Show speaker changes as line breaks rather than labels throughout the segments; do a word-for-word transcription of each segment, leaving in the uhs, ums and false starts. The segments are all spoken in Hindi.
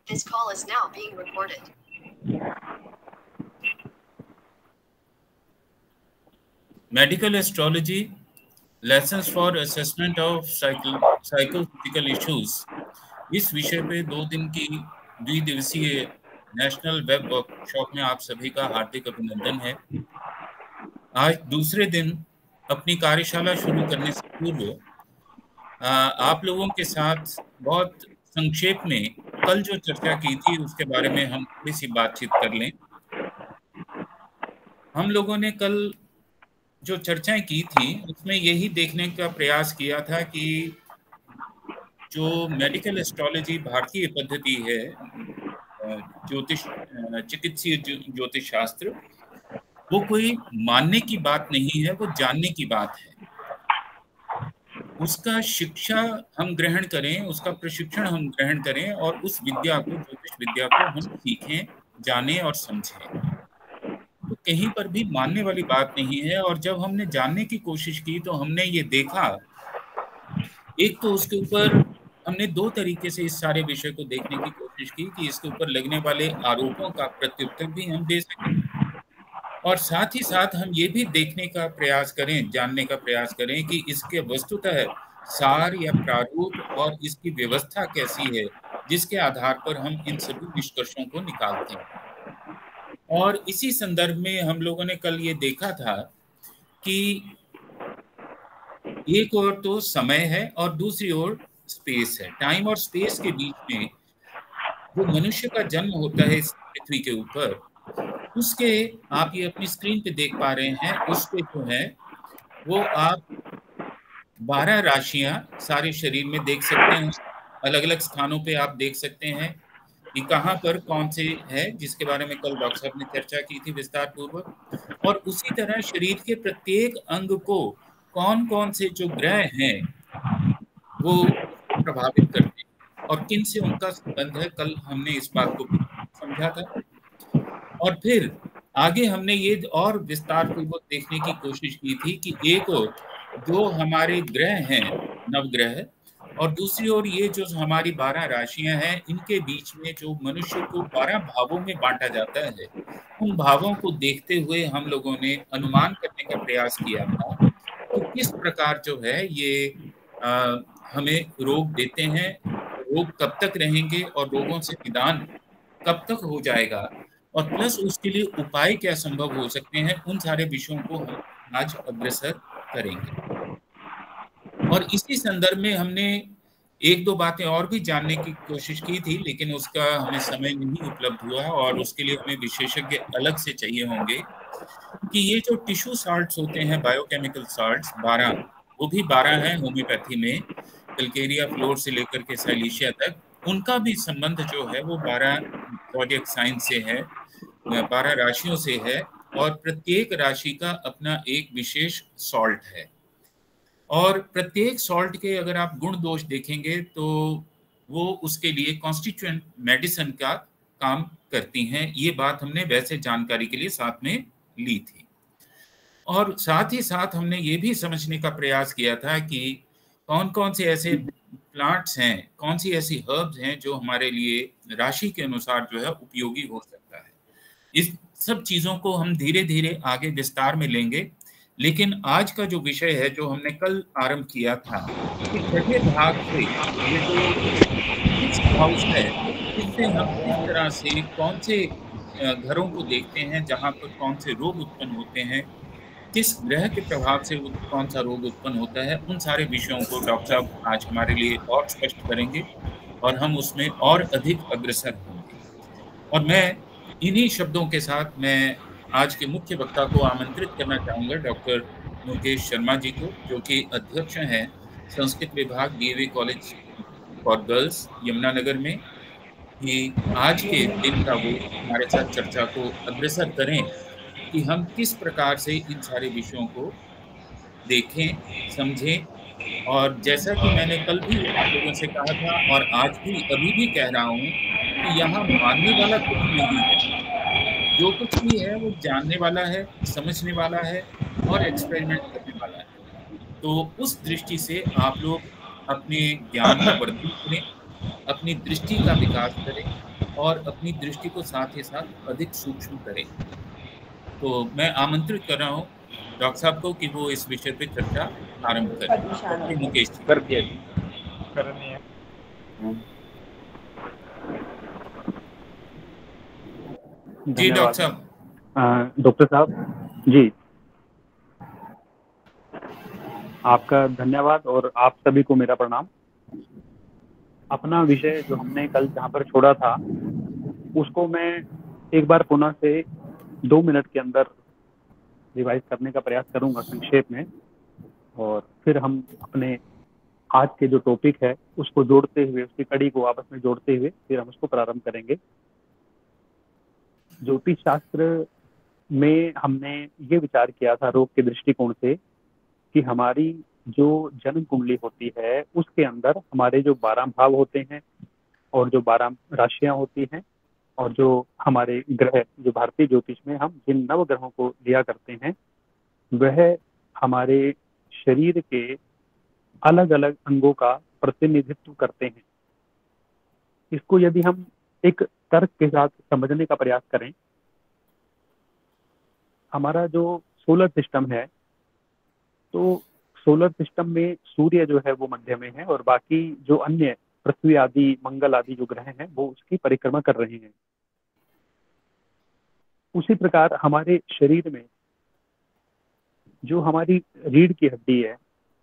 This call is now being recorded.
Medical astrology, lessons for assessment of psychological issues। इस विषय पे दो दिन की द्विदिवसीय नेशनल वेब वर्कशॉप में आप सभी का हार्दिक अभिनंदन है। आज दूसरे दिन अपनी कार्यशाला शुरू करने से पूर्व आप लोगों के साथ बहुत संक्षेप में कल जो चर्चा की थी उसके बारे में हम थोड़ी सी बातचीत कर लें। हम लोगों ने कल जो चर्चाएं की थी उसमें यही देखने का प्रयास किया था कि जो मेडिकल एस्ट्रोलॉजी भारतीय पद्धति है, ज्योतिष चिकित्सीय ज्योतिष शास्त्र, वो कोई मानने की बात नहीं है, वो जानने की बात है। उसका शिक्षा हम ग्रहण करें, उसका प्रशिक्षण हम ग्रहण करें और उस विद्या को, ज्योतिष विद्या को हम सीखें, जानें और समझें। तो कहीं पर भी मानने वाली बात नहीं है। और जब हमने जानने की कोशिश की तो हमने ये देखा, एक तो उसके ऊपर हमने दो तरीके से इस सारे विषय को देखने की कोशिश की कि इसके ऊपर लगने वाले आरोपों का प्रत्युत्तर भी हम दे सकें और साथ ही साथ हम ये भी देखने का प्रयास करें, जानने का प्रयास करें कि इसके वस्तुतः सार या प्रारूप और इसकी व्यवस्था कैसी है, जिसके आधार पर हम इन सभी निष्कर्षों को निकालते हैं। और इसी संदर्भ में हम लोगों ने कल ये देखा था कि एक ओर तो समय है और दूसरी ओर स्पेस है। टाइम और स्पेस के बीच में जो मनुष्य का जन्म होता है इस पृथ्वी के ऊपर, उसके आप ये अपनी स्क्रीन पे देख पा रहे हैं, उस पे जो है वो आप बारह राशियां सारे शरीर में देख सकते हैं। अलग अलग स्थानों पे आप देख सकते हैं कि कहाँ पर कौन से है, जिसके बारे में कल डॉक्टर साहब ने चर्चा की थी विस्तार पूर्वक। और उसी तरह शरीर के प्रत्येक अंग को कौन कौन से जो ग्रह हैं वो प्रभावित करते हैं और किन से उनका संबंध है, कल हमने इस बात को समझा था। और फिर आगे हमने ये और विस्तार पूर्वक देखने की कोशिश की थी कि एक और जो हमारे ग्रह हैं, नवग्रह, और दूसरी ओर ये जो हमारी बारह राशियां हैं, इनके बीच में जो मनुष्य को बारह भावों में बांटा जाता है, उन भावों को देखते हुए हम लोगों ने अनुमान करने का प्रयास किया था कि किस प्रकार जो है ये आ, हमें रोग देते हैं, रोग कब तक रहेंगे और रोगों से निदान कब तक हो जाएगा, और प्लस उसके लिए उपाय क्या संभव हो सकते हैं। उन सारे विषयों को हम आज अग्रसर करेंगे। और इसी संदर्भ में हमने एक दो बातें और भी जानने की कोशिश की थी, लेकिन उसका हमें समय नहीं उपलब्ध हुआ और उसके लिए हमें विशेषज्ञ अलग से चाहिए होंगे कि ये जो टिश्यू साल्ट्स होते हैं, बायोकेमिकल साल्ट्स, बारह, वो भी बारह हैं होम्योपैथी में, कैलकेरिया फ्लोर से लेकर के साइलिशिया तक, उनका भी संबंध जो है वो बारह ज़ोडिएक साइन से है, बारह राशियों से है, और प्रत्येक राशि का अपना एक विशेष सॉल्ट है। और प्रत्येक सॉल्ट के अगर आप गुण दोष देखेंगे तो वो उसके लिए कॉन्स्टिट्यूएंट मेडिसिन का काम करती हैं। ये बात हमने वैसे जानकारी के लिए साथ में ली थी। और साथ ही साथ हमने ये भी समझने का प्रयास किया था कि कौन कौन से ऐसे प्लांट्स हैं, कौन सी ऐसी हर्ब्स हैं जो हमारे लिए राशि के अनुसार जो है उपयोगी हो सकता है। इस सब चीज़ों को हम धीरे धीरे आगे विस्तार में लेंगे। लेकिन आज का जो विषय है, जो हमने कल आरंभ किया था, कि छठे भाग से ये जो हाउस है, इससे हम किस तरह से कौन से घरों को देखते हैं जहाँ पर कौन से रोग उत्पन्न होते हैं, किस ग्रह के प्रभाव से कौन सा रोग उत्पन्न होता है, उन सारे विषयों को डॉक्टर साहब आज हमारे लिए और स्पष्ट करेंगे और हम उसमें और अधिक अग्रसर होंगे। और मैं इन्हीं शब्दों के साथ मैं आज के मुख्य वक्ता को आमंत्रित करना चाहूँगा, डॉक्टर मुकेश शर्मा जी को, जो कि अध्यक्ष हैं संस्कृत विभाग DAV college for girls Yamunanagar में, कि आज के दिन का वो हमारे साथ चर्चा को अग्रसर करें कि हम किस प्रकार से इन सारे विषयों को देखें, समझें। और जैसा कि मैंने कल भी आप लोगों से कहा था और आज भी अभी भी कह रहा हूँ कि यहाँ मानने वाला कुछ नहीं है, जो कुछ भी है वो जानने वाला है, समझने वाला है और एक्सपेरिमेंट करने वाला है। तो उस दृष्टि से आप लोग अपने ज्ञान को वर्धित करें, अपनी दृष्टि का विकास करें और अपनी दृष्टि को साथ ही साथ अधिक सूक्ष्म करें। तो मैं आमंत्रित कर रहा हूँ डॉक्टर साहब को कि वो इस विषय पे चर्चा आरंभ करें। डॉक्टर मुकेश जी।
कर दिया करनी है।
जी डॉक्टर साहब।
डॉक्टर साहब जी, आपका धन्यवाद और आप सभी को मेरा प्रणाम। अपना विषय जो हमने कल जहाँ पर छोड़ा था उसको मैं एक बार पुनः से दो मिनट के अंदर रिवाइज करने का प्रयास करूंगा संक्षेप में, और फिर हम अपने आज के जो टॉपिक है उसको जोड़ते हुए, उसकी कड़ी को आपस में जोड़ते हुए फिर हम उसको प्रारंभ करेंगे। ज्योतिष शास्त्र में हमने ये विचार किया था रोग के दृष्टिकोण से कि हमारी जो जन्म कुंडली होती है उसके अंदर हमारे जो बारह भाव होते हैं और जो बारह राशियां होती हैं और जो हमारे ग्रह, जो भारतीय ज्योतिष में हम जिन नव ग्रहों को लिया करते हैं वह हमारे शरीर के अलग अलग अंगों का प्रतिनिधित्व करते हैं। इसको यदि हम एक तर्क के साथ समझने का प्रयास करें, हमारा जो सोलर सिस्टम है तो सोलर सिस्टम में सूर्य जो है वो मध्य में है और बाकी जो अन्य पृथ्वी आदि, मंगल आदि जो ग्रह हैं वो उसकी परिक्रमा कर रहे हैं। उसी प्रकार हमारे शरीर में जो हमारी रीढ़ की हड्डी है,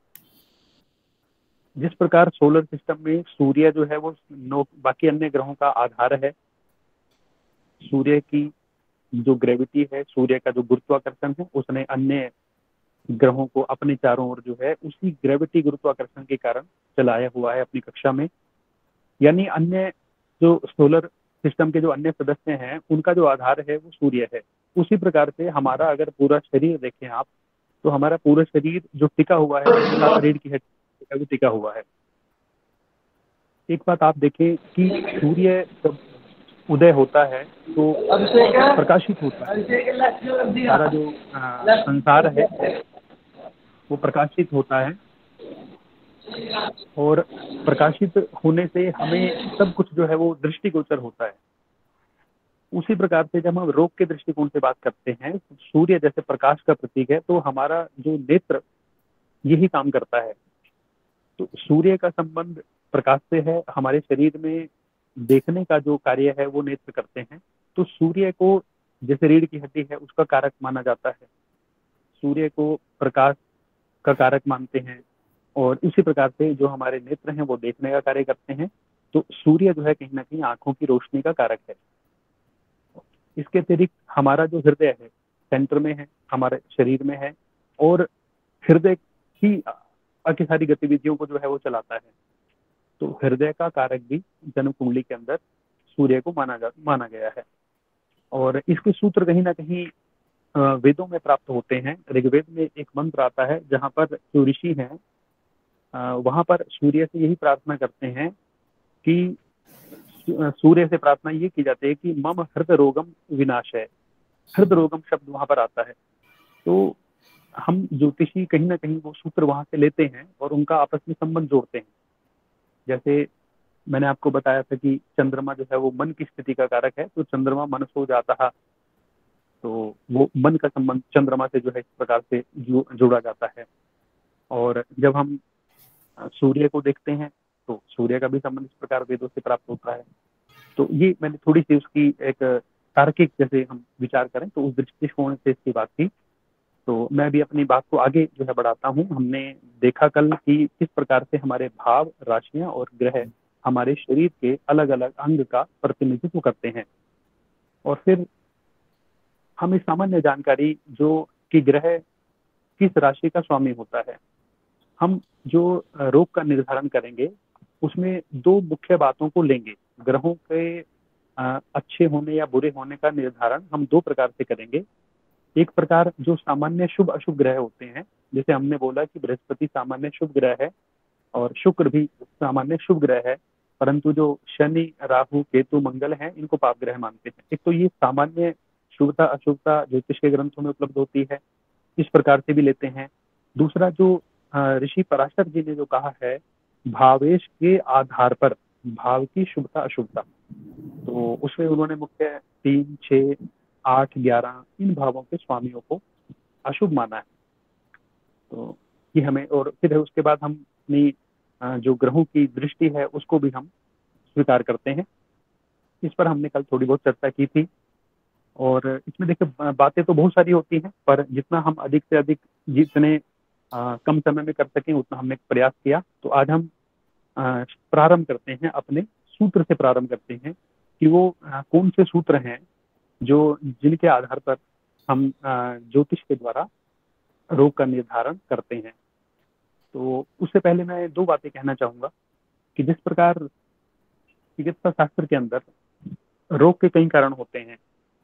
जिस प्रकार सोलर सिस्टम में सूर्य जो है वो नौ बाकी अन्य ग्रहों का आधार है, सूर्य की जो ग्रेविटी है, सूर्य का जो गुरुत्वाकर्षण है, उसने अन्य ग्रहों को अपने चारों ओर जो है उसी ग्रेविटी गुरुत्वाकर्षण के कारण चलाया हुआ है अपनी कक्षा में। यानी अन्य जो सोलर सिस्टम के जो अन्य सदस्य हैं उनका जो आधार है वो सूर्य है। उसी प्रकार से हमारा अगर पूरा शरीर देखें आप, तो हमारा पूरा शरीर जो टिका हुआ है रीढ़ की हड्डी टिका हुआ है। एक बात आप देखें कि सूर्य जब उदय होता है तो प्रकाशित होता है, सारा जो संसार है वो प्रकाशित होता है और प्रकाशित होने से हमें सब कुछ जो है वो दृष्टिगोचर होता है। उसी प्रकार से जब हम रोग के दृष्टिकोण से बात करते हैं, सूर्य जैसे प्रकाश का प्रतीक है तो हमारा जो नेत्र यही काम करता है। तो सूर्य का संबंध प्रकाश से है, हमारे शरीर में देखने का जो कार्य है वो नेत्र करते हैं। तो सूर्य को जैसे रीढ़ की हड्डी है उसका कारक माना जाता है, सूर्य को प्रकाश का कारक मानते हैं और इसी प्रकार से जो हमारे नेत्र हैं वो देखने का कार्य करते हैं। तो सूर्य जो है कहीं ना कहीं आंखों की रोशनी का कारक है। इसके अतिरिक्त हमारा जो हृदय है सेंटर में है, हमारे शरीर में है और हृदय ही बाकी सारी गतिविधियों को जो है वो चलाता है। तो हृदय का कारक भी जन्म कुंडली के अंदर सूर्य को माना जा माना गया है और इसके सूत्र कहीं ना कहीं वेदों में प्राप्त होते हैं। ऋग्वेद में एक मंत्र आता है जहाँ पर जो ऋषि हैं वहां पर सूर्य से यही प्रार्थना करते हैं कि सूर्य से प्रार्थना ये की जाती है कि मम हृदय रोगम विनाश है। हृदय रोगम शब्द वहां पर आता है। तो हम ज्योतिषी कहीं ना कहीं वो सूत्र वहां से लेते हैं और उनका आपस में संबंध जोड़ते हैं। जैसे मैंने आपको बताया था कि चंद्रमा जो है वो मन की स्थिति का कारक है, तो चंद्रमा मन सो जाता है, तो वो मन का संबंध चंद्रमा से जो है इस प्रकार से जोड़ा जाता है। और जब हम सूर्य को देखते हैं तो सूर्य का भी संबंध इस प्रकार वेदों से प्राप्त होता है। तो ये मैंने थोड़ी सी उसकी एक तार्किक जैसे हम विचार करें तो उस दृष्टिकोण से इसकी बात की। तो मैं भी अपनी बात को आगे जो है बढ़ाता हूँ। हमने देखा कल कि किस प्रकार से हमारे भाव, राशियां और ग्रह हमारे शरीर के अलग अलग अंग का प्रतिनिधित्व करते हैं। और फिर हम इस सामान्य जानकारी जो कि ग्रह किस राशि का स्वामी होता है, हम जो रोग का निर्धारण करेंगे उसमें दो मुख्य बातों को लेंगे। ग्रहों के अच्छे होने या बुरे होने का निर्धारण हम दो प्रकार से करेंगे। एक प्रकार जो सामान्य शुभ अशुभ ग्रह होते हैं, जैसे हमने बोला कि बृहस्पति सामान्य शुभ ग्रह है और शुक्र भी सामान्य शुभ ग्रह है, परंतु जो शनि, राहु, केतु, मंगल हैं इनको पाप ग्रह मानते हैं। एक तो ये सामान्य शुभता अशुभता ज्योतिष के ग्रंथों में उपलब्ध होती है, इस प्रकार से भी लेते हैं। दूसरा जो ऋषि पराशर जी ने जो कहा है भावेश के आधार पर भाव की शुभता अशुभता, तो तो उसमें उन्होंने मुख्य तीन, छः, आठ, ग्यारह इन भावों के स्वामियों को अशुभ माना है। तो ये हमें, और फिर उसके बाद हम अपनी अ, जो ग्रहों की दृष्टि है उसको भी हम स्वीकार करते हैं। इस पर हमने कल थोड़ी बहुत चर्चा की थी। और इसमें देखिए बातें तो बहुत सारी होती हैं, पर जितना हम अधिक से अधिक जितने आ, कम समय में कर सकें उतना हमने प्रयास किया। तो आज हम आ, प्रारंभ करते हैं, अपने सूत्र से प्रारंभ करते हैं कि वो आ, कौन से सूत्र हैं जो जिनके आधार पर हम आ, ज्योतिष के द्वारा रोग का निर्धारण करते हैं। तो उससे पहले मैं दो बातें कहना चाहूंगा कि जिस प्रकार चिकित्सा शास्त्र के अंदर रोग के कई कारण होते हैं,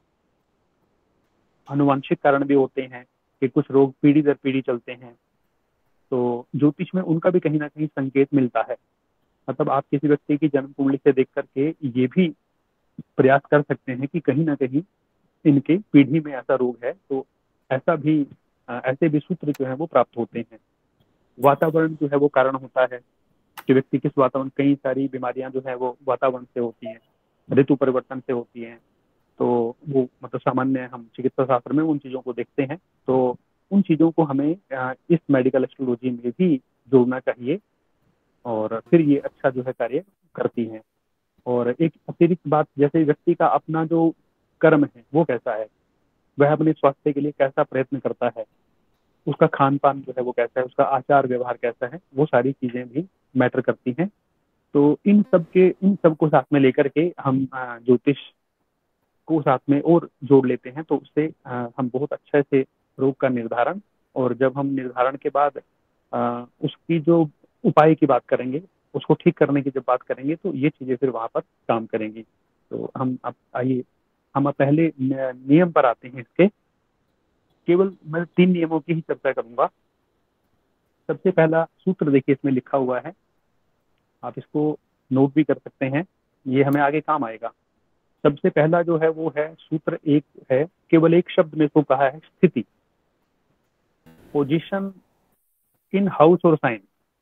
आनुवंशिक कारण भी होते हैं कि कुछ रोग पीढ़ी दर पीढ़ी चलते हैं, तो ज्योतिष में उनका भी कहीं ना कहीं संकेत मिलता है। मतलब आप किसी व्यक्ति की जन्म कुंडली से देख करके ये भी प्रयास कर सकते हैं कि कहीं ना कहीं इनके पीढ़ी में ऐसा रोग है, तो ऐसा भी ऐसे भी सूत्र जो है वो प्राप्त होते हैं। वातावरण जो है वो कारण होता है कि व्यक्ति किस वातावरण, कई सारी बीमारियां जो है वो वातावरण से होती हैं, ऋतु परिवर्तन से होती हैं। तो वो मतलब सामान्य हम चिकित्सा शास्त्र में उन चीज़ों को देखते हैं। तो उन चीज़ों को हमें इस मेडिकल एस्ट्रोलॉजी में भी जोड़ना चाहिए और फिर ये अच्छा जो है कार्य करती हैं। और एक अतिरिक्त बात, जैसे व्यक्ति का अपना जो कर्म है वो कैसा है, वह अपने स्वास्थ्य के लिए कैसा प्रयत्न करता है, उसका खान पान जो है वो कैसा है, उसका आचार व्यवहार कैसा है, वो सारी चीज़ें भी मैटर करती हैं। तो इन सब के इन सब को साथ में लेकर के हम ज्योतिष को साथ में और जोड़ लेते हैं, तो उससे हम बहुत अच्छे से रोग का निर्धारण, और जब हम निर्धारण के बाद उसकी जो उपाय की बात करेंगे, उसको ठीक करने की जब बात करेंगे, तो ये चीज़ें फिर वहाँ पर काम करेंगी। तो हम अब आइए हम पहले नियम पर आते हैं इसके। केवल मैं तीन नियमों की ही चर्चा करूंगा। सबसे पहला सूत्र देखिए इसमें लिखा हुआ है, आप इसको नोट भी कर सकते हैं, ये हमें आगे काम आएगा। सबसे पहला जो है वो है सूत्र एक है, केवल एक शब्द में इसको कहा है, स्थिति, पोजीशन इन हाउस और साइन।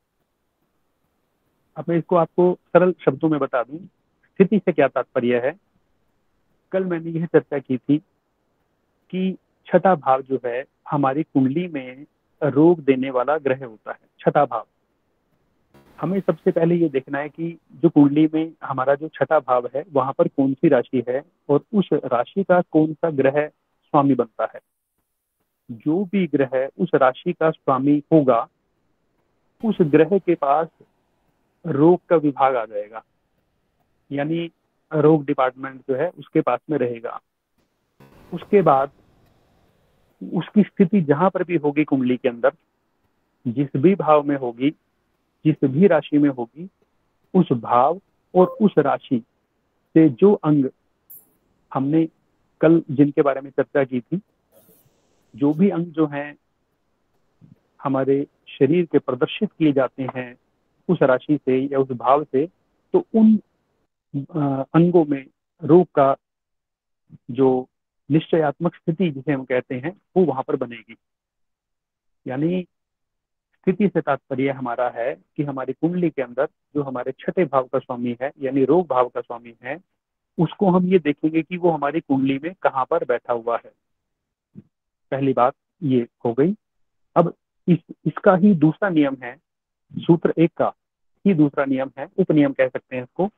अब मैं इसको आपको सरल शब्दों में बता दूं, स्थिति से क्या तात्पर्य है। कल मैंने यह चर्चा की थी कि छठा भाव जो है हमारी कुंडली में रोग देने वाला ग्रह होता है, छठा भाव। हमें सबसे पहले ये देखना है कि जो कुंडली में हमारा जो छठा भाव है वहां पर कौन सी राशि है और उस राशि का कौन सा ग्रह स्वामी बनता है। जो भी ग्रह उस राशि का स्वामी होगा, उस ग्रह के पास रोग का विभाग आ जाएगा, यानी रोग डिपार्टमेंट जो है उसके पास में रहेगा। उसके बाद उसकी स्थिति जहां पर भी होगी कुंडली के अंदर, जिस भी भाव में होगी, जिस भी राशि में होगी, उस भाव और उस राशि से जो अंग हमने कल जिनके बारे में चर्चा की थी, जो भी अंग जो हैं हमारे शरीर के प्रदर्शित किए जाते हैं उस राशि से या उस भाव से, तो उन अंगों में रोग का जो निश्चयात्मक स्थिति जिसे हम कहते हैं वो वहां पर बनेगी। यानी स्थिति से तात्पर्य हमारा है कि हमारी कुंडली के अंदर जो हमारे छठे भाव का स्वामी है, यानी रोग भाव का स्वामी है, उसको हम ये देखेंगे कि वो हमारी कुंडली में कहाँ पर बैठा हुआ है। पहली बात ये हो गई। अब इस इसका ही दूसरा नियम है, सूत्र एक का ही दूसरा नियम है, उपनियम कह सकते हैं इसको।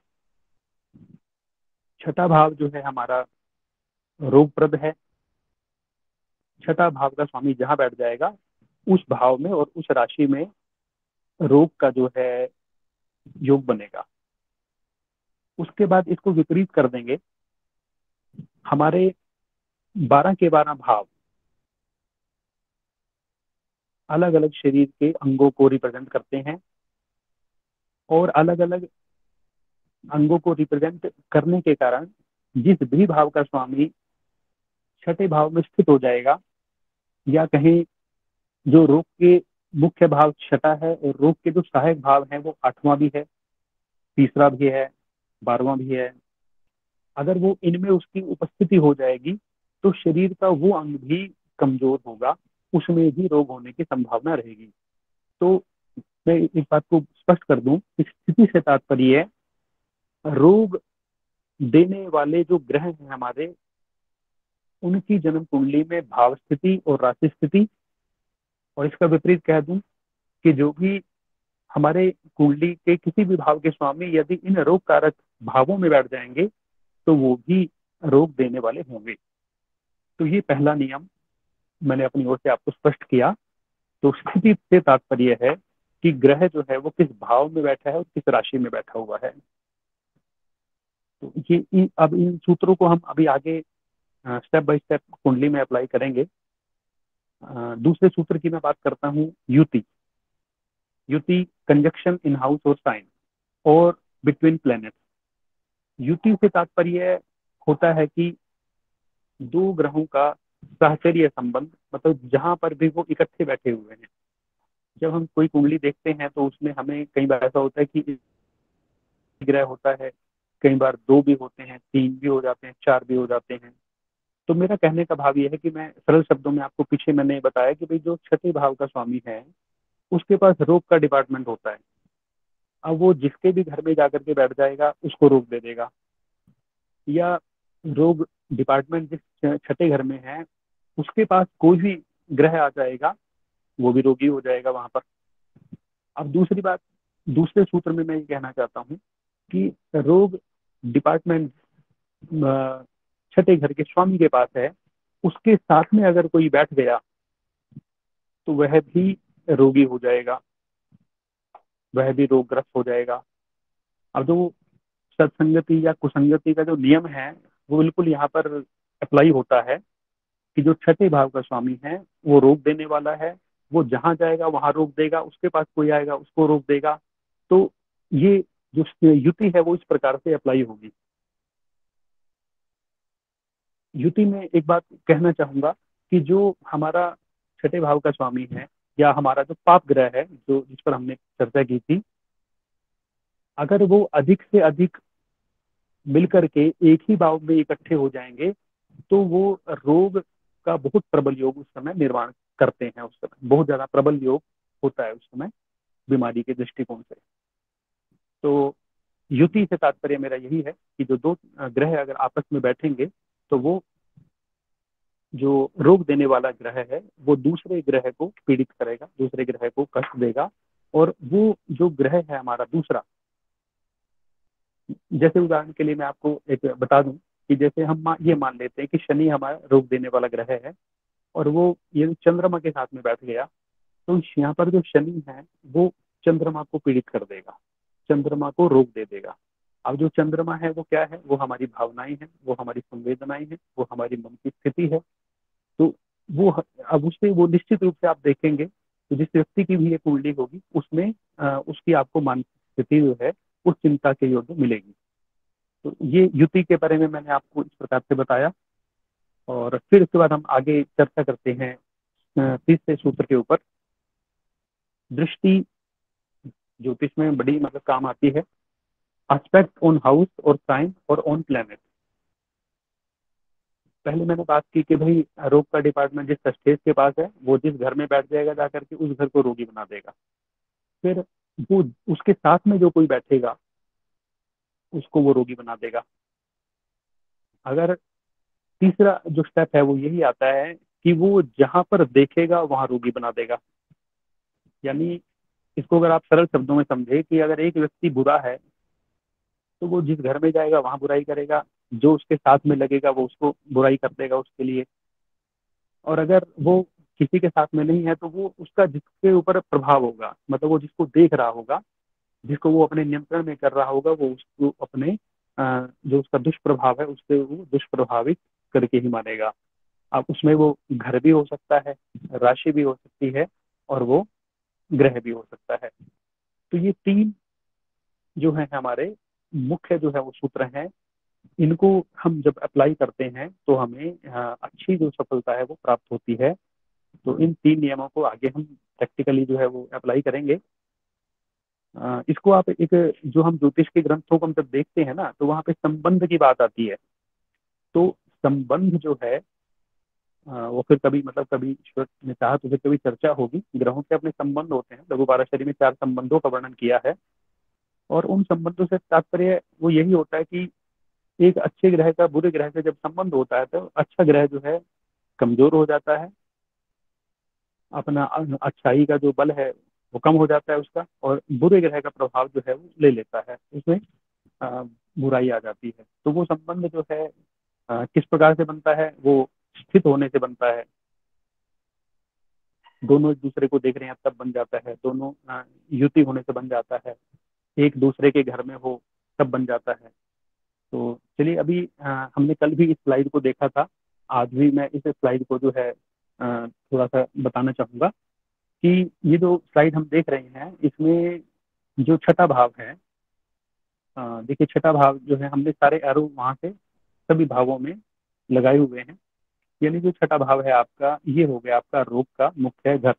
छठा भाव जो है हमारा रोगप्रद है। छठा भाव का स्वामी जहां बैठ जाएगा उस भाव में और उस राशि में रोग का जो है योग बनेगा। उसके बाद इसको विपरीत कर देंगे, हमारे बारह के बारह भाव अलग अलग शरीर के अंगों को रिप्रेजेंट करते हैं, और अलग अलग अंगों को रिप्रेजेंट करने के कारण जिस भी भाव का स्वामी छठे भाव में स्थित हो जाएगा, या कहीं जो रोग के मुख्य भाव छठा है और रोग के जो सहायक भाव हैं वो आठवां भी है, तीसरा भी है, बारहवां भी है, अगर वो इनमें उसकी उपस्थिति हो जाएगी तो शरीर का वो अंग भी कमजोर होगा, उसमें भी रोग होने की संभावना रहेगी। तो मैं एक बात को स्पष्ट कर दूं, स्थिति से तात्पर्य रोग देने वाले जो ग्रह हैं हमारे, उनकी जन्म कुंडली में भाव स्थिति और राशि स्थिति, और इसका विपरीत कह दूं कि जो भी हमारे कुंडली के किसी भी भाव के स्वामी यदि इन रोग कारक भावों में बैठ जाएंगे तो वो भी रोग देने वाले होंगे। तो ये पहला नियम मैंने अपनी ओर से आपको स्पष्ट किया। तो स्थिति से तात्पर्य है कि ग्रह जो है वो किस भाव में बैठा है और किस राशि में बैठा हुआ है। तो ये इन, अब इन सूत्रों को हम अभी आगे स्टेप बाय स्टेप कुंडली में अप्लाई करेंगे। अ, दूसरे सूत्र की मैं बात करता हूँ, युति। युति कंजक्शन इन हाउस और साइन और बिटवीन प्लैनेट्स। युति से तात्पर्य होता है कि दो ग्रहों का साहचर्य संबंध, मतलब जहां पर भी वो इकट्ठे बैठे हुए हैं। जब हम कोई कुंडली देखते हैं तो उसमें हमें कई बार ऐसा होता है कि एक ग्रह होता है, कई बार दो भी होते हैं, तीन भी हो जाते हैं, चार भी हो जाते हैं। तो मेरा कहने का भाव यह है कि मैं सरल शब्दों में आपको पीछे मैंने बताया कि भाई जो छठे भाव का स्वामी है उसके पास रोग का डिपार्टमेंट होता है। अब वो जिसके भी घर में जाकर के बैठ जाएगा उसको रोग दे देगा, या रोग डिपार्टमेंट जिस छठे घर में है उसके पास कोई भी ग्रह आ जाएगा वो भी रोगी हो जाएगा वहां पर। अब दूसरी बात, दूसरे सूत्र में मैं ये कहना चाहता हूँ कि रोग डिपार्टमेंट छठे घर के स्वामी के पास है, उसके साथ में अगर कोई बैठ गया तो वह भी रोगी हो जाएगा, वह भी रोगग्रस्त हो जाएगा। अब जो सत्संगति या कुसंगति का जो नियम है वो बिल्कुल यहाँ पर अप्लाई होता है कि जो छठे भाव का स्वामी है वो रोग देने वाला है, वो जहां जाएगा वहां रोक देगा, उसके पास कोई आएगा उसको रोक देगा। तो ये जो युति है वो इस प्रकार से अप्लाई होगी। युति में एक बात कहना चाहूंगा कि जो हमारा छठे भाव का स्वामी है या हमारा जो पाप ग्रह है जो जिस पर हमने चर्चा की थी, अगर वो अधिक से अधिक मिलकर के एक ही भाव में इकट्ठे हो जाएंगे तो वो रोग का बहुत प्रबल योग उस समय निर्माण करते हैं। उस समय बहुत ज्यादा प्रबल योग होता है उस समय बीमारी के दृष्टिकोण से। तो युति से तात्पर्य मेरा यही है कि जो दो ग्रह अगर आपस में बैठेंगे तो वो जो रोग देने वाला ग्रह है वो दूसरे ग्रह को पीड़ित करेगा, दूसरे ग्रह को कष्ट देगा। और वो जो ग्रह है हमारा दूसरा, जैसे उदाहरण के लिए मैं आपको एक बता दूं कि जैसे हम मा, ये मान लेते हैं कि शनि हमारा रोग देने वाला ग्रह है और वो ये चंद्रमा के साथ में बैठ गया, तो यहाँ पर जो शनि है वो चंद्रमा को पीड़ित कर देगा, चंद्रमा को रोग दे देगा। अब जो चंद्रमा है वो क्या है, वो हमारी भावनाएं हैं, वो हमारी संवेदनाएं हैं, वो हमारी मन की स्थिति है। तो वो अब उससे वो निश्चित रूप से आप देखेंगे तो जिस व्यक्ति की भी ये कुंडली होगी उसमें आ, उसकी आपको मानसिक स्थिति जो है उस चिंता के योग्य मिलेगी। तो ये युति के बारे में मैंने आपको इस प्रकार से बताया। और फिर उसके बाद हम आगे चर्चा करते हैं तीसरे सूत्र के ऊपर। दृष्टि ज्योतिष में बड़ी मतलब काम आती है। एस्पेक्ट ऑन हाउस और साइन और ऑन प्लैनेट। पहले मैंने बात की कि भाई रोग का डिपार्टमेंट जिस स्टेज के पास है वो जिस घर में बैठ जाएगा जाकर के उस घर को रोगी बना देगा। फिर वो उसके साथ में जो कोई बैठेगा उसको वो रोगी बना देगा। अगर तीसरा जो स्टेप है वो यही आता है कि वो जहां पर देखेगा वहां रोगी बना देगा। यानी इसको अगर आप सरल शब्दों में समझे कि अगर एक व्यक्ति बुरा है तो वो जिस घर में जाएगा वहां बुराई करेगा, जो उसके साथ में लगेगा वो उसको बुराई कर देगा उसके लिए। और अगर वो किसी के साथ में नहीं है तो वो उसका जिसके ऊपर प्रभाव होगा, मतलब वो जिसको देख रहा होगा, जिसको वो अपने नियंत्रण में कर रहा होगा, वो उसको अपने अ, जो उसका दुष्प्रभाव है उससे वो दुष्प्रभावित करके ही मानेगा। अब उसमें वो घर भी हो सकता है, राशि भी हो सकती है और वो ग्रह भी हो सकता है। तो ये तीन जो है हमारे मुख्य जो है वो सूत्र हैं। इनको हम जब अप्लाई करते हैं तो हमें अ, अच्छी जो सफलता है वो प्राप्त होती है। तो इन तीन नियमों को आगे हम प्रैक्टिकली जो है वो अप्लाई करेंगे। अ, इसको आप एक जो हम ज्योतिष के ग्रंथों को हम जब देखते हैं ना तो वहाँ पे संबंध की बात आती है। तो संबंध जो है अ, वो फिर कभी मतलब कभी ईश्वर ने चाहा तो फिर कभी चर्चा होगी। ग्रहों के अपने संबंध होते हैं, लघु पाराशरी में चार संबंधों का वर्णन किया है और उन संबंधों से तात्पर्य वो यही होता है कि एक अच्छे ग्रह का बुरे ग्रह से जब संबंध होता है तो अच्छा ग्रह जो है कमजोर हो जाता है, अपना अच्छाई का जो बल है वो कम हो जाता है उसका, और बुरे ग्रह का प्रभाव जो है वो ले लेता है, उसमें अ, बुराई आ जाती है। तो वो संबंध जो है अ, किस प्रकार से बनता है, वो स्थित होने से बनता है। दोनों एक दूसरे को देख रहे हैं तब बन जाता है, दोनों अ, युति होने से बन जाता है, एक दूसरे के घर में हो तब बन जाता है। तो चलिए अभी अ, हमने कल भी इस स्लाइड को देखा था, आज भी मैं इस स्लाइड को जो है अ, थोड़ा सा बताना चाहूंगा कि ये जो स्लाइड हम देख रहे हैं इसमें जो छठा भाव है, अ, देखिए छठा भाव जो है हमने सारे एरो वहां से सभी भावों में लगाए हुए हैं। यानी जो छठा भाव है आपका, ये हो गया आपका रोग का मुख्य घर।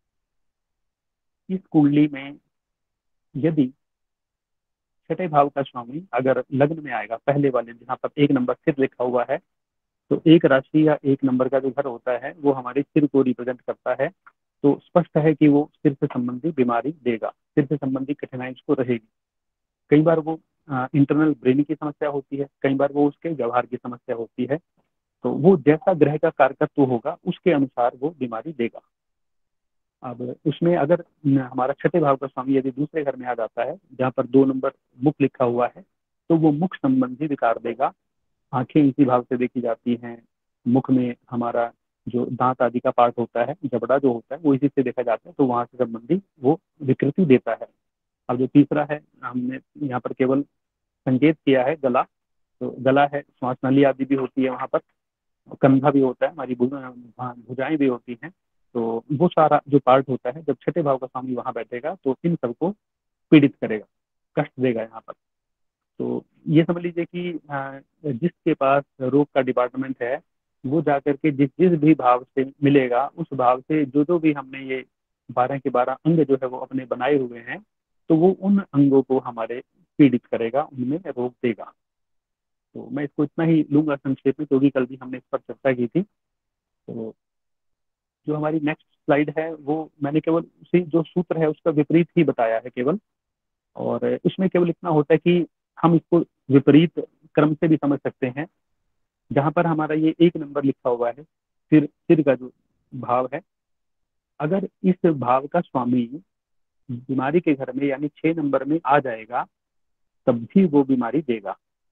इस कुंडली में यदि छठे भाव का स्वामी अगर लग्न में आएगा, पहले वाले जहाँ पर एक नंबर सिर लिखा हुआ है, तो एक राशि या एक नंबर का जो घर होता है वो हमारे सिर को रिप्रेजेंट करता है। तो स्पष्ट है कि वो सिर से संबंधी बीमारी देगा, सिर से संबंधी कठिनाई उसको रहेगी। कई बार वो इंटरनल ब्रेन की समस्या होती है, कई बार वो उसके व्यवहार की समस्या होती है। तो वो जैसा ग्रह का कारकत्व होगा उसके अनुसार वो बीमारी देगा। अब उसमें अगर न, हमारा छठे भाव का स्वामी यदि दूसरे घर में आ जाता है जहाँ पर दो नंबर मुख लिखा हुआ है, तो वो मुख संबंधी विकार देगा। आंखें इसी भाव से देखी जाती हैं, मुख में हमारा जो दांत आदि का पार्ट होता है, जबड़ा जो होता है वो इसी से देखा जाता है, तो वहां से संबंधी वो विकृति देता है। अब जो तीसरा है, हमने यहाँ पर केवल संकेत किया है गला, तो गला है, श्वास नली आदि भी होती है वहां पर, कंधा भी होता है, हमारी भुजाएं भी होती हैं। तो वो सारा जो पार्ट होता है, जब छठे भाव का स्वामी वहां बैठेगा तो इन सबको पीड़ित करेगा, कष्ट देगा यहाँ पर। तो ये समझ लीजिए कि अ, जिसके पास रोग का डिपार्टमेंट है वो जाकर के जिस जिस भी भाव से मिलेगा उस भाव से जो जो भी हमने ये बारह के बारह अंग जो है वो अपने बनाए हुए हैं, तो वो उन अंगों को हमारे पीड़ित करेगा, उनमें रोग देगा। तो मैं इसको इतना ही लूंगा संक्षेप में, क्योंकि कल भी हमने इस पर चर्चा की थी। तो जो हमारी नेक्स्ट स्लाइड है वो मैंने केवल उसी जो सूत्र है उसका विपरीत ही बताया है केवल, और इसमें केवल इतना होता है कि हम इसको विपरीत क्रम से भी समझ सकते हैं। जहां पर हमारा ये एक नंबर लिखा हुआ है, सिर सिर का जो भाव है, अगर इस भाव का स्वामी बीमारी के घर में यानी छह नंबर में आ जाएगा तब भी वो बीमारी देगा।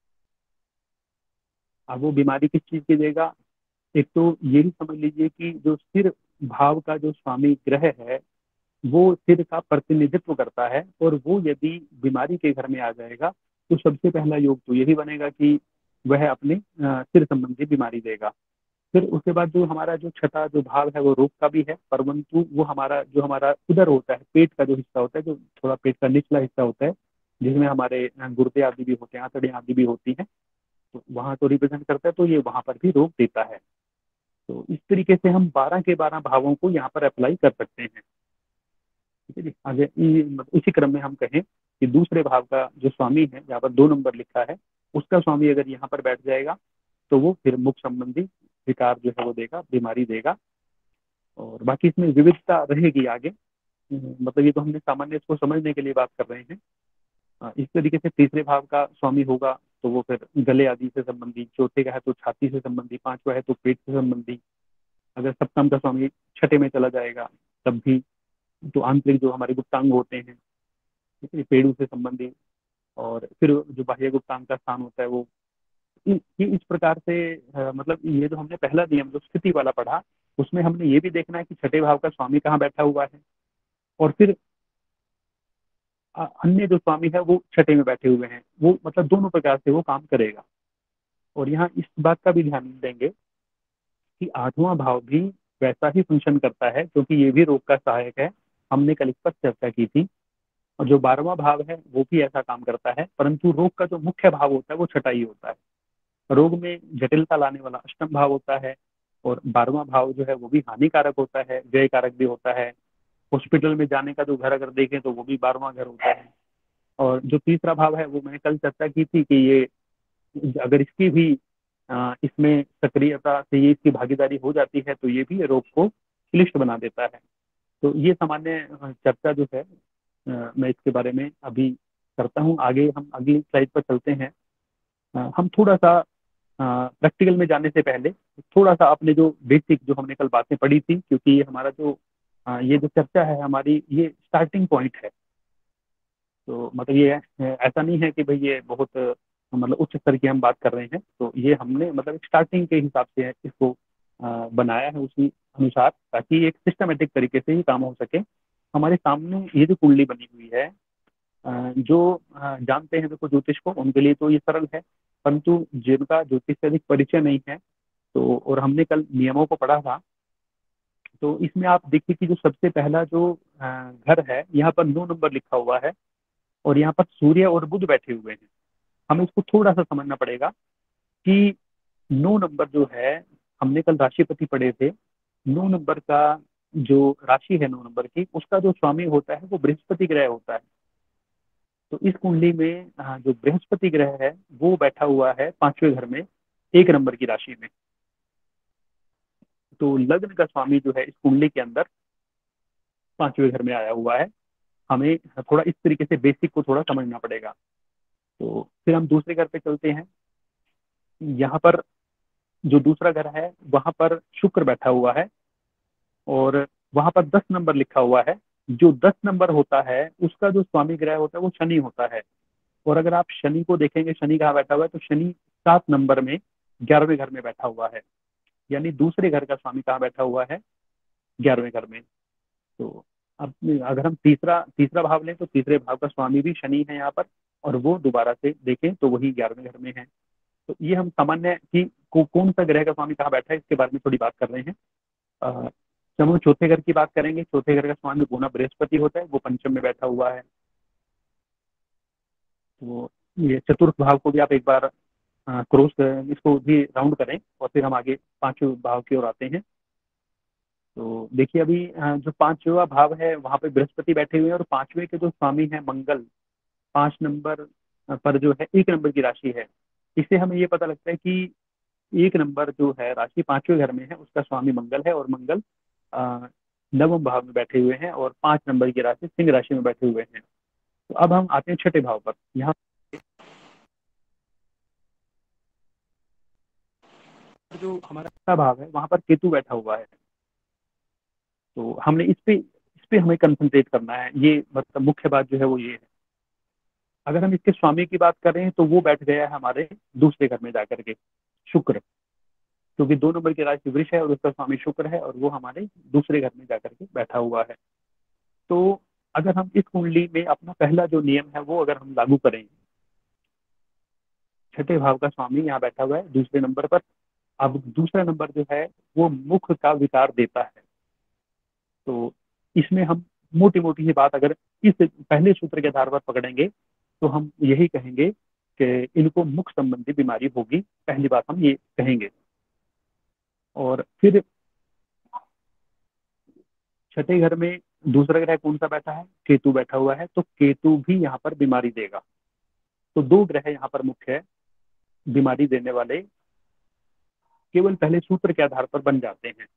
अब वो बीमारी किस चीज की देगा, एक तो ये भी समझ लीजिए कि जो सिर भाव का जो स्वामी ग्रह है वो सिर का प्रतिनिधित्व करता है, और वो यदि बीमारी के घर में आ जाएगा तो सबसे पहला योग तो यही बनेगा कि वह अपने अ, सिर संबंधी बीमारी देगा। फिर उसके बाद जो हमारा जो छठा जो भाव है वो रोग का भी है, परंतु वो हमारा जो हमारा उदर होता है, पेट का जो हिस्सा होता है, जो थोड़ा पेट का निचला हिस्सा होता है, जिसमें हमारे अ, गुर्दे आदि भी होते हैं, आंतड़ियां आदि भी होती हैं, तो वहां तो रिप्रेजेंट करता है, तो ये वहां पर भी रोग देता है। तो इस तरीके से हम बारह के बारह भावों को यहाँ पर अप्लाई कर सकते हैं। ठीक है जी। आगे इ- मतलब इसी क्रम में हम कहें कि दूसरे भाव का जो स्वामी है, जहाँ पर दो नंबर लिखा है, उसका स्वामी अगर यहाँ पर बैठ जाएगा तो वो फिर मुख संबंधी विकार जो है वो देगा, बीमारी देगा। और बाकी इसमें विविधता रहेगी आगे, हम्म, मतलब ये तो हमने सामान्य इसको समझने के लिए बात कर रहे हैं। अ, इस तरीके से तीसरे भाव का स्वामी होगा तो वो फिर गले आदि से संबंधी, चौथे का है तो छाती से संबंधी, पांचवा है तो पेट से संबंधी। अगर सप्तम का स्वामी छठे में चला जाएगा तब भी, तो आंतरिक जो हमारे गुप्तांग होते हैं, ठीक है, पेड़ों से संबंधित। और फिर जो बाह्य गुप्तांग का स्थान होता है वो इ- ये इस प्रकार से अ, मतलब ये जो हमने पहला नियम जो स्थिति वाला पढ़ा, उसमें हमने ये भी देखना है कि छठे भाव का स्वामी कहाँ बैठा हुआ है, और फिर अ, अन्य जो स्वामी है वो छठे में बैठे हुए हैं, वो मतलब दोनों प्रकार से वो काम करेगा। और यहाँ इस बात का भी ध्यान देंगे कि आठवां भाव भी वैसा ही फंक्शन करता है, क्योंकि ये भी रोग का सहायक है, हमने कल इस पर चर्चा की थी। और जो बारहवां भाव है वो भी ऐसा काम करता है, परंतु रोग का जो मुख्य भाव होता है वो छठा ही होता है। रोग में जटिलता लाने वाला अष्टम भाव होता है, और बारहवां भाव जो है वो भी हानिकारक होता है, व्यय कारक भी होता है। हॉस्पिटल में जाने का जो घर अगर देखें तो वो भी बारहवां घर होता है। और जो तीसरा भाव है वो मैंने कल चर्चा की थी कि ये अगर इसकी भी अ, इसमें सक्रियता से ये इसकी भागीदारी हो जाती है तो ये भी रोग को क्लिष्ट बना देता है। तो ये सामान्य अ, चर्चा जो है अ, मैं इसके बारे में अभी करता हूँ। आगे हम अगली स्लाइड पर चलते हैं। अ, हम थोड़ा सा प्रैक्टिकल में जाने से पहले थोड़ा सा अपने जो बेसिक जो हमने कल बातें पढ़ी थी, क्योंकि ये हमारा जो अ, ये जो चर्चा है हमारी, ये स्टार्टिंग पॉइंट है। तो मतलब ये अ, ऐसा नहीं है कि भाई ये बहुत अ, मतलब उच्च स्तर की हम बात कर रहे हैं। तो ये हमने मतलब स्टार्टिंग के हिसाब से इसको अ, बनाया है उसी अनुसार, ताकि एक सिस्टमेटिक तरीके से ही काम हो सके। हमारे सामने ये जो कुंडली बनी हुई है, अ, जो अ, जानते हैं देखो ज्योतिष को, उनके लिए तो ये सरल है, परंतु जिनका ज्योतिष से अधिक परिचय नहीं है, तो और हमने कल नियमों को पढ़ा था, तो इसमें आप देखिए कि जो सबसे पहला जो अ, घर है, यहाँ पर नौ नंबर लिखा हुआ है और यहाँ पर सूर्य और बुध बैठे हुए हैं। हमें इसको थोड़ा सा समझना पड़ेगा कि नौ नंबर जो है, हमने कल राशिपति पढ़े थे, नौ नंबर का जो राशि है नौ नंबर की, उसका जो स्वामी होता है वो बृहस्पति ग्रह होता है। तो इस कुंडली में अ, जो बृहस्पति ग्रह है वो बैठा हुआ है पांचवें घर में, एक नंबर की राशि में। तो लग्न का स्वामी जो है इस कुंडली के अंदर पांचवें घर में आया हुआ है। हमें थोड़ा इस तरीके से बेसिक को थोड़ा समझना पड़ेगा। तो फिर हम दूसरे घर पे चलते हैं। यहाँ पर जो दूसरा घर है वहां पर शुक्र बैठा हुआ है और वहां पर दस नंबर लिखा हुआ है। जो दस नंबर होता है उसका जो स्वामी ग्रह होता है वो शनि होता है। और अगर आप शनि को देखेंगे, शनि कहाँ बैठा हुआ है, तो शनि सात नंबर में ग्यारहवें घर में बैठा हुआ है। यानी दूसरे घर का स्वामी कहाँ बैठा हुआ है, ग्यारहवें घर में। तो अब अगर हम तीसरा तीसरा भाव लें तो तीसरे भाव का स्वामी भी शनि है यहाँ पर, और वो दोबारा से देखें तो वही ग्यारहवें घर में है। तो ये हम सामान्य कि को, कौन सा ग्रह का स्वामी कहाँ बैठा है इसके बारे में थोड़ी बात कर रहे हैं। अ, जब हम चौथे घर की बात करेंगे, चौथे घर का स्वामी गुना बृहस्पति होता है, वो पंचम में बैठा हुआ है। तो ये चतुर्थ भाव को भी आप एक बार क्रॉस इसको भी राउंड करें और फिर हम आगे पांचवें भाव की ओर आते हैं। तो देखिए अभी अ, जो पांचवा भाव है वहां पे बृहस्पति बैठे हुए हैं और पांचवें के जो स्वामी है मंगल, पांच नंबर पर जो है एक नंबर की राशि है। इससे हमें ये पता लगता है कि एक नंबर जो है राशि पांचवें घर में है, उसका स्वामी मंगल है और मंगल अ, नवम भाव में बैठे हुए हैं और पांच नंबर की राशि सिंह राशि में बैठे हुए हैं। तो अब हम आते हैं छठे भाव पर। यहाँ जो हमारा छठा भाव है वहां पर केतु बैठा हुआ है। तो हमने इस पे इस पे हमें कंसंट्रेट करना है। ये मतलब मुख्य बात जो है वो ये है। अगर हम इसके स्वामी की बात करें तो वो बैठ गया है हमारे दूसरे घर में जाकर के, शुक्र, क्योंकि दो नंबर की राशि वृष है और उसका स्वामी शुक्र है और वो हमारे दूसरे घर में जाकर के बैठा हुआ है। तो अगर हम इस कुंडली में अपना पहला जो नियम है वो अगर हम लागू करें, छठे भाव का स्वामी यहाँ बैठा हुआ है दूसरे नंबर पर। अब दूसरा नंबर जो है वो मुख का विकार देता है। तो इसमें हम मोटी मोटी सी बात अगर इस पहले सूत्र के आधार पर पकड़ेंगे तो हम यही कहेंगे कि इनको मुख संबंधी बीमारी होगी। पहली बात हम ये कहेंगे। और फिर छठे घर में दूसरा ग्रह कौन सा बैठा है, केतु बैठा हुआ है। तो केतु भी यहाँ पर बीमारी देगा। तो दो ग्रह यहाँ पर मुख्य है बीमारी देने वाले, केवल पहले सूत्र के आधार पर बन जाते हैं।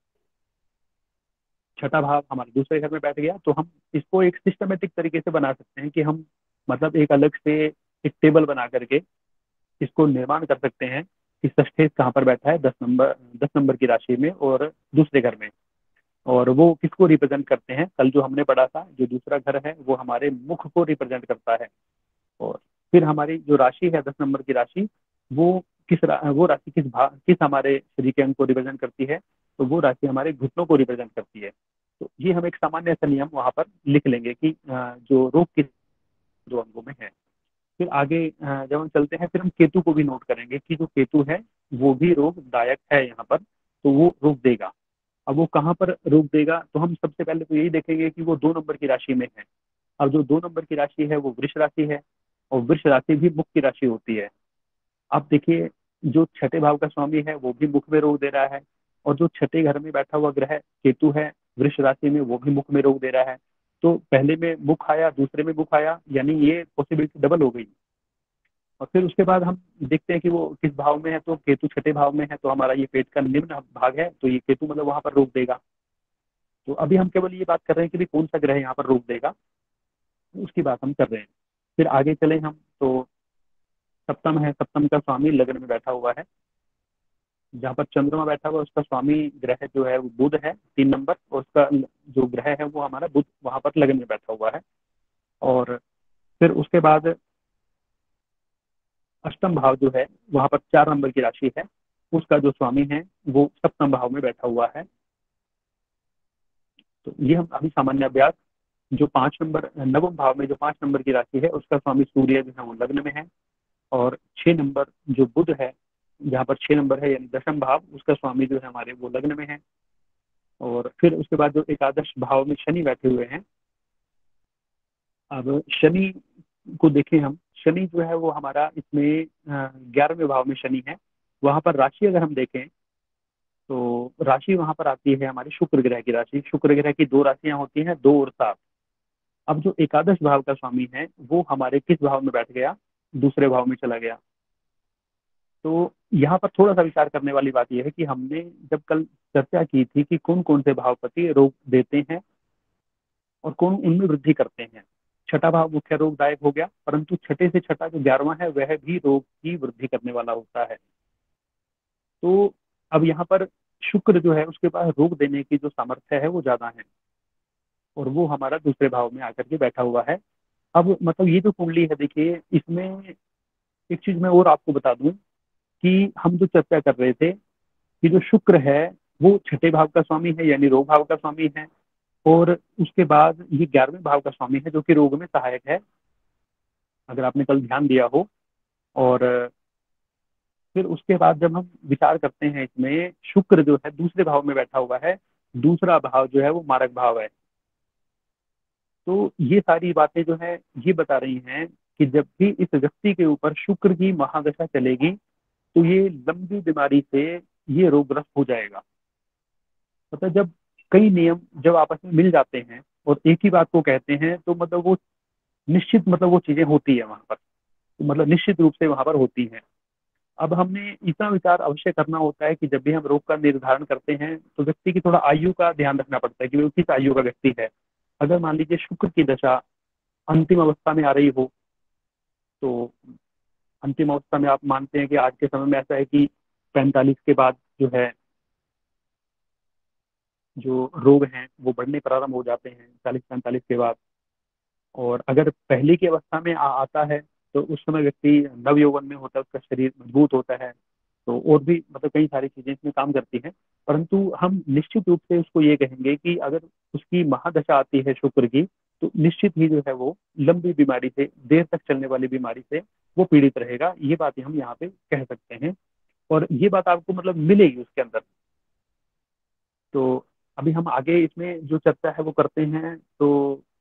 छठा भाव हमारे दूसरे घर में बैठ गया तो हम इसको एक सिस्टमेटिक तरीके से बना सकते हैं कि हम मतलब एक अलग से एक टेबल बना करके इसको निर्माण कर सकते हैं कि षष्ठेश कहाँ पर बैठा है, दस नंबर दस नंबर की राशि में और दूसरे घर में। और वो किसको रिप्रेजेंट करते हैं, कल जो हमने पढ़ा था जो दूसरा घर है वो हमारे मुख को रिप्रेजेंट करता है। और फिर हमारी जो राशि है दस नंबर की राशि, वो किस रा, वो राशि किस भाग किस हमारे शरीर के अंग को रिप्रेजेंट करती है, तो वो राशि हमारे घुटनों को रिप्रेजेंट करती है। तो ये हम एक सामान्य सा नियम वहां पर लिख लेंगे कि अ, जो रोग किस दो अंगों में है। फिर आगे अ, जब हम चलते हैं फिर हम केतु को भी नोट करेंगे कि जो केतु है वो भी रोगदायक है यहाँ पर, तो वो रोग देगा। अब वो कहाँ पर रोक देगा, तो हम सबसे पहले तो यही देखेंगे कि वो दो नंबर की राशि में है। अब जो दो नंबर की राशि है वो वृष राशि है और वृष राशि भी मुख की राशि होती है। अब देखिए जो छठे भाव का स्वामी है वो भी मुख में रोक दे रहा है और जो छठे घर में बैठा हुआ ग्रह केतु है वृष राशि में, वो भी मुख में रोक दे रहा है। तो पहले में मुख आया, दूसरे में मुख आया, यानी ये पॉसिबिलिटी डबल हो गई। और फिर उसके बाद हम देखते हैं कि वो किस भाव में है, तो केतु छठे भाव में है तो हमारा ये पेट का निम्न भाग है, तो ये केतु मतलब वहां पर रोक देगा। तो अभी हम केवल ये बात कर रहे हैं कि भी कौन सा ग्रह यहाँ पर रोक देगा, उसकी बात हम कर रहे हैं। फिर आगे चले हम तो सप्तम है, सप्तम का स्वामी लग्न में बैठा हुआ है। जहाँ पर चंद्रमा बैठा हुआ है उसका स्वामी ग्रह जो है वो बुध है, तीन नंबर, और उसका जो ग्रह है वो हमारा बुध वहां पर लग्न में बैठा हुआ है। और फिर उसके बाद अष्टम भाव जो है वहां पर चार नंबर की राशि है, उसका जो स्वामी है वो सप्तम भाव में बैठा हुआ है। तो ये हम अभी सामान्य अभ्यास। जो पांच नंबर नवम भाव में जो पांच नंबर की राशि है उसका स्वामी सूर्य जो है वो लग्न में है। और छह नंबर जो बुध है, जहाँ पर छह नंबर है यानी दशम भाव, उसका स्वामी जो है हमारे वो लग्न में है। और फिर उसके बाद जो एकादश भाव में शनि बैठे हुए हैं। अब शनि को देखें हम, शनि जो है वो हमारा इसमें ग्यारहवें भाव में शनि है। वहां पर राशि अगर हम देखें तो राशि वहां पर आती है हमारी शुक्र ग्रह की राशि। शुक्र ग्रह की दो राशियां होती हैं, दो और सात। अब जो एकादश भाव का स्वामी है वो हमारे किस भाव में बैठ गया? दूसरे भाव में चला गया। तो यहाँ पर थोड़ा सा विचार करने वाली बात यह है कि हमने जब कल चर्चा की थी कि कौन कौन से भावपति रोग देते हैं और कौन उनमें वृद्धि करते हैं। छठा भाव मुख्य रोगदायक हो गया, परंतु छठे से छठा जो ग्यारहवां है वह भी रोग की वृद्धि करने वाला होता है। तो अब यहाँ पर शुक्र जो है उसके पास रोग देने की जो सामर्थ्य है वो ज्यादा है, और वो हमारा दूसरे भाव में आकर के बैठा हुआ है। अब मतलब ये जो कुंडली है, देखिए इसमें एक चीज मैं और आपको बता दूं कि हम जो चर्चा कर रहे थे कि जो शुक्र है वो छठे भाव का स्वामी है यानी रोग भाव का स्वामी है, और उसके बाद ये ग्यारहवें भाव का स्वामी है जो कि रोग में सहायक है, अगर आपने कल ध्यान दिया हो। और फिर उसके बाद जब हम विचार करते हैं इसमें, शुक्र जो है दूसरे भाव में बैठा हुआ है, दूसरा भाव जो है वो मारक भाव है। तो ये सारी बातें जो है ये बता रही हैं कि जब भी इस व्यक्ति के ऊपर शुक्र की महादशा चलेगी तो ये लंबी बीमारी से ये रोगग्रस्त हो जाएगा। मतलब जब कई नियम जब आपस में मिल जाते हैं और एक ही बात को कहते हैं तो मतलब वो निश्चित मतलब वो चीजें होती है वहां पर, तो मतलब निश्चित रूप से वहां पर होती हैं। अब हमने इतना विचार अवश्य करना होता है कि जब भी हम रोग का निर्धारण करते हैं तो व्यक्ति की थोड़ा आयु का ध्यान रखना पड़ता है कि वो किस आयु का व्यक्ति है। अगर मान लीजिए शुक्र की दशा अंतिम अवस्था में आ रही हो, तो अंतिम अवस्था में आप मानते हैं कि आज के समय में ऐसा है कि पैंतालीस के बाद जो है जो रोग हैं वो बढ़ने प्रारंभ हो जाते हैं, चालीस पैंतालीस के बाद। और अगर पहले की अवस्था में आ, आता है तो उस समय व्यक्ति नव यौवन में होता है, उसका शरीर मजबूत होता है, तो और भी मतलब कई सारी चीजें इसमें काम करती हैं। परंतु हम निश्चित रूप से उसको ये कहेंगे कि अगर उसकी महादशा आती है शुक्र की तो निश्चित ही जो है वो लंबी बीमारी से, देर तक चलने वाली बीमारी से वो पीड़ित रहेगा। ये बातें हम यहाँ पे कह सकते हैं, और ये बात आपको मतलब मिलेगी उसके अंदर। तो अभी हम आगे इसमें जो चर्चा है वो करते हैं। तो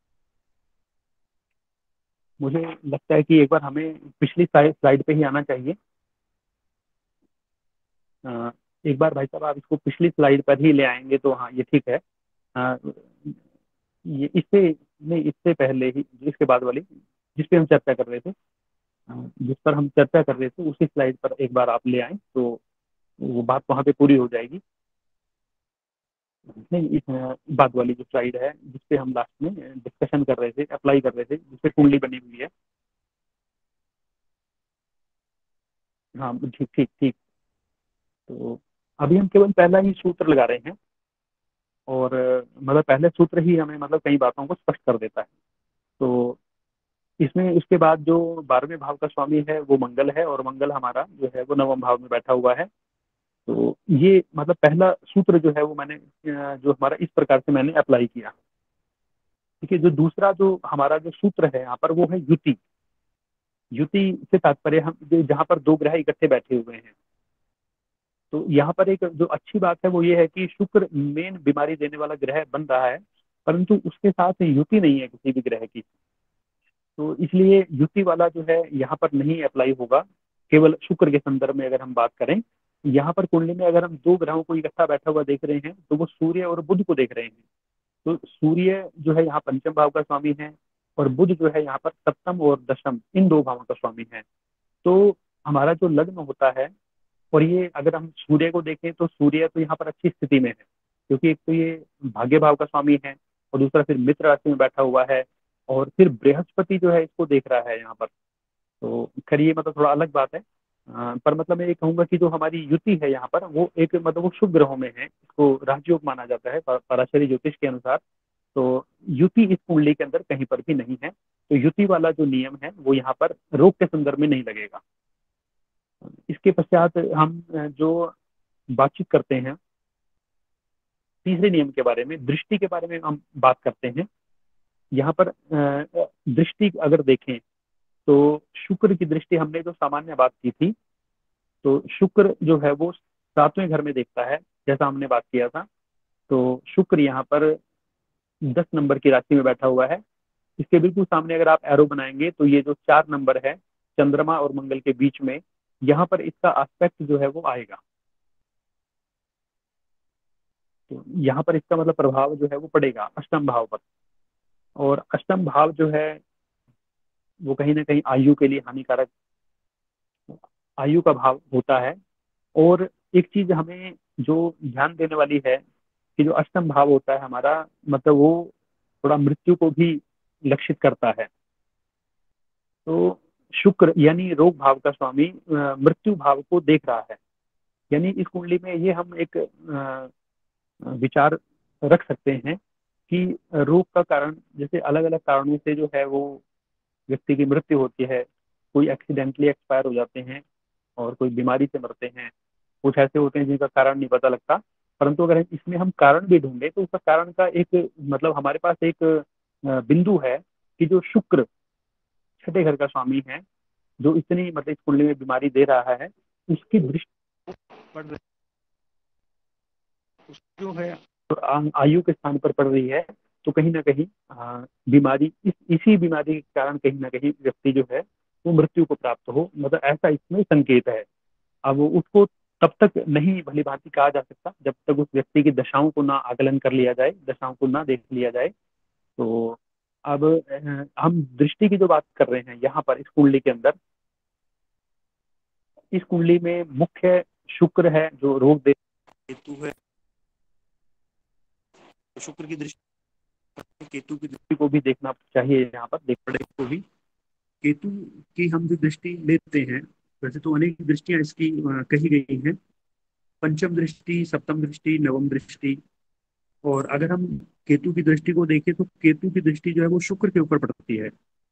मुझे लगता है कि एक बार हमें पिछली स्लाइड पे ही आना चाहिए। अ, एक बार भाई साहब आप इसको पिछली स्लाइड पर ही ले आएंगे तो हाँ ये ठीक है। अ, ये इससे नहीं, इससे पहले ही इसके बाद वाली जिस पे हम चर्चा कर रहे थे, अ, जिस पर हम चर्चा कर रहे थे उसी स्लाइड पर एक बार आप ले आए तो वो बात वहाँ पे पूरी हो जाएगी। नहीं, इस अ, बाद वाली जो स्लाइड है जिस पे हम लास्ट में डिस्कशन कर रहे थे, अप्लाई कर रहे थे, जिसपे कुंडली बनी हुई है। हाँ ठीक ठीक ठीक। तो अभी हम केवल पहला ही सूत्र लगा रहे हैं, और अ, मतलब पहले सूत्र ही हमें मतलब कई बातों को स्पष्ट कर देता है। तो इसमें उसके बाद जो बारहवें भाव का स्वामी है वो मंगल है, और मंगल हमारा जो है वो नवम भाव में बैठा हुआ है। तो ये मतलब पहला सूत्र जो है वो मैंने अ, जो हमारा इस प्रकार से मैंने अप्लाई किया। ठीक है, जो दूसरा जो हमारा जो सूत्र है यहाँ पर वो है युति। युति से तात्पर्य हम जो जहाँ पर दो ग्रह इकट्ठे बैठे हुए हैं। तो यहाँ पर एक जो अच्छी बात है वो ये है कि शुक्र मेन बीमारी देने वाला ग्रह बन रहा है, परंतु उसके साथ युति नहीं है किसी भी ग्रह की। तो इसलिए युति वाला जो है यहाँ पर नहीं अप्लाई होगा। केवल शुक्र के संदर्भ में अगर हम बात करें, यहाँ पर कुंडली में अगर हम दो ग्रहों को इकट्ठा बैठा हुआ देख रहे हैं तो वो सूर्य और बुध को देख रहे हैं। तो सूर्य जो है यहाँ पंचम भाव का स्वामी है, और बुध जो है यहाँ पर सप्तम और दशम इन दो भावों का स्वामी है। तो हमारा जो लग्न होता है, और ये अगर हम सूर्य को देखें तो सूर्य तो यहाँ पर अच्छी स्थिति में है, क्योंकि एक तो ये भाग्य भाव का स्वामी है, और दूसरा फिर मित्र राशि में बैठा हुआ है, और फिर बृहस्पति जो है इसको देख रहा है यहाँ पर। तो खैर ये मतलब थोड़ा अलग बात है। अ, पर मतलब मैं ये कहूंगा कि जो हमारी युति है यहाँ पर वो एक मतलब वो शुभ ग्रहों में है, इसको राजयोग माना जाता है प- पराशरी ज्योतिष के अनुसार। तो युति इस कुंडली के अंदर कहीं पर भी नहीं है, तो युति वाला जो नियम है वो यहाँ पर रोग के संदर्भ में नहीं लगेगा। इसके पश्चात हम अ, जो बातचीत करते हैं तीसरे नियम के बारे में, दृष्टि के बारे में हम बात करते हैं। यहाँ पर अ, दृष्टि अगर देखें तो शुक्र की दृष्टि हमने जो सामान्य बात की थी, तो शुक्र जो है वो सातवें घर में देखता है, जैसा हमने बात किया था। तो शुक्र यहाँ पर दस नंबर की राशि में बैठा हुआ है। इसके बिल्कुल सामने अगर आप एरो बनाएंगे तो ये जो चार नंबर है चंद्रमा और मंगल के बीच में, यहाँ पर इसका एस्पेक्ट जो है वो आएगा। तो यहाँ पर इसका मतलब प्रभाव जो है वो पड़ेगा अष्टम भाव पर। और अष्टम भाव जो है वो कहीं ना कहीं आयु के लिए हानिकारक, आयु का भाव होता है। और एक चीज हमें जो ध्यान देने वाली है कि जो अष्टम भाव होता है हमारा, मतलब वो थोड़ा मृत्यु को भी लक्षित करता है। तो शुक्र यानी रोग भाव का स्वामी अ, मृत्यु भाव को देख रहा है। यानी इस कुंडली में ये हम एक अ, विचार रख सकते हैं कि रोग का कारण जैसे अलग अलग कारणों से जो है वो व्यक्ति की मृत्यु होती है। कोई एक्सीडेंटली एक्सपायर हो जाते हैं और कोई बीमारी से मरते हैं। कुछ ऐसे होते हैं जिनका कारण नहीं पता लगता। परंतु अगर इसमें हम कारण भी ढूंढे तो उसका कारण का एक मतलब हमारे पास एक अ, बिंदु है कि जो शुक्र छठे घर का स्वामी है, जो इतनी मतलब इस कुंडली में बीमारी दे रहा है, उसकी दृष्टि पड़ रही उसकी जो है आ- आयु के स्थान पर पड़ रही है। तो कहीं ना कहीं आ, बीमारी इस इसी बीमारी के कारण कहीं ना कहीं व्यक्ति जो है वो मृत्यु को प्राप्त हो, मतलब ऐसा इसमें संकेत है। अब उसको तब तक नहीं भली भांति कहा जा सकता जब तक उस व्यक्ति की दशाओं को ना आकलन कर लिया जाए, दशाओं को ना देख लिया जाए। तो अब अ, हम दृष्टि की जो बात कर रहे हैं यहाँ पर इस कुंडली के अंदर, इस कुंडली में मुख्य शुक्र है जो रोग दे, केतु है। तो शुक्र की दृष्टि, केतु की दृष्टि को भी देखना चाहिए यहाँ पर, देख पड़े को भी। केतु की हम जो दृष्टि लेते हैं, वैसे तो अनेक दृष्टियां इसकी अ, कही गई हैं। पंचम दृष्टि, सप्तम दृष्टि, नवम दृष्टि। और अगर हम केतु की दृष्टि को देखें तो केतु की दृष्टि जो है वो शुक्र के ऊपर पड़ती है।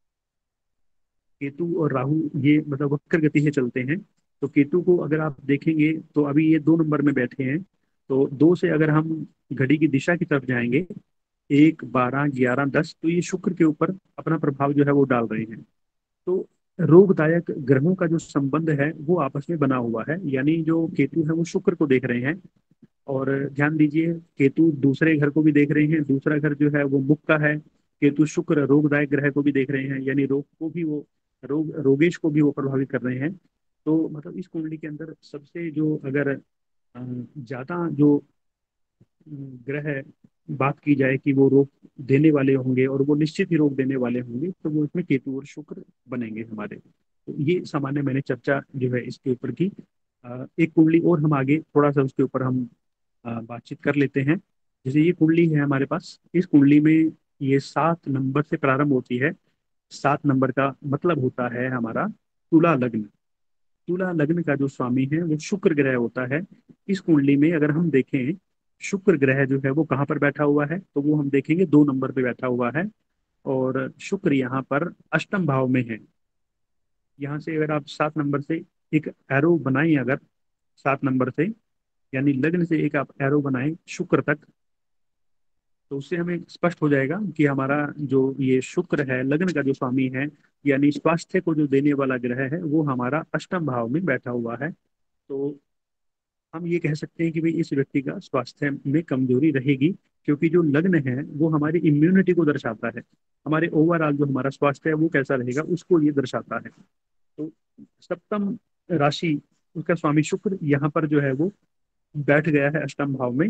केतु और राहु ये मतलब वक्र गति से चलते हैं। तो केतु को अगर आप देखेंगे तो अभी ये दो नंबर में बैठे हैं। तो दो से अगर हम घड़ी की दिशा की तरफ जाएंगे, एक, बारह, ग्यारह, दस, तो ये शुक्र के ऊपर अपना प्रभाव जो है वो डाल रहे हैं। तो रोगदायक ग्रहों का जो संबंध है वो आपस में बना हुआ है, यानी जो केतु है वो शुक्र को देख रहे हैं। और ध्यान दीजिए, केतु दूसरे घर को भी देख रहे हैं, दूसरा घर जो है वो मुख का है। केतु शुक्र रोगदायक ग्रह को भी देख रहे हैं, यानी रोग को भी वो रोग रोगेश को भी वो प्रभावित कर रहे हैं। तो मतलब इस कुंडली के अंदर सबसे जो अगर अ, ज्यादा जो ग्रह बात की जाए कि वो रोग देने वाले होंगे और वो निश्चित ही रोग देने वाले होंगे, तो वो इसमें केतु और शुक्र बनेंगे हमारे। तो ये सामान्य मैंने चर्चा जो है इसके ऊपर की। अ, एक कुंडली और हम आगे थोड़ा सा उसके ऊपर हम अ, बातचीत कर लेते हैं। जैसे ये कुंडली है हमारे पास, इस कुंडली में ये सात नंबर से प्रारंभ होती है। सात नंबर का मतलब होता है हमारा तुला लग्न। तुला लग्न का जो स्वामी है वो शुक्र ग्रह होता है। इस कुंडली में अगर हम देखें शुक्र ग्रह जो है वो कहाँ पर बैठा हुआ है, तो वो हम देखेंगे दो नंबर पे बैठा हुआ है। और शुक्र यहाँ पर अष्टम भाव में है। यहाँ से अगर आप सात नंबर से एक एरो बनाएं, अगर सात नंबर से यानी लग्न से एक आप एरो बनाएं शुक्र तक, तो उससे हमें स्पष्ट हो जाएगा कि हमारा जो ये शुक्र है लग्न का जो स्वामी है, यानी स्वास्थ्य को जो देने वाला ग्रह है, वो हमारा अष्टम भाव में बैठा हुआ है। तो हम ये कह सकते हैं कि भाई इस व्यक्ति का स्वास्थ्य में कमजोरी रहेगी, क्योंकि जो लग्न है वो हमारी इम्यूनिटी को दर्शाता है। हमारे ओवरऑल जो हमारा स्वास्थ्य है वो कैसा रहेगा उसको ये दर्शाता है। तो सप्तम राशि उसका स्वामी शुक्र यहाँ पर जो है वो बैठ गया है अष्टम भाव में।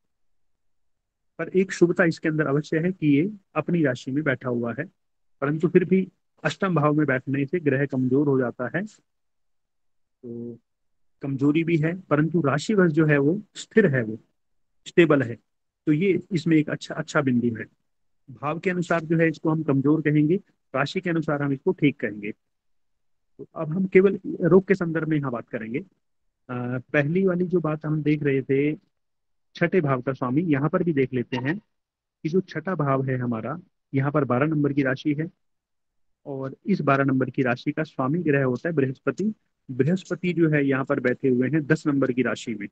पर एक शुभता इसके अंदर अवश्य है कि ये अपनी राशि में बैठा हुआ है। परंतु फिर भी अष्टम भाव में बैठने से ग्रह कमजोर हो जाता है। तो कमजोरी भी है, परंतु राशिवश जो है वो स्थिर है, वो स्टेबल है। तो ये इसमें एक अच्छा अच्छा बिंदु है। भाव के अनुसार जो है इसको हम कमजोर कहेंगे, राशि के अनुसार हम इसको ठीक कहेंगे। तो अब हम केवल रोग के संदर्भ में यहाँ बात करेंगे। अ, पहली वाली जो बात हम देख रहे थे, छठे भाव का स्वामी, यहाँ पर भी देख लेते हैं कि जो छठा भाव है हमारा, यहाँ पर बारह नंबर की राशि है और इस बारह नंबर की राशि का स्वामी ग्रह होता है बृहस्पति। बृहस्पति जो है यहाँ पर बैठे हुए हैं दस नंबर की राशि में।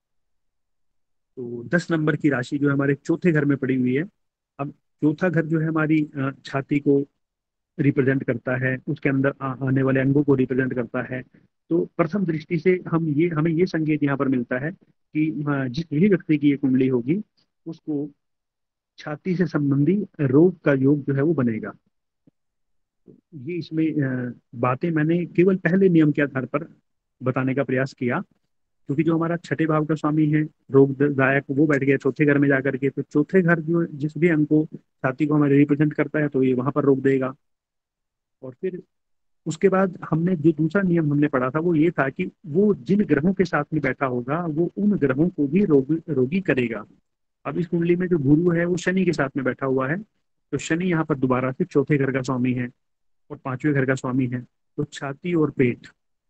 तो दस नंबर की राशि जो है हमारे चौथे घर में पड़ी हुई है। अब चौथा घर जो है हमारी अ, छाती को रिप्रेजेंट करता है, उसके अंदर आ, आने वाले अंगों को रिप्रेजेंट करता है। तो प्रथम दृष्टि से हम ये हमें ये संकेत यहाँ पर मिलता है कि अ, जिस भी व्यक्ति की ये कुंडली होगी उसको छाती से संबंधी रोग का योग जो है वो बनेगा। ये इसमें अ, बातें मैंने केवल पहले नियम के आधार पर बताने का प्रयास किया, क्योंकि जो हमारा छठे भाव का स्वामी है रोगदायक, वो बैठ गया चौथे घर में जाकर के। तो चौथे घर जो जिस भी अंग को, छाती को हमारे रिप्रेजेंट करता है, तो ये वहां पर रोक देगा। और फिर उसके बाद हमने जो दूसरा नियम हमने पढ़ा था वो ये था कि वो जिन ग्रहों के साथ में बैठा होगा वो उन ग्रहों को भी रोगी रोगी करेगा। अब इस कुंडली में जो गुरु है वो शनि के साथ में बैठा हुआ है, तो शनि यहाँ पर दोबारा से चौथे घर का स्वामी है और पांचवें घर का स्वामी है, तो छाती और पेट।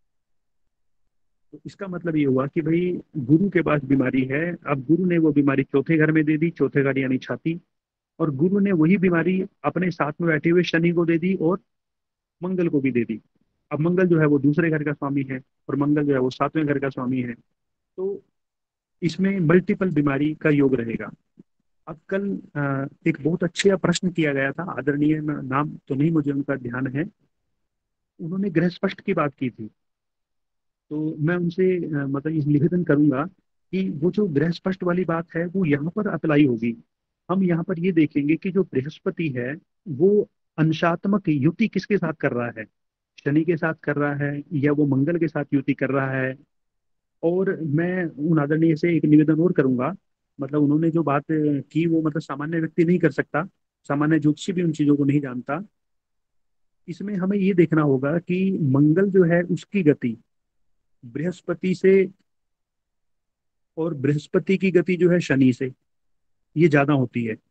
तो इसका मतलब ये हुआ कि भाई गुरु के पास बीमारी है, अब गुरु ने वो बीमारी चौथे घर में दे दी, चौथे घर यानी छाती। और गुरु ने वही बीमारी अपने साथ में बैठे हुए शनि को दे दी और मंगल को भी दे दी। अब मंगल जो है वो दूसरे घर का स्वामी है और मंगल जो है वो सातवें घर का स्वामी है। तो इसमें मल्टीपल बीमारी का योग रहेगा। अब कल अ, एक बहुत अच्छा प्रश्न किया गया था, आदरणीय, नाम तो नहीं मुझे उनका ध्यान है, उन्होंने ग्रह स्पष्ट की बात की थी। तो मैं उनसे अ, मतलब इस निवेदन करूंगा कि वो जो ग्रह स्पष्ट वाली बात है वो यहाँ पर अप्लाई होगी। हम यहाँ पर ये देखेंगे कि जो बृहस्पति है वो अंशात्मक युति किसके साथ कर रहा है, शनि के साथ कर रहा है या वो मंगल के साथ युति कर रहा है। और मैं उन आदरणीय से एक निवेदन और करूंगा, मतलब उन्होंने जो बात की वो मतलब सामान्य व्यक्ति नहीं कर सकता, सामान्य ज्योतिषी भी उन चीजों को नहीं जानता। इसमें हमें ये देखना होगा कि मंगल जो है उसकी गति बृहस्पति से और बृहस्पति की गति जो है शनि से ये ज्यादा होती है।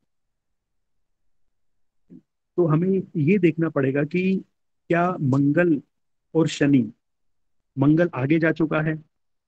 तो हमें ये देखना पड़ेगा कि क्या मंगल और शनि, मंगल आगे जा चुका है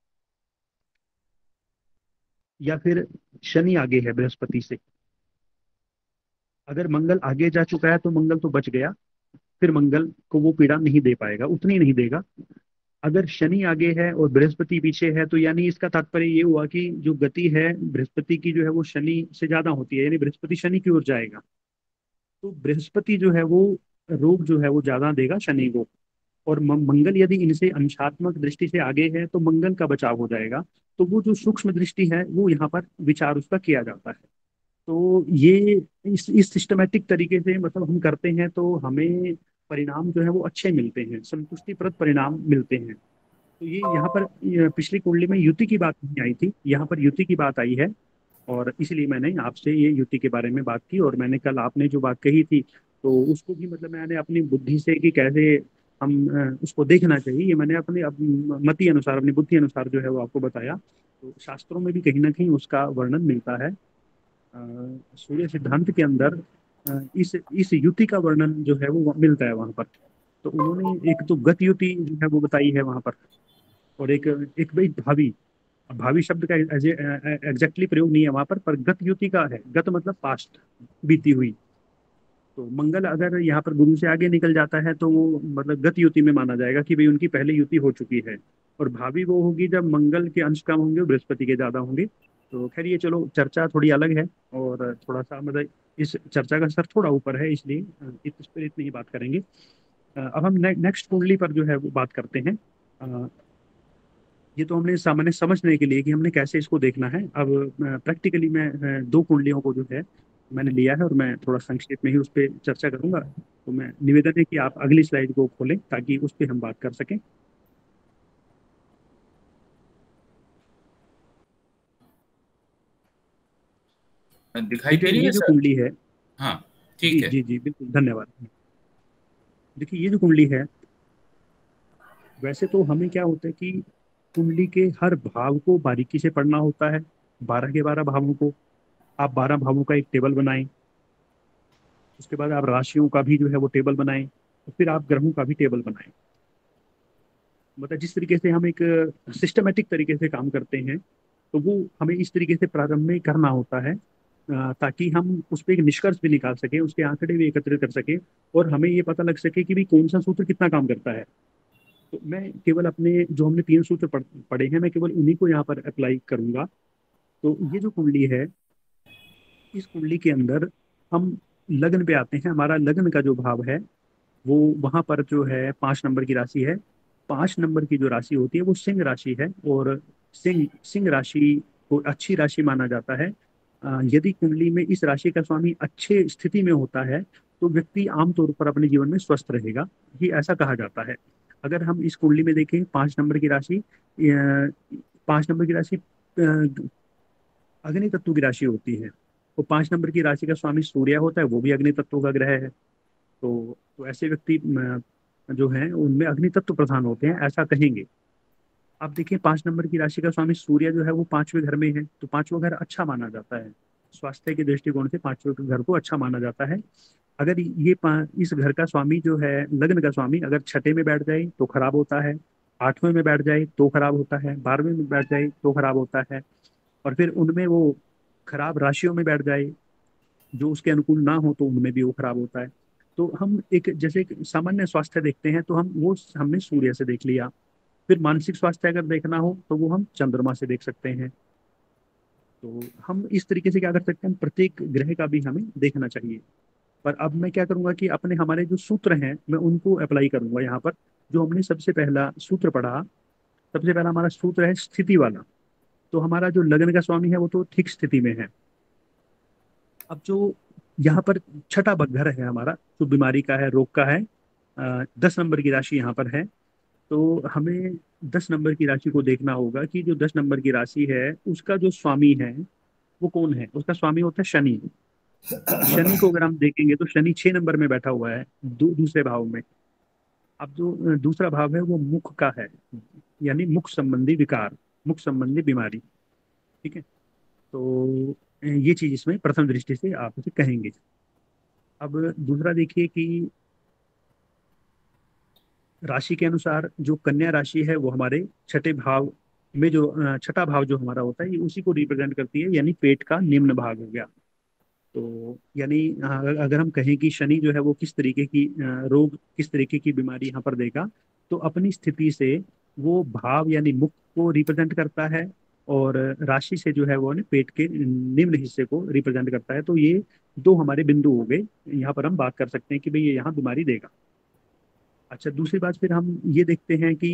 या फिर शनि आगे है बृहस्पति से। अगर मंगल आगे जा चुका है तो मंगल तो बच गया, फिर मंगल को वो पीड़ा नहीं दे पाएगा, उतनी नहीं देगा। अगर शनि आगे है और बृहस्पति पीछे है तो यानी इसका तात्पर्य ये हुआ कि जो गति है बृहस्पति की जो है वो शनि से ज्यादा होती है, यानी बृहस्पति शनि की ओर जाएगा। तो बृहस्पति जो है वो रोग जो है वो ज्यादा देगा शनि को। और म- मंगल यदि इनसे अंशात्मक दृष्टि से आगे है तो मंगल का बचाव हो जाएगा। तो वो जो सूक्ष्म दृष्टि है वो यहाँ पर विचार उसका किया जाता है। तो ये इस इस सिस्टमेटिक तरीके से मतलब हम करते हैं तो हमें परिणाम जो है वो अच्छे मिलते हैं, संतुष्टिप्रद परिणाम मिलते हैं। तो ये यहाँ पर ये पिछली कुंडली में युति की बात नहीं आई थी, यहाँ पर युति की बात आई है। और इसलिए मैंने आपसे ये युति के बारे में बात की। और मैंने कल आपने जो बात कही थी तो उसको भी मतलब मैंने अपनी बुद्धि से कि कैसे हम अ, उसको देखना चाहिए, ये मैंने अपने अप, मति अनुसार, अपनी बुद्धि अनुसार जो है वो आपको बताया। तो शास्त्रों में भी कहीं ना कहीं उसका वर्णन मिलता है। अ, सूर्य सिद्धांत के अंदर अ, इस इस युति का वर्णन जो है वो मिलता है वहां पर। तो उन्होंने एक तो गत युति जो है वो बताई है वहां पर, और एक एक भाई भावी। अब भावी शब्द का एग्जैक्टली प्रयोग नहीं है वहां पर पर गत युति का है। गत मतलब पास्ट, बीती हुई। तो मंगल अगर यहाँ पर गुरु से आगे निकल जाता है तो वो मतलब गत युति में माना जाएगा कि भाई उनकी पहले युति हो चुकी है। और भावी वो होगी जब मंगल के अंश कम होंगे, बृहस्पति के ज्यादा होंगे। तो खैर ये चलो चर्चा थोड़ी अलग है और थोड़ा सा मतलब इस चर्चा का स्तर थोड़ा ऊपर है, इसलिए अ, इस पर इतनी ही बात करेंगे। अ, अब हम ने, नेक्स्ट कुंडली पर जो है वो बात करते हैं। अ, ये तो हमने सामान्य समझने के लिए कि हमने कैसे इसको देखना है। अब प्रैक्टिकली मैं अ, दो कुंडलियों को जो है मैंने लिया है और मैं थोड़ा संक्षेप में ही उस पर चर्चा करूंगा। तो मैं निवेदन है कि आप अगली स्लाइड को खोलें ताकि उस पर हम बात कर सकें।
दिखाई दे
देखिए
रही
ये
है
जो
सर?
कुंडली है,
हाँ,
जी
ठीक है।
जी जी बिल्कुल, धन्यवाद। देखिए ये जो कुंडली है, वैसे तो हमें क्या होता है कि कुंडली के हर भाव को बारीकी से पढ़ना होता है, बारह के बारह भावों को। आप बारह भावों का एक टेबल बनाएं, उसके बाद आप राशियों का भी जो है वो टेबल बनाएं, और फिर आप ग्रहों का भी टेबल बनाएं। मतलब जिस तरीके से हम एक सिस्टमेटिक तरीके से काम करते हैं, तो वो हमें इस तरीके से प्रारंभ में करना होता है, अ, ताकि हम उस पर एक निष्कर्ष भी निकाल सकें, उसके आंकड़े भी एकत्रित कर सकें, और हमें ये पता लग सके कि भी कौन सा सूत्र कितना काम करता है। तो मैं केवल अपने जो हमने तीन सूत्र पढ़, पढ़े हैं, मैं केवल उन्हीं को यहाँ पर अप्लाई करूंगा। तो ये जो कुंडली है, इस कुंडली के अंदर हम लग्न पे आते हैं। हमारा लग्न का जो भाव है, वो वहां पर जो है पांच नंबर की राशि है। पांच नंबर की जो राशि होती है वो सिंह राशि है, और सिंह सिंह राशि को अच्छी राशि माना जाता है। अ, यदि कुंडली में इस राशि का स्वामी अच्छे स्थिति में होता है, तो व्यक्ति आमतौर पर अपने जीवन में स्वस्थ रहेगा, ये ऐसा कहा जाता है। अगर हम इस कुंडली में देखें, पांच नंबर की राशि, अ, पांच नंबर की राशि अ, अग्नि तत्व की राशि होती है। तो पांच नंबर की राशि का स्वामी सूर्य होता है, वो भी अग्नि तत्व का ग्रह है। तो तो ऐसे व्यक्ति अ, जो हैं उनमें अग्नि तत्व प्रधान होते हैं, ऐसा कहेंगे। आप देखिए, पांच नंबर की राशि का स्वामी सूर्य जो है वो पांचवें घर में है, तो पांचवा घर अच्छा माना जाता है। स्वास्थ्य के दृष्टिकोण से पांचवें घर को अच्छा माना जाता है। अगर ये पा- इस घर का स्वामी जो है, लग्न का स्वामी अगर छठे में बैठ जाए तो खराब होता है, आठवें में बैठ जाए तो खराब होता है, बारहवें में बैठ जाए तो खराब होता है, और फिर उनमें वो खराब राशियों में बैठ जाए जो उसके अनुकूल ना हो, तो उनमें भी वो खराब होता है। तो हम एक जैसे एक सामान्य स्वास्थ्य देखते हैं, तो हम वो हमने सूर्य से देख लिया। फिर मानसिक स्वास्थ्य अगर देखना हो तो वो हम चंद्रमा से देख सकते हैं। तो हम इस तरीके से क्या कर सकते हैं, प्रत्येक ग्रह का भी हमें देखना चाहिए। पर अब मैं क्या करूंगा कि अपने हमारे जो सूत्र हैं मैं उनको अप्लाई करूंगा यहाँ पर। जो हमने सबसे पहला सूत्र पढ़ा, सबसे पहला हमारा सूत्र है स्थिति वाला। तो हमारा जो लग्न का स्वामी है वो तो ठीक स्थिति में है। अब जो यहाँ पर छठा घर है हमारा, जो बीमारी का है, रोग का है, अ, दस नंबर की राशि यहाँ पर है। तो हमें दस नंबर की राशि को देखना होगा कि जो दस नंबर की राशि है उसका जो स्वामी है वो कौन है। उसका स्वामी होता है शनि। अब शनि को अगर हम देखेंगे तो शनि छह नंबर में बैठा हुआ है, दू, दूसरे भाव में। अब जो अ, दूसरा भाव है वो मुख का है, यानी मुख संबंधी विकार, मुख संबंधी बीमारी। ठीक है। तो अ, ये चीज इसमें प्रथम दृष्टि से आप उसे कहेंगे। अब दूसरा देखिए कि राशि के अनुसार जो कन्या राशि है वो हमारे छठे भाव में, जो अ, छठा भाव जो हमारा होता है, ये उसी को रिप्रेजेंट करती है, यानी पेट का निम्न भाग हो गया। तो यानी अ, अगर हम कहें कि शनि जो है वो किस तरीके की अ, रोग, किस तरीके की बीमारी यहाँ पर देगा, तो अपनी स्थिति से वो भाव यानी मुख को रिप्रेजेंट करता है, और राशि से जो है वो ने पेट के निम्न हिस्से को रिप्रेजेंट करता है। तो ये दो हमारे बिंदु हो गए, यहाँ पर हम बात कर सकते हैं कि भाई ये यहाँ बीमारी देगा। अच्छा, दूसरी बात फिर हम ये देखते हैं कि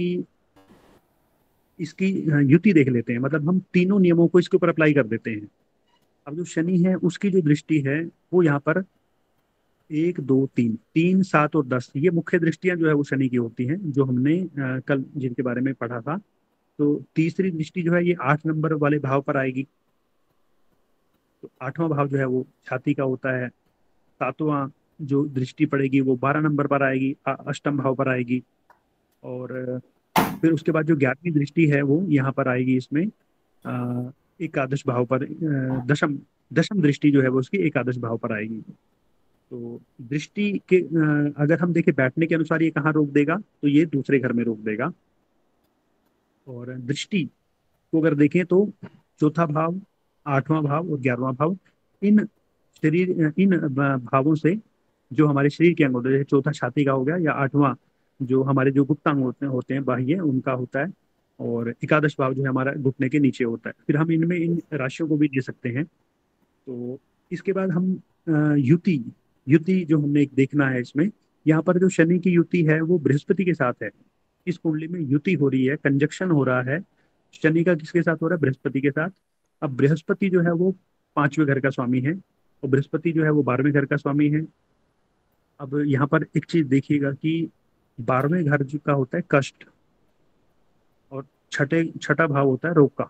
इसकी अ, युति देख लेते हैं, मतलब हम तीनों नियमों को इसके ऊपर अप्लाई कर देते हैं। अब जो शनि है उसकी जो दृष्टि है वो यहाँ पर एक, दो, तीन, तीन, सात और दस, ये मुख्य दृष्टियां जो है वो शनि की होती हैं, जो हमने अ, कल जिनके बारे में पढ़ा था। तो तीसरी दृष्टि जो है ये आठ नंबर वाले भाव पर आएगी। तो आठवां भाव जो है वो छाती का होता है। सातवां जो दृष्टि पड़ेगी वो बारह नंबर पर आएगी, अ- अष्टम भाव पर आएगी। और अ, फिर उसके बाद जो ग्यारहवीं दृष्टि है वो यहाँ पर आएगी इसमें, अ, एकादश भाव पर, अ, दशम दशम दृष्टि जो है वो उसकी एकादश भाव पर आएगी। तो दृष्टि के अ, अगर हम देखें बैठने के अनुसार ये कहाँ रोक देगा, तो ये दूसरे घर में रोक देगा। और दृष्टि को अगर देखें तो चौथा भाव, आठवां भाव और ग्यारहवां भाव, इन शरीर इन भावों से जो हमारे शरीर के अंग होते हैं, जैसे चौथा छाती का हो गया, या आठवां जो हमारे जो गुप्तांग होते हैं होते हैं बाह्य, उनका होता है। और एकादश भाव जो है हमारा घुटने के नीचे होता है। फिर हम इनमें इन राशियों को भी दे सकते हैं। तो इसके बाद हम अ, युति, युति जो हमने एक देखना है इसमें, यहाँ पर जो शनि की युति है वो बृहस्पति के साथ है। इस कुंडली में युति हो रही है, कंजक्शन हो रहा है। शनि का किसके साथ हो रहा है, बृहस्पति के साथ। अब बृहस्पति जो है वो पांचवें घर का स्वामी है, और बृहस्पति जो है वो बारहवें घर का स्वामी है। अब यहाँ पर एक चीज देखिएगा कि बारहवें घर जो का होता है कष्ट, और छठे छठा भाव होता है रोग का।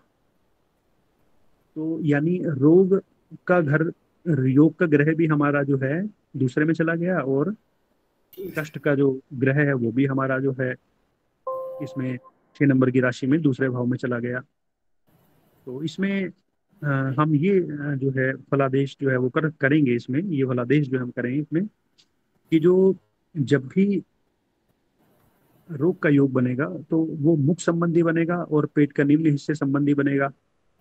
तो यानी रोग का घर, योग का ग्रह भी हमारा जो है दूसरे में चला गया, और कष्ट का जो ग्रह है वो भी हमारा जो है इसमें छह नंबर की राशि में दूसरे भाव में चला गया। तो इसमें अ, हम ये अ, जो है फलादेश जो है वो कर करेंगे इसमें, ये फलादेश जो हम करेंगे इसमें कि जो जब भी रोग का योग बनेगा तो वो मुख संबंधी बनेगा और पेट का निम्न हिस्से संबंधी बनेगा।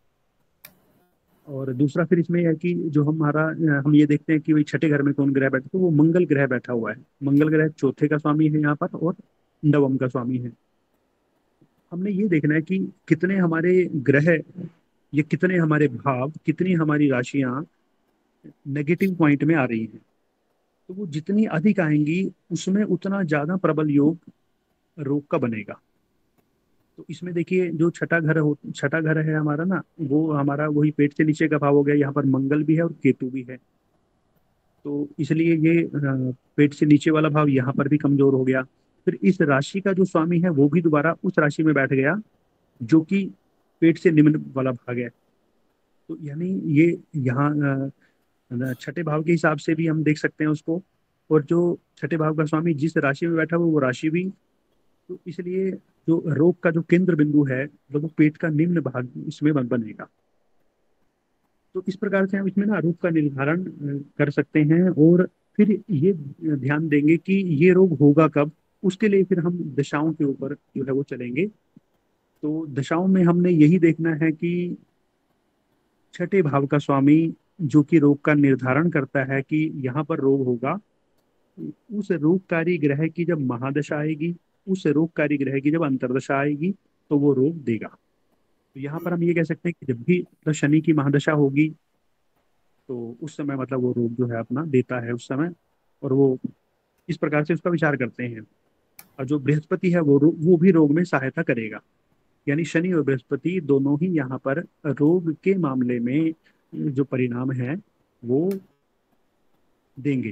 और दूसरा फिर इसमें यह है कि जो हमारा अ, हम ये देखते हैं कि वही छठे घर में कौन ग्रह बैठा, तो वो मंगल ग्रह बैठा हुआ है। मंगल ग्रह चौथे का स्वामी है यहाँ पर और नवम का स्वामी है। हमने ये देखना है कि कितने हमारे ग्रह, ये कितने हमारे भाव, कितनी हमारी राशियां नेगेटिव पॉइंट में आ रही हैं। तो वो जितनी अधिक आएंगी उसमें उतना ज्यादा प्रबल योग रोग का बनेगा। तो इसमें देखिए जो छठा घर हो, छठा घर है हमारा ना, वो हमारा वही पेट से नीचे का भाव हो गया। यहाँ पर मंगल भी है और केतु भी है। तो इसलिए ये अ, पेट से नीचे वाला भाव यहाँ पर भी कमजोर हो गया। फिर इस राशि का जो स्वामी है वो भी दोबारा उस राशि में बैठ गया जो कि पेट से निम्न वाला भाग है। तो यानी ये यहाँ अ, छठे भाव के हिसाब से भी हम देख सकते हैं उसको। और जो छठे भाव का स्वामी जिस राशि में बैठा हुआ वो राशि भी, तो इसलिए जो रोग का जो केंद्र बिंदु है तो वो पेट का निम्न भाग इसमें बन बनेगा। तो इस प्रकार से हम इसमें ना रोग का निर्धारण अ, कर सकते हैं। और फिर ये ध्यान देंगे कि ये रोग होगा कब, उसके लिए फिर हम दशाओं के ऊपर जो है वो चलेंगे। तो दशाओं में हमने यही देखना है कि छठे भाव का स्वामी जो कि रोग का निर्धारण करता है कि यहाँ पर रोग होगा, उस रोगकारी ग्रह की जब महादशा आएगी, उस रोगकारी ग्रह की जब अंतर्दशा आएगी तो वो रोग देगा। तो यहाँ पर हम ये कह सकते हैं कि जब भी मतलब शनि की महादशा होगी तो उस समय मतलब वो रोग जो है अपना देता है उस समय। और वो इस प्रकार से उसका विचार करते हैं। और जो बृहस्पति है वो रो- वो भी रोग में सहायता करेगा। यानी शनि और बृहस्पति दोनों ही यहाँ पर रोग के मामले में जो परिणाम है वो देंगे।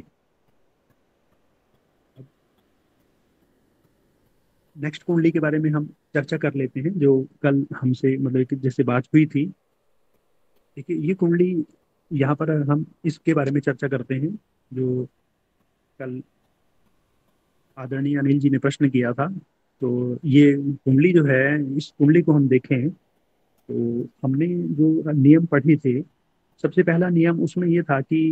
नेक्स्ट कुंडली के बारे में हम चर्चा कर लेते हैं जो कल हमसे मतलब कि जैसे बात हुई थी। देखिए ये कुंडली, यहाँ पर हम इसके बारे में चर्चा करते हैं जो कल आदरणीय अनिल जी ने प्रश्न किया था। तो ये कुंडली जो है, इस कुंडली को हम देखें तो हमने जो नियम पढ़े थे, सबसे पहला नियम उसमें ये था कि,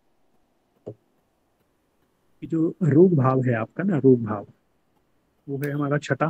कि जो रोग भाव है आपका ना, रोग भाव वो है हमारा छठा।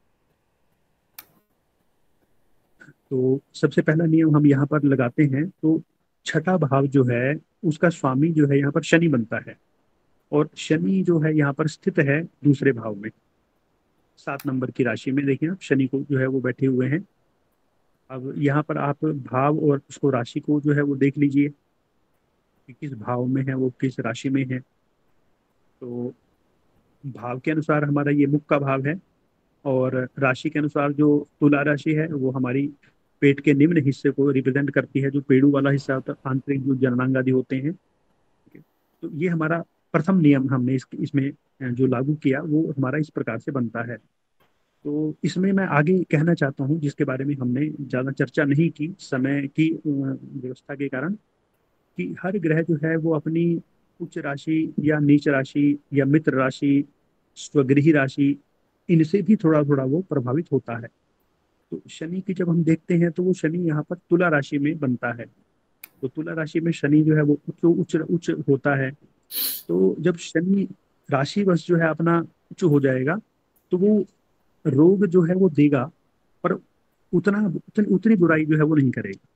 तो सबसे पहला नियम हम यहाँ पर लगाते हैं। तो छठा भाव जो है उसका स्वामी जो है यहाँ पर शनि बनता है। और शनि जो है यहाँ पर स्थित है दूसरे भाव में, सात नंबर की राशि में। देखिए आप शनि को जो है वो बैठे हुए हैं। अब यहाँ पर आप भाव और उसको राशि को जो है वो देख लीजिए कि किस भाव में है, वो किस राशि में है। तो भाव के अनुसार हमारा ये मुख का भाव है। और राशि के अनुसार जो तुला राशि है वो हमारी पेट के निम्न हिस्से को रिप्रेजेंट करती है, जो पेड़ू वाला हिस्सा होता है, आंतरिक जो जननांग आदि होते हैं। ठीक है। तो ये हमारा प्रथम नियम हमने इस, इसमें जो लागू किया वो हमारा इस प्रकार से बनता है। तो इसमें मैं आगे कहना चाहता हूँ जिसके बारे में हमने ज़्यादा चर्चा नहीं की समय की अ, व्यवस्था के कारण, कि हर ग्रह जो है वो अपनी उच्च राशि या नीच राशि या मित्र राशि, स्वगृही राशि, इनसे भी थोड़ा थोड़ा वो प्रभावित होता है। तो शनि की जब हम देखते हैं तो वो शनि यहाँ पर तुला राशि में बनता है। तो तुला राशि में शनि जो है वो उच्च उच्च उच्च होता है। तो जब शनि राशि वश जो है अपना उच्च हो जाएगा तो वो रोग जो है वो देगा, पर उतना उतनी, उतनी बुराई जो है वो नहीं करेगा।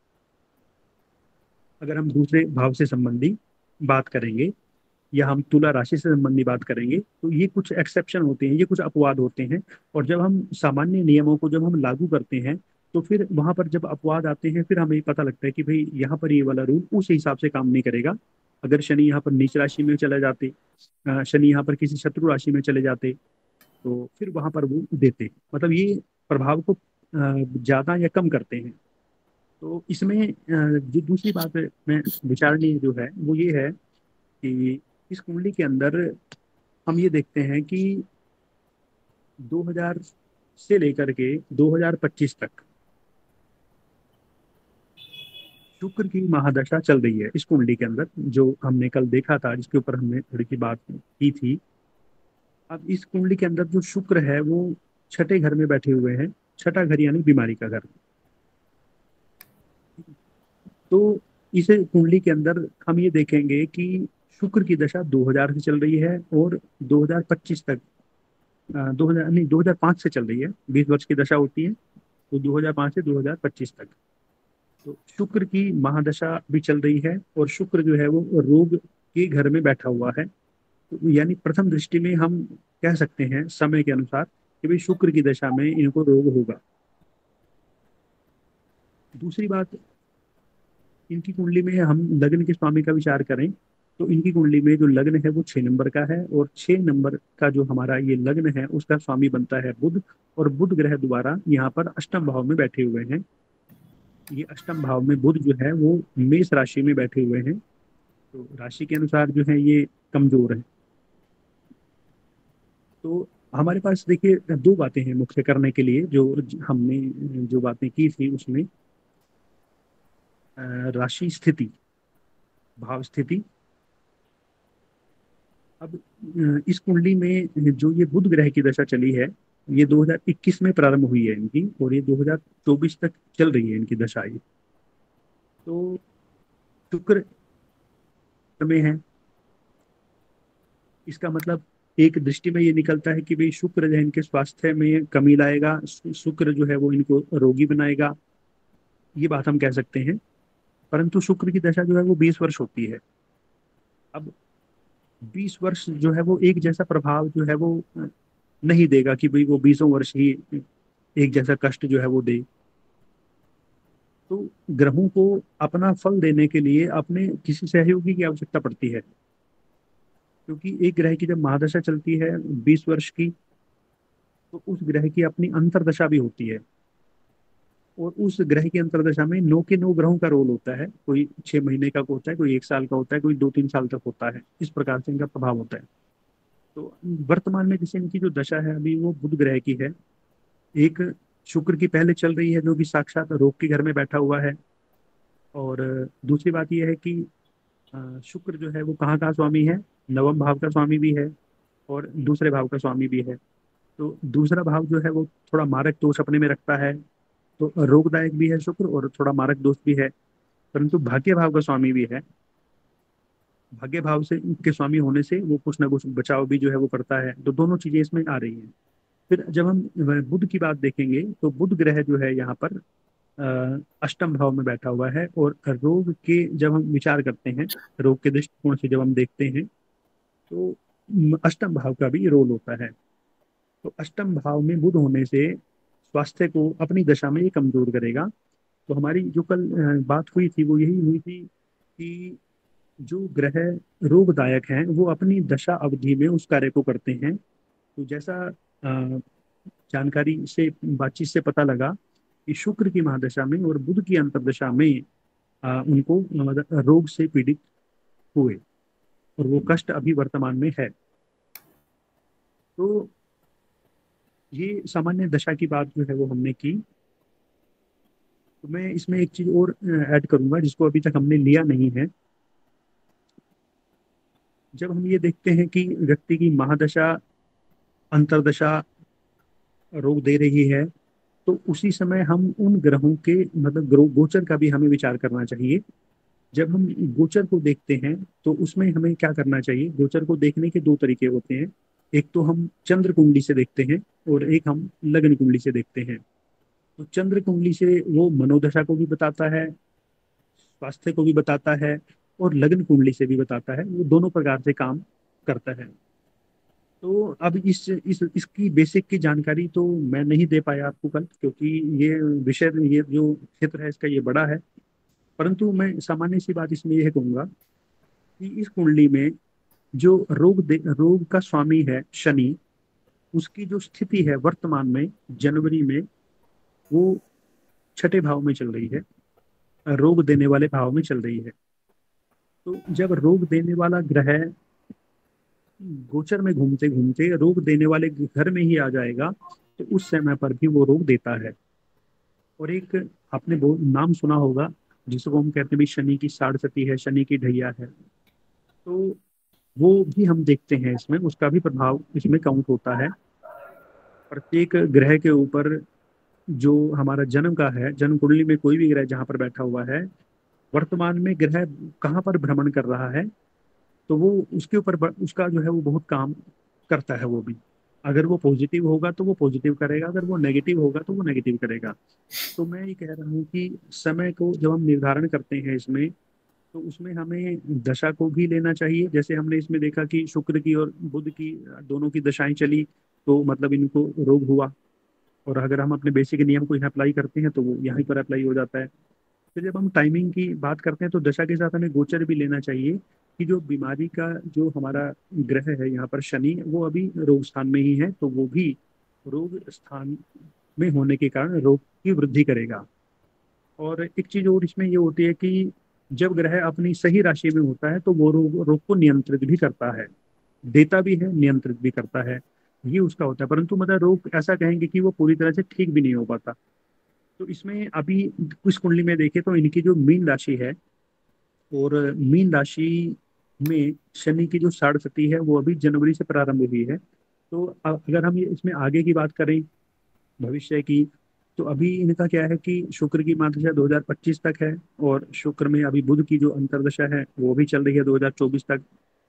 अगर हम दूसरे भाव से संबंधी बात करेंगे या हम तुला राशि से संबंधी बात करेंगे तो ये कुछ एक्सेप्शन होते हैं, ये कुछ अपवाद होते हैं। और जब हम सामान्य नियमों को जब हम लागू करते हैं तो फिर वहां पर जब अपवाद आते हैं फिर हमें पता लगता है कि भाई यहाँ पर ये वाला रूल उस हिसाब से काम नहीं करेगा। अगर शनि यहाँ पर नीच राशि में चले जाते, अ, शनि यहाँ पर किसी शत्रु राशि में चले जाते तो फिर वहां पर वो देते, मतलब ये प्रभाव को अ, ज्यादा या कम करते हैं। तो इसमें अ, जो दूसरी बात में विचारणीय जो है वो ये है कि इस कुंडली के अंदर हम ये देखते हैं कि दो हज़ार से लेकर के दो हज़ार पच्चीस तक शुक्र की महादशा चल रही है इस कुंडली के अंदर, जो हमने कल देखा था, जिसके ऊपर हमने थोड़ी सी बात की थी। अब इस कुंडली के अंदर जो शुक्र है वो छठे घर में बैठे हुए हैं। छठा घर यानी बीमारी का घर। तो इस कुंडली के अंदर हम ये देखेंगे कि शुक्र की दशा दो हज़ार से चल रही है और दो हज़ार पच्चीस तक दो हजार नहीं दो हजार पाँच से चल रही है, बीस वर्ष की दशा होती है, तो दो हजार पाँच से दो हजार पच्चीस तक। तो शुक्र की महादशा भी चल रही है और शुक्र जो है वो रोग के घर में बैठा हुआ है। तो यानी प्रथम दृष्टि में हम कह सकते हैं समय के अनुसार कि भाई शुक्र की दशा में इनको रोग होगा। दूसरी बात, इनकी कुंडली में हम लग्न के स्वामी का विचार करें तो इनकी कुंडली में जो लग्न है वो छह नंबर का है, और छह नंबर का जो हमारा ये लग्न है उसका स्वामी बनता है बुध, और बुध ग्रह द्वारा यहाँ पर अष्टम भाव में बैठे हुए हैं। ये अष्टम भाव में बुध जो है वो मेष राशि में बैठे हुए हैं, तो राशि के अनुसार जो है ये कमजोर है। तो हमारे पास देखिए दो बातें हैं मुख्य करने के लिए, जो हमने जो बातें की थी उसमें अ, राशि स्थिति, भाव स्थिति। अब अ, इस कुंडली में जो ये बुध ग्रह की दशा चली है ये दो हजार इक्कीस में प्रारंभ हुई है इनकी, और ये दो हजार चौबीस तक चल रही है इनकी दशा ये। तो शुक्र में है, इसका मतलब एक दृष्टि में ये निकलता है कि भाई शुक्र जो है इनके स्वास्थ्य में कमी लाएगा, शु- शुक्र जो है वो इनको रोगी बनाएगा, ये बात हम कह सकते हैं। परंतु शुक्र की दशा जो है वो बीस वर्ष होती है। अब बीस वर्ष जो है वो एक जैसा प्रभाव जो है वो नहीं देगा कि भाई वो बीसों वर्ष ही एक जैसा कष्ट जो है वो दे। तो ग्रहों को अपना फल देने के लिए अपने किसी सहयोगी की आवश्यकता पड़ती है, क्योंकि एक ग्रह की जब महादशा चलती है बीस वर्ष की, तो उस ग्रह की अपनी अंतर्दशा भी होती है, और उस ग्रह की अंतर्दशा में नौ के नौ ग्रहों का रोल होता है। कोई छह महीने का होता है, कोई एक साल का होता है, कोई दो तीन साल तक होता है, इस प्रकार से इनका प्रभाव होता है। तो वर्तमान में जैसे इनकी जो दशा है अभी वो बुध ग्रह की है, एक शुक्र की पहले चल रही है जो कि साक्षात रोग के घर में बैठा हुआ है, और दूसरी बात यह है कि अ, शुक्र जो है वो कहाँ का स्वामी है, नवम भाव का स्वामी भी है और दूसरे भाव का स्वामी भी है। तो दूसरा भाव जो है वो थोड़ा मारक दोष अपने में रखता है, तो रोगदायक भी है शुक्र और थोड़ा मारक दोष भी है। परंतु भाग्य भाव का स्वामी भी है, भाग्य भाव से के स्वामी होने से वो कुछ ना कुछ बचाव भी जो है वो करता है। तो दोनों चीजें इसमें आ रही हैं। फिर जब हम बुध की बात देखेंगे तो बुध ग्रह जो है यहाँ पर अ, अष्टम भाव में बैठा हुआ है, और रोग के जब हम विचार करते हैं, रोग के दृष्टिकोण से जब हम देखते हैं तो म, अष्टम भाव का भी रोल होता है। तो अष्टम भाव में बुध होने से स्वास्थ्य को अपनी दशा में ये कमजोर करेगा। तो हमारी जो कल अ, बात हुई थी वो यही हुई थी कि जो ग्रह रोगदायक हैं वो अपनी दशा अवधि में उस कार्य को करते हैं। तो जैसा अ, जानकारी से बातचीत से पता लगा कि शुक्र की महादशा में और बुध की अंतर्दशा में अ, उनको अ, रोग से पीड़ित हुए, और वो कष्ट अभी वर्तमान में है। तो ये सामान्य दशा की बात जो है वो हमने की। तो मैं इसमें एक चीज और ऐड करूंगा जिसको अभी तक हमने लिया नहीं है। जब हम ये देखते हैं कि व्यक्ति की महादशा अंतर्दशा रोग दे रही है, तो उसी समय हम उन ग्रहों के मतलब ग्रो गोचर का भी हमें विचार करना चाहिए। जब हम गोचर को देखते हैं तो उसमें हमें क्या करना चाहिए, गोचर को देखने के दो तरीके होते हैं। एक तो हम चंद्र कुंडली से देखते हैं और एक हम लग्न कुंडली से देखते हैं। तो चंद्र कुंडली से वो मनोदशा को भी बताता है, स्वास्थ्य को भी बताता है, और लग्न कुंडली से भी बताता है, वो दोनों प्रकार से काम करता है। तो अब इस इस इसकी बेसिक की जानकारी तो मैं नहीं दे पाया आपको कल, क्योंकि ये विषय ये जो क्षेत्र है इसका ये बड़ा है। परंतु मैं सामान्य सी बात इसमें यह कहूंगा कि इस कुंडली में जो रोग दे रोग का स्वामी है शनि, उसकी जो स्थिति है वर्तमान में जनवरी में वो छठे भाव में चल रही है, रोग देने वाले भाव में चल रही है। तो जब रोग देने वाला ग्रह गोचर में घूमते घूमते रोग देने वाले घर में ही आ जाएगा, तो उस समय पर भी वो रोग देता है। और एक आपने वो नाम सुना होगा जिसको हम कहते हैं भी शनि की साढ़सती है, शनि की ढैया है। तो वो भी हम देखते हैं इसमें, उसका भी प्रभाव इसमें काउंट होता है। प्रत्येक ग्रह के ऊपर जो हमारा जन्म का है, जन्म कुंडली में कोई भी ग्रह जहाँ पर बैठा हुआ है, वर्तमान में ग्रह कहाँ पर भ्रमण कर रहा है, तो वो उसके ऊपर ब- उसका जो है वो बहुत काम करता है वो भी। अगर वो पॉजिटिव होगा तो वो पॉजिटिव करेगा, अगर वो नेगेटिव होगा तो वो नेगेटिव करेगा। तो मैं ये कह रहा हूँ कि समय को जब हम निर्धारण करते हैं इसमें, तो उसमें हमें दशा को भी लेना चाहिए। जैसे हमने इसमें देखा कि शुक्र की और बुध की दोनों की दशाएं चली, तो मतलब इनको रोग हुआ। और अगर हम अपने बेसिक नियम को यहाँ अप्लाई करते हैं तो वो यहीं पर अप्लाई हो जाता है। फिर जब हम टाइमिंग की बात करते हैं तो दशा के साथ हमें गोचर भी लेना चाहिए कि जो बीमारी का जो हमारा ग्रह है यहाँ पर शनि, वो अभी रोग स्थान में ही है, तो वो भी रोग स्थान में होने के कारण रोग की वृद्धि करेगा। और एक चीज और इसमें ये होती है कि जब ग्रह अपनी सही राशि में होता है तो वो रोग रोग को नियंत्रित भी करता है, देता भी है, नियंत्रित भी करता है। ये उसका होता है। परंतु मतलब रोग ऐसा कहेंगे कि वो पूरी तरह से ठीक भी नहीं हो पाता। तो इसमें अभी कुछ कुंडली में देखें तो इनकी जो मीन राशि है, और मीन राशि में शनि की जो साढ़ सती है वो अभी जनवरी से प्रारंभ हुई है। तो अ- अगर हम ये इसमें आगे की बात करें, भविष्य की, तो अभी इनका क्या है कि शुक्र की महादशा दो हज़ार पच्चीस तक है, और शुक्र में अभी बुध की जो अंतर्दशा है वो भी चल रही है दो हज़ार चौबीस तक।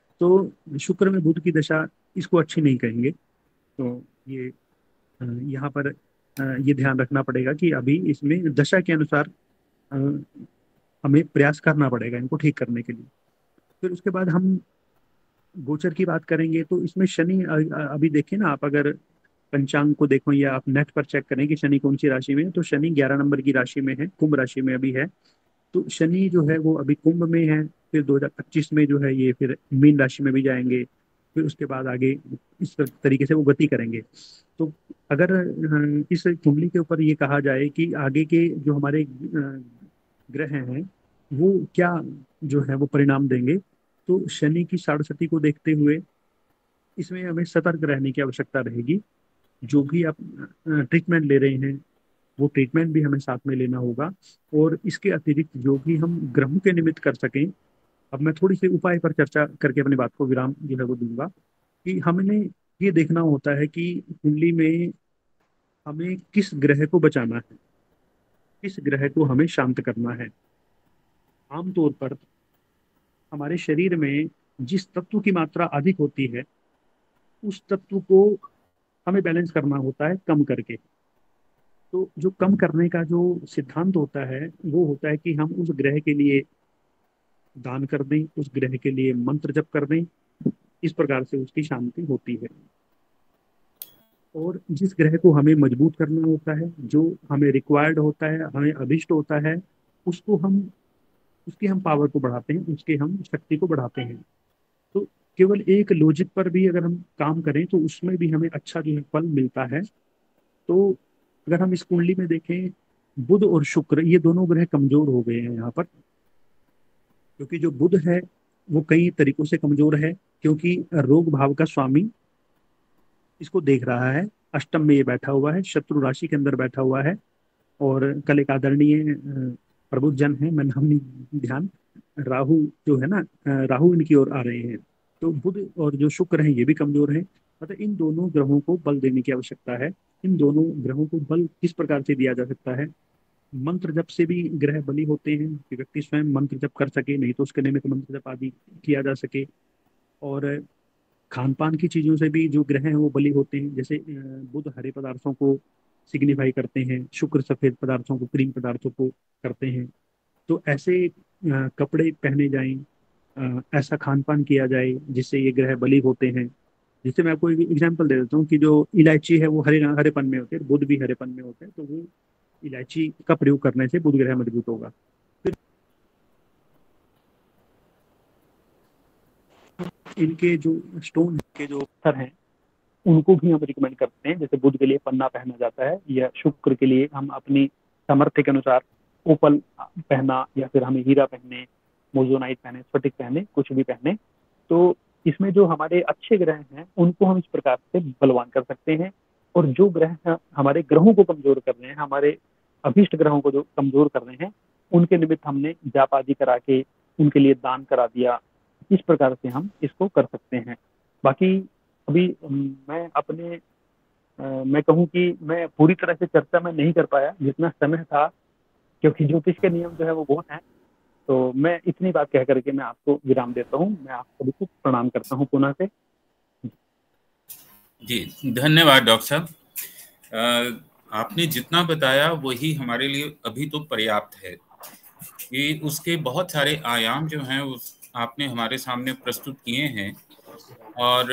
तो शुक्र में बुध की दशा इसको अच्छी नहीं कहेंगे। तो ये अ, यहाँ पर अ, ये ध्यान रखना पड़ेगा कि अभी इसमें दशा के अनुसार अ, हमें प्रयास करना पड़ेगा इनको ठीक करने के लिए। फिर उसके बाद हम गोचर की बात करेंगे तो इसमें शनि अ, अ, अभी देखिए ना, आप अगर पंचांग को देखो या आप नेट पर चेक करें कि शनि कौन सी राशि में है, तो शनि ग्यारह नंबर की राशि में है, कुंभ राशि में अभी है। तो शनि जो है वो अभी कुंभ में है, फिर दो हज़ार पच्चीस में जो है ये फिर मीन राशि में भी जाएंगे, फिर उसके बाद आगे इस तरीके से वो गति करेंगे। तो अगर अ, इस कुंडली के ऊपर ये कहा जाए कि आगे के जो हमारे अ, ग्रह हैं वो क्या जो है वो परिणाम देंगे, तो शनि की साढ़े को देखते हुए इसमें हमें सतर्क रहने की आवश्यकता रहेगी। जो भी आप ट्रीटमेंट ले रहे हैं वो ट्रीटमेंट भी हमें साथ में लेना होगा। और इसके अतिरिक्त जो भी हम ग्रहों के निमित्त कर सकें, अब मैं थोड़ी सी उपाय पर चर्चा करके अपनी बात को विराम जो है वो दूंगा, कि हमने ये देखना होता है कि कुंडली में हमें किस ग्रह को बचाना है, किस ग्रह को हमें शांत करना है। आमतौर पर हमारे शरीर में जिस तत्व की मात्रा अधिक होती है उस तत्व को हमें बैलेंस करना होता है कम करके। तो जो कम करने का जो सिद्धांत होता है वो होता है कि हम उस ग्रह के लिए दान कर दें, उस ग्रह के लिए मंत्र जप कर दें। इस प्रकार से उसकी शांति होती है। और जिस ग्रह को हमें मजबूत करना होता है, जो हमें रिक्वायर्ड होता है, हमें अभिष्ट होता है, उसको हम उसकी हम पावर को बढ़ाते हैं, उसके हम शक्ति को बढ़ाते हैं। तो केवल एक लॉजिक पर भी अगर हम काम करें तो उसमें भी हमें अच्छा जो है फल मिलता है। तो अगर हम इस कुंडली में देखें, बुध और शुक्र ये दोनों ग्रह कमजोर हो गए हैं यहाँ पर। क्योंकि जो बुध है वो कई तरीकों से कमजोर है, क्योंकि रोग भाव का स्वामी इसको देख रहा है, अष्टम में ये बैठा हुआ है, शत्रु राशि के अंदर बैठा हुआ है। और कल एक आदरणीय अ, प्रबुद्ध जन है, मैं नाम नहीं ध्यान, राहु जो है ना, अ, राहु इनकी ओर आ रहे हैं। तो बुध और जो शुक्र है ये भी कमजोर है। मतलब इन दोनों ग्रहों को बल देने की आवश्यकता है। इन दोनों ग्रहों को बल किस प्रकार से दिया जा सकता है? मंत्र जप से भी ग्रह बली होते हैं कि व्यक्ति स्वयं मंत्र जप कर सके, नहीं तो उसके निमित्त मंत्र जप आदि किया जा सके। और खान पान की चीजों से भी जो ग्रह हैं वो बली होते हैं। जैसे अ, बुध हरे पदार्थों को सिग्निफाई करते हैं, शुक्र सफेद पदार्थों को, क्रीम पदार्थों को करते हैं। तो ऐसे अ, कपड़े पहने जाएं, अ, ऐसा खान पान किया जाए जिससे ये ग्रह बली होते हैं। जैसे मैं आपको एक एग्जांपल दे देता हूँ कि जो इलायची है वो हरे हरेपन में होती है, बुध भी हरेपन में होते हैं, तो वो इलायची का प्रयोग करने से बुध ग्रह मजबूत होगा। फिर इनके जो स्टोन के जो पत्थर हैं उनको भी हम रिकमेंड करते हैं। जैसे बुध के लिए पन्ना पहना जाता है, या शुक्र के लिए हम अपनी सामर्थ्य के अनुसार ओपल पहना, या फिर हमें हीरा पहने, मोजोनाइट पहने, स्फटिक पहने, कुछ भी पहने। तो इसमें जो हमारे अच्छे ग्रह हैं उनको हम इस प्रकार से बलवान कर सकते हैं। और जो ग्रह हमारे ग्रहों को कमजोर कर रहे हैं, हमारे अभिष्ट ग्रहों को जो कमजोर कर रहे हैं, उनके निमित्त हमने जाप आदि करा के उनके लिए दान करा दिया। इस प्रकार से हम इसको कर सकते हैं। बाकी अभी अम, मैं अपने अ, मैं कहूँ कि मैं पूरी तरह से चर्चा में नहीं कर पाया जितना समय था, क्योंकि ज्योतिष के नियम जो है वो बहुत हैं। तो मैं इतनी बात कह करके मैं आपको विराम देता हूँ। मैं आप सभी को प्रणाम करता हूँ पुनः से।
जी धन्यवाद डॉक्टर साहब। आपने जितना बताया वही हमारे लिए अभी तो पर्याप्त है। ये उसके बहुत सारे आयाम जो हैं उस आपने हमारे सामने प्रस्तुत किए हैं, और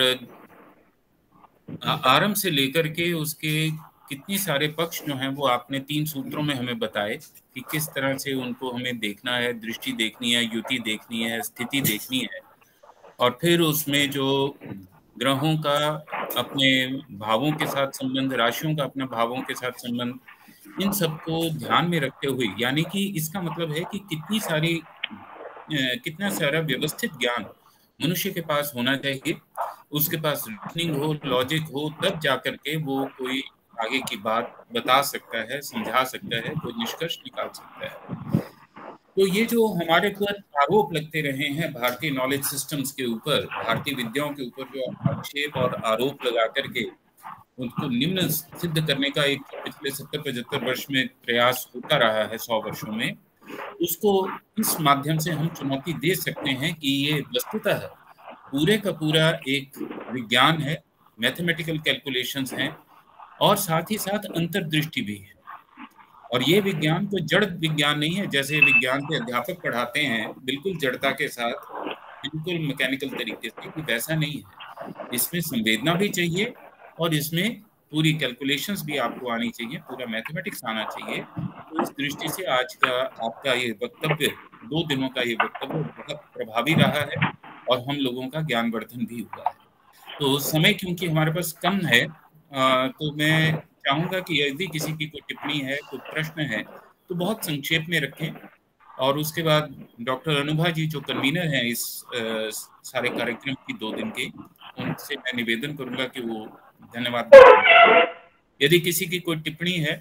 आरंभ से लेकर के उसके कितने सारे पक्ष जो हैं वो आपने तीन सूत्रों में हमें बताए कि किस तरह से उनको हमें देखना है, दृष्टि देखनी है, युति देखनी है, स्थिति देखनी है, और फिर उसमें जो ग्रहों का अपने भावों के साथ संबंध, राशियों का अपने भावों के साथ संबंध, इन सबको ध्यान में रखते हुए, यानी कि इसका मतलब है कि कितनी सारी कितना सारा व्यवस्थित ज्ञान मनुष्य के पास होना चाहिए, उसके पास रीजनिंग हो, लॉजिक हो, तब जाकर के वो कोई आगे की बात बता सकता है, समझा सकता है, कोई निष्कर्ष निकाल सकता है। तो ये जो हमारे पर आरोप लगते रहे हैं भारतीय नॉलेज सिस्टम्स के ऊपर, भारतीय विद्याओं के ऊपर जो आक्षेप और आरोप लगा करके उनको निम्न सिद्ध करने का एक पिछले सत्तर पचहत्तर वर्ष में प्रयास होता रहा है, सौ वर्षों में, उसको इस माध्यम से हम चुनौती दे सकते हैं कि ये वस्तुतः पूरे का पूरा एक विज्ञान है, मैथमेटिकल कैलकुलेशंस हैं, और साथ ही साथ अंतर्दृष्टि भी है। और ये विज्ञान कोई जड़ विज्ञान नहीं है जैसे विज्ञान के अध्यापक पढ़ाते हैं बिल्कुल जड़ता के साथ, बिल्कुल मैकेनिकल तरीके से, कि वैसा नहीं है। इसमें संवेदना भी चाहिए और इसमें पूरी कैलकुलेशंस भी आपको आनी चाहिए, पूरा मैथमेटिक्स आना चाहिए। तो इस दृष्टि से आज का आपका ये वक्तव्य, दो दिनों का ये वक्तव्य बहुत प्रभावी रहा है और हम लोगों का ज्ञानवर्धन भी हुआ है। तो समय क्योंकि हमारे पास कम है, तो मैं चाहूँगा कि यदि किसी की कोई टिप्पणी है, कोई प्रश्न है, तो बहुत संक्षेप में रखें, और उसके बाद डॉक्टर अनुभा जी जो कन्वीनर हैं इस सारे कार्यक्रम की दो दिन के, उनसे मैं निवेदन करूंगा कि वो धन्यवाद। यदि किसी की कोई टिप्पणी है,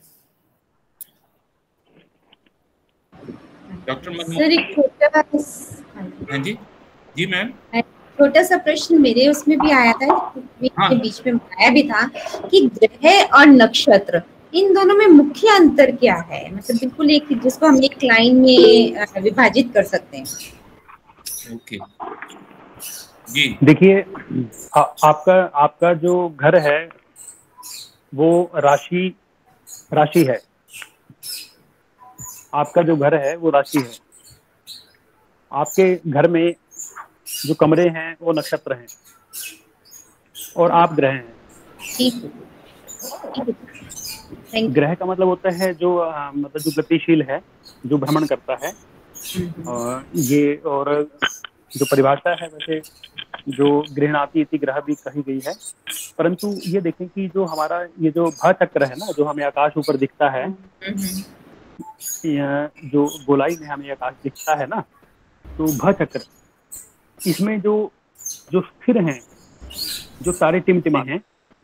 डॉक्टर मनमोहन। हाँ जी जी मैम।
छोटा सा प्रश्न मेरे उसमें भी आया था, हाँ। के बीच में आया भी था कि ग्रह और नक्षत्र, इन दोनों में मुख्य अंतर क्या है? मतलब बिल्कुल एक, जिसको हम एक लाइन में विभाजित कर सकते हैं।
ओके जी,
देखिए आपका आपका जो घर है वो राशि राशि है, आपका जो घर है वो राशि है। आपके घर में जो कमरे हैं वो नक्षत्र हैं और आप ग्रह हैं। ग्रह का मतलब होता है जो आ, मतलब जो गतिशील है, जो भ्रमण करता है। और ये और जो परिभाषा है वैसे जो गृहणाति इति ग्रह भी कही गई है, परंतु ये देखें कि जो हमारा ये जो भा चक्र है ना, जो हमें आकाश ऊपर दिखता है, जो गोलाई में हमें आकाश दिखता है ना, तो भा चक्र, इसमें जो जो स्थिर हैं, जो तारे टिमटिमे हैं,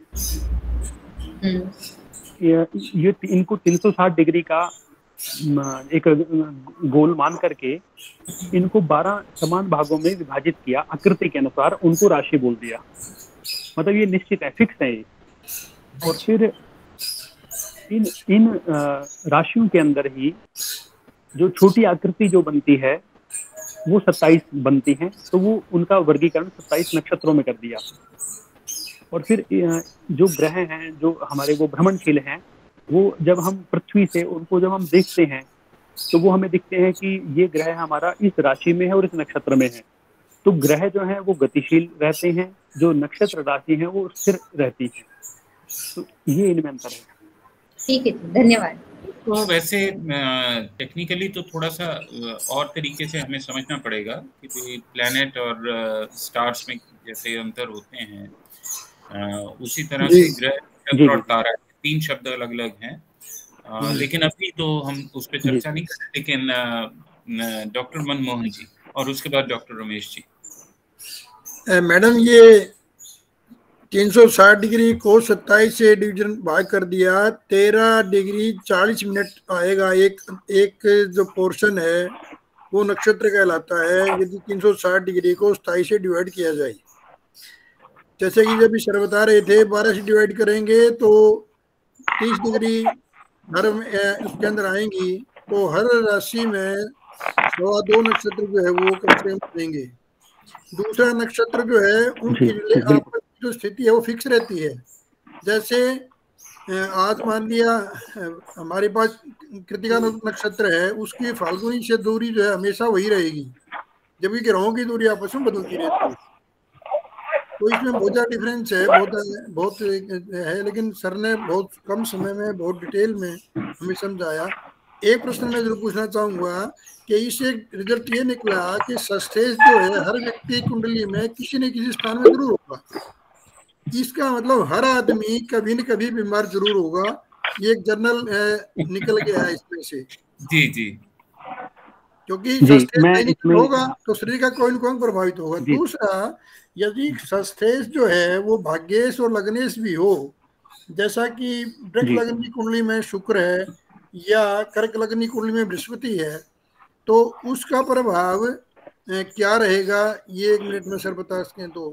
ये, ये इनको तीन सौ साठ डिग्री का एक गोल मान करके इनको बारह समान भागों में विभाजित किया, आकृति के अनुसार उनको राशि बोल दिया। मतलब ये निश्चित है, फिक्स है ये। और फिर इन इन राशियों के अंदर ही जो छोटी आकृति जो बनती है वो सत्ताईस बनती हैं, तो वो उनका वर्गीकरण सत्ताईस नक्षत्रों में कर दिया। और फिर जो ग्रह हैं जो हमारे वो भ्रमणशील हैं, वो जब हम पृथ्वी से उनको जब हम देखते हैं तो वो हमें दिखते हैं कि ये ग्रह हमारा इस राशि में है और इस नक्षत्र में है। तो ग्रह जो हैं वो गतिशील रहते हैं, जो नक्षत्र राशि हैं वो स्थिर रहती है। तो ये इनमें अंतर है।
ठीक है, धन्यवाद।
तो वैसे टेक्निकली तो थोड़ा सा और तरीके से हमें समझना पड़ेगा कि प्लैनेट और स्टार्स में जैसे अंतर होते हैं, उसी तरह से ग्रह और तारा, तीन शब्द अलग अलग हैं। लेकिन अभी तो हम उस पर चर्चा नहीं करें, लेकिन डॉक्टर मनमोहन जी और उसके बाद डॉक्टर रमेश जी।
मैडम ये तीन सौ साठ डिग्री को सत्ताईस से डिवीजन भाग कर दिया, तेरह डिग्री चालीस मिनट आएगा। एक एक जो पोर्शन है वो नक्षत्र कहलाता है। यदि तीन सौ साठ डिग्री को सत्ताईस से डिवाइड किया जाए, जैसे कि जब सर बता रहे थे बारह से डिवाइड करेंगे तो तीस डिग्री हर उसके अंदर आएंगी, तो हर राशि में सवा दो नक्षत्र जो है वो कम से कम देंगे। दूसरा नक्षत्र जो है उनकी आपस जो स्थिति है वो फिक्स रहती है। जैसे आज मान लिया हमारे पास कृतिका नक्षत्र है, उसकी फाल्गुनी से दूरी जो है हमेशा वही रहेगी, जबकि ग्रहों की दूरी आपस में बदलती रहती है। तो इसमें बहुत ज़्यादा डिफरेंस है, बहुत बहुत है, लेकिन सर ने बहुत कम समय में बहुत डिटेल में हमें समझाया। एक प्रश्न मैं जरूर पूछना चाहूँगा कि इससे रिजल्ट ये निकला कि सस्टेज जो है हर व्यक्ति कुंडली में किसी न किसी स्थान में जरूर होगा। इसका मतलब हर आदमी कभी न कभी बीमार जरूर होगा। ये एक जर्नल निकल गया है इसमें से।
जी जी,
क्योंकि सस्टेज होगा तो शरीर का कोई न कोई प्रभावित होगा। दूसरा, यदि सस्टेज जो है वो भाग्येश और लग्नेश भी हो, जैसा कि वृक्ष लग्न की कुंडली में शुक्र है या कर्क लग्न की कुंडली में बृहस्पति है, तो उसका प्रभाव क्या रहेगा, ये एक मिनट में सर बता सकें तो।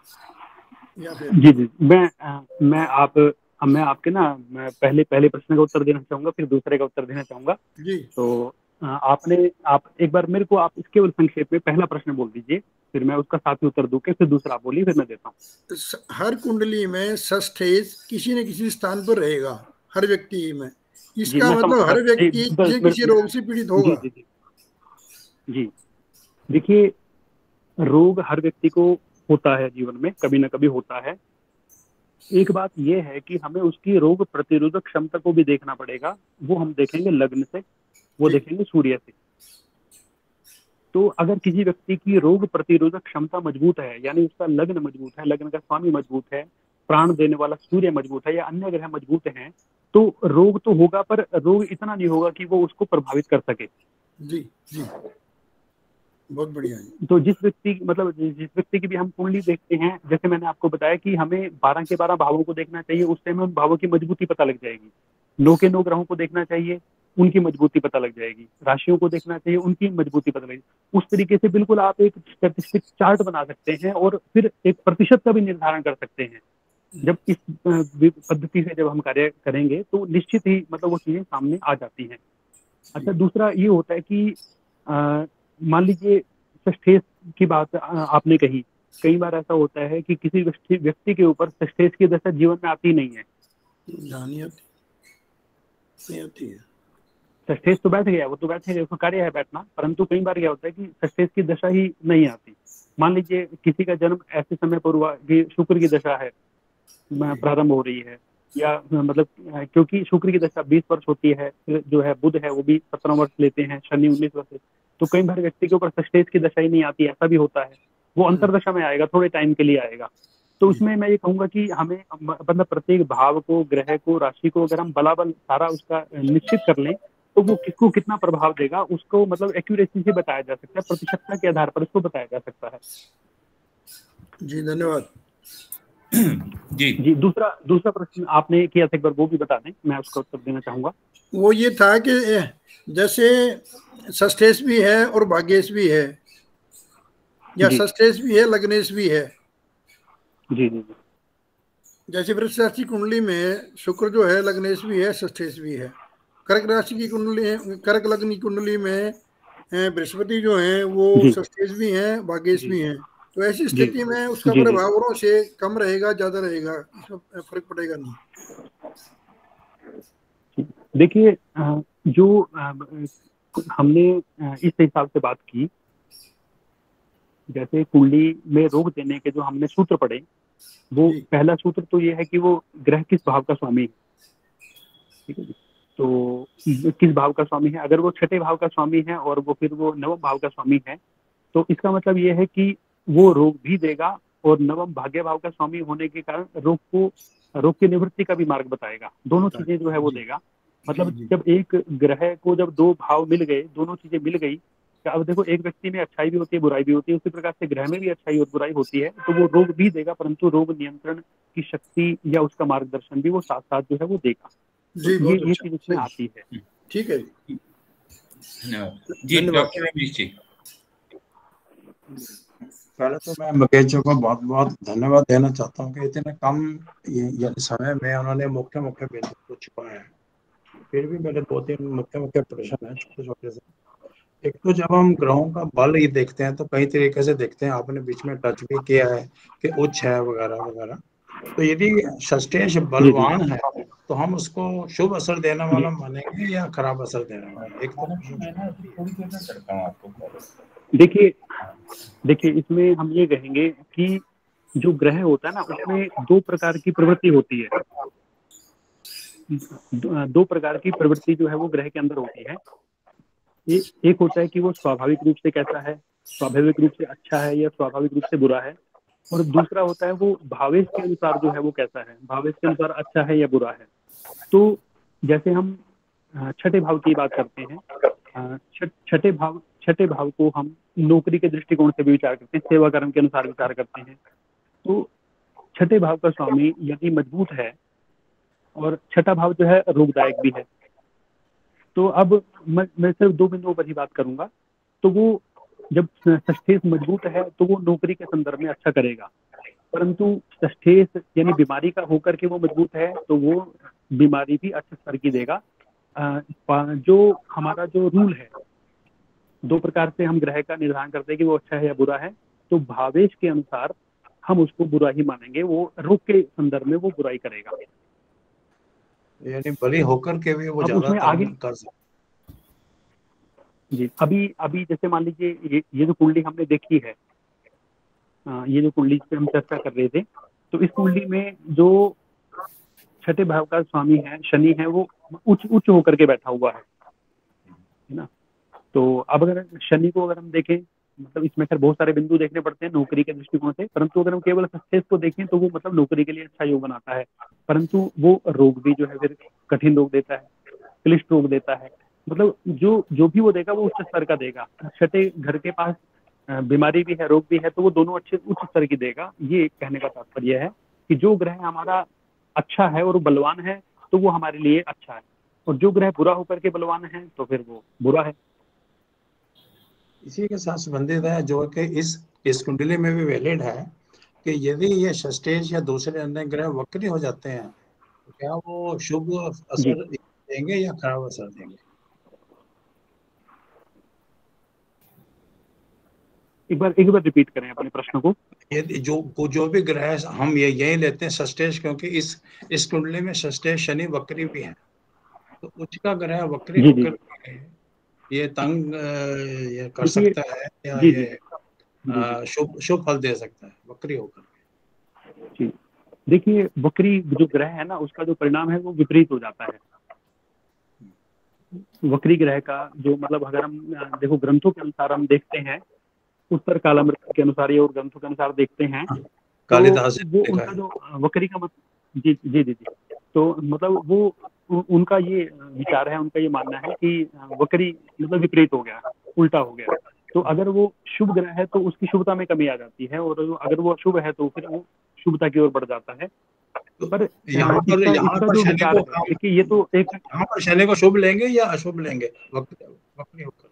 या फिर
जी जी, मैं मैं आप मैं आपके ना मैं पहले पहले प्रश्न का उत्तर देना चाहूंगा, फिर दूसरे का उत्तर देना चाहूंगा
जी।
तो आपने आप एक बार मेरे को आप केवल संक्षेप में पहला प्रश्न बोल दीजिए, फिर मैं उसका साथ ही उत्तर दूं के, फिर दूसरा आप बोलिए, फिर मैं देता हूँ।
हर कुंडली में षष्ठेश किसी न किसी स्थान पर रहेगा हर व्यक्ति में। इसका मतलब हर व्यक्ति किसी किसी रोग से पीड़ित होगा।
जी जी जी, देखिए रोग हर व्यक्ति को होता है, जीवन में कभी ना कभी होता है। एक बात यह है कि हमें उसकी रोग प्रतिरोधक क्षमता को भी देखना पड़ेगा। वो हम देखेंगे लग्न से, वो देखेंगे सूर्य से। तो अगर किसी व्यक्ति की रोग प्रतिरोधक क्षमता मजबूत है, यानी उसका लग्न मजबूत है, लग्न का स्वामी मजबूत है, प्राण देने वाला सूर्य मजबूत है या अन्य ग्रह मजबूत हैं, तो रोग तो होगा, पर रोग इतना नहीं होगा कि वो उसको प्रभावित कर सके।
जी जी, बहुत बढ़िया है।
तो जिस व्यक्ति मतलब जिस व्यक्ति की भी हम कुंडली देखते हैं, जैसे मैंने आपको बताया कि हमें बारह के बारह भावों को देखना चाहिए, उस टाइम उन भावों की मजबूती पता लग जाएगी। नौ के नौ ग्रहों को देखना चाहिए, उनकी मजबूती पता लग जाएगी। राशियों को देखना चाहिए, उनकी मजबूती पता लगेगी। उस तरीके से बिल्कुल आप एक स्टैटिस्टिक चार्ट बना सकते हैं और फिर एक प्रतिशत का भी निर्धारण कर सकते हैं। जब इस पद्धति से जब हम कार्य करेंगे तो निश्चित ही मतलब वो चीजें सामने आ जाती हैं। अच्छा, दूसरा ये होता है कि मान लीजिए षष्ठेश की बात आपने कही, कई बार ऐसा होता है कि किसी व्यक्ति के ऊपर षष्ठेश की दशा जीवन में आती नहीं है।
नहीं आती है।
षष्ठेश तो बैठ गया, वो तो बैठे उसका कार्य है बैठना, परंतु कई बार क्या होता है कि षष्ठेश की दशा ही नहीं आती। मान लीजिए किसी का जन्म ऐसे समय पर हुआ कि शुक्र की दशा है, प्रारंभ हो रही है, या मतलब क्योंकि शुक्र की दशा बीस वर्ष होती है, जो है बुध है वो भी सत्रह वर्ष लेते हैं, शनि उन्नीस वर्ष। तो कई बार व्यक्ति के ऊपर षष्ठेश की दशा ही नहीं आती, ऐसा भी होता है। वो अंतरदशा में आएगा, थोड़े टाइम के लिए आएगा। तो उसमें मैं ये कहूंगा कि हमें मतलब प्रत्येक भाव को, ग्रह को, राशि को अगर हम बलाबल सारा उसका निश्चित कर लें तो वो किसको कितना प्रभाव देगा उसको मतलब एक्यूरेसी से बताया जा सकता है, प्रतिशतता के आधार पर उसको बताया जा सकता है।
जी धन्यवाद।
जी
जी, दूसरा दूसरा प्रश्न आपने किया था, एक बार वो भी बता दें, मैं उसका उत्तर देना चाहूंगा।
वो ये था कि जैसे षष्ठेश भी है और भाग्येश भी है, या षष्ठेश भी है लग्नेश भी है।
जी जी जी,
जैसे वृष राशि कुंडली में शुक्र जो है लग्नेश भी है, षष्ठेश भी है। कर्क राशि की कुंडली, कर्क लग्न की कुंडली में बृहस्पति जो है वो षष्ठेश भी हैं, भाग्येश भी हैं। तो ऐसी स्थिति में उसका प्रभाव औरों से कम रहेगा, ज्यादा रहेगा, इसमें फर्क पड़ेगा नहीं।
देखिए जो हमने इस हिसाब से बात की, जैसे कुंडली में रोग देने के जो हमने सूत्र पढ़े, वो पहला सूत्र तो ये है कि वो ग्रह किस भाव का स्वामी है। ठीक है, तो किस भाव का स्वामी है, अगर वो छठे भाव का स्वामी है और वो फिर वो नवम भाव का स्वामी है, तो इसका मतलब ये है कि वो रोग भी देगा और नवम भाग्य भाव का स्वामी होने के कारण रोग को रोग की निवृत्ति का भी मार्ग बताएगा। दोनों चीजें जो है वो देगा। मतलब जब एक ग्रह को जब दो भाव मिल गए, दोनों चीजें मिल गई, अब देखो एक व्यक्ति में अच्छाई भी होती है, बुराई भी होती है, उसी प्रकार से ग्रह में भी अच्छाई और बुराई होती है, तो वो रोग भी देगा, परंतु रोग नियंत्रण की शक्ति या उसका मार्गदर्शन भी वो साथ साथ जो है वो देगा।
जी,
तो ये ये चीज इसमें आती है।
ठीक है
जी, डॉक्टर रमेश जी।
पहले तो मैं मुकेश जी को बहुत बहुत धन्यवाद देना चाहता हूँ कि इतने कम ये समय में उन्होंने मुख्य मुख्य बिंदु को छुपाया है। फिर भी मेरे दो तीन मुख्य मुख्य प्रश्न हैं छोटे छोटे से। एक तो जब हम ग्रहों का बल ही देखते हैं तो कई तरीके से देखते हैं, आपने बीच में टच भी किया है कि उच्च है वगैरह वगैरह। तो यदि षष्ठेश बलवान है तो हम उसको शुभ असर देने वाला मानेंगे या खराब असर देने वाला? एक तो
देखिए देखिए इसमें हम ये कहेंगे कि जो ग्रह होता है ना उसमें दो प्रकार की प्रवृत्ति होती है, दो प्रकार की प्रवृत्ति जो है वो ग्रह के अंदर होती है। ये एक होता है कि वो स्वाभाविक रूप से कैसा है, स्वाभाविक रूप से अच्छा है या स्वाभाविक रूप से बुरा है, और दूसरा होता है वो भावेश के अनुसार जो है वो कैसा है, भावेश के अनुसार अच्छा है या बुरा है। तो जैसे हम छठे भाव की बात करते हैं, छठे भाव छठे भाव को हम नौकरी के दृष्टिकोण से भी विचार करते हैं, सेवा कर्म के अनुसार विचार करते हैं। तो छठे भाव का स्वामी यदि मजबूत है और छठा भाव जो है रोगदायक भी है, तो अब मैं मैं सिर्फ दो बिंदुओं पर ही बात करूंगा। तो वो जब षष्ठेश मजबूत है तो वो नौकरी के संदर्भ में अच्छा करेगा, परंतु षष्ठेश यानी बीमारी का होकर के वो मजबूत है तो वो बीमारी भी अच्छे स्तर की देगा। जो हमारा जो रूल है, दो प्रकार से हम ग्रह का निर्धारण करते हैं कि वो अच्छा है या बुरा है। तो भावेश के अनुसार हम उसको बुरा ही मानेंगे, वो रोग के संदर्भ में वो बुराई करेगा,
यानी बली होकर के भी वो ज्यादा
आगे
कर सकते
जी। अभी अभी जैसे मान लीजिए ये, ये जो कुंडली हमने देखी है, आ, ये जो कुंडली पे हम चर्चा कर रहे थे, तो इस कुंडली में जो छठे भाव का स्वामी है शनि है वो उच्च उच्च होकर के बैठा हुआ है है ना। तो अब अगर शनि को अगर हम देखें, मतलब इसमें खैर बहुत सारे बिंदु देखने पड़ते हैं नौकरी के दृष्टिकोण से, परंतु अगर हम केवल षष्ठेश को देखें तो वो मतलब नौकरी के लिए अच्छा योग बनाता है, परंतु वो रोग भी जो है फिर कठिन रोग देता है, क्लिष्ट रोग देता है। मतलब जो जो भी वो देगा वो उच्च स्तर का देगा। छठे घर के पास बीमारी भी है, रोग भी है, तो वो दोनों अच्छे उच्च स्तर की देगा। ये कहने का तात्पर्य है कि जो ग्रह हमारा अच्छा है और बलवान है तो वो हमारे लिए अच्छा है, और जो ग्रह बुरा होकर के बलवान है तो फिर वो बुरा है।
इसी के साथ संबंधित है जो कि इस इस कुंडली में भी वैलिड है कि यदि ये षष्ठेश या दूसरे अन्य ग्रह वक्री हो जाते हैं तो क्या वो शुभ असर देंगे या खराब असर देंगे?
एक बार एक बार रिपीट करें अपने प्रश्न को।
यदि जो जो भी ग्रह हम ये यही लेते हैं षष्ठेश, क्योंकि इस इस कुंडली में षष्ठेश शनि वक्री भी है, तो उच्च का ग्रह वक्री होकर ये तंग ये कर सकता है या जी, ये शुभ शुभ फल दे सकता है वक्री होकर?
जी देखिए, वक्री जो ग्रह है ना उसका जो परिणाम है वो विपरीत हो जाता है। वक्री ग्रह का जो मतलब अगर हम देखो ग्रंथों के अनुसार हम देखते हैं, उत्तर कालामृत के अनुसार और ग्रंथों के अनुसार देखते हैं,
कालिदास
तो वो उनका जो वक्री का मतलब जी जी जी जी तो मतलब वो उनका ये विचार है, उनका ये मानना है कि वक्री मतलब विपरीत हो गया, उल्टा हो गया। तो अगर वो शुभ ग्रह है तो उसकी शुभता में कमी आ जाती है, और अगर वो अशुभ है तो फिर वो शुभता की ओर बढ़ जाता है। पर
यहाँ पर यहाँ पर शनि को
देखिए ये तो एक
यहाँ पर शनि को शुभ लेंगे या अशुभ लेंगे वक्री होकर?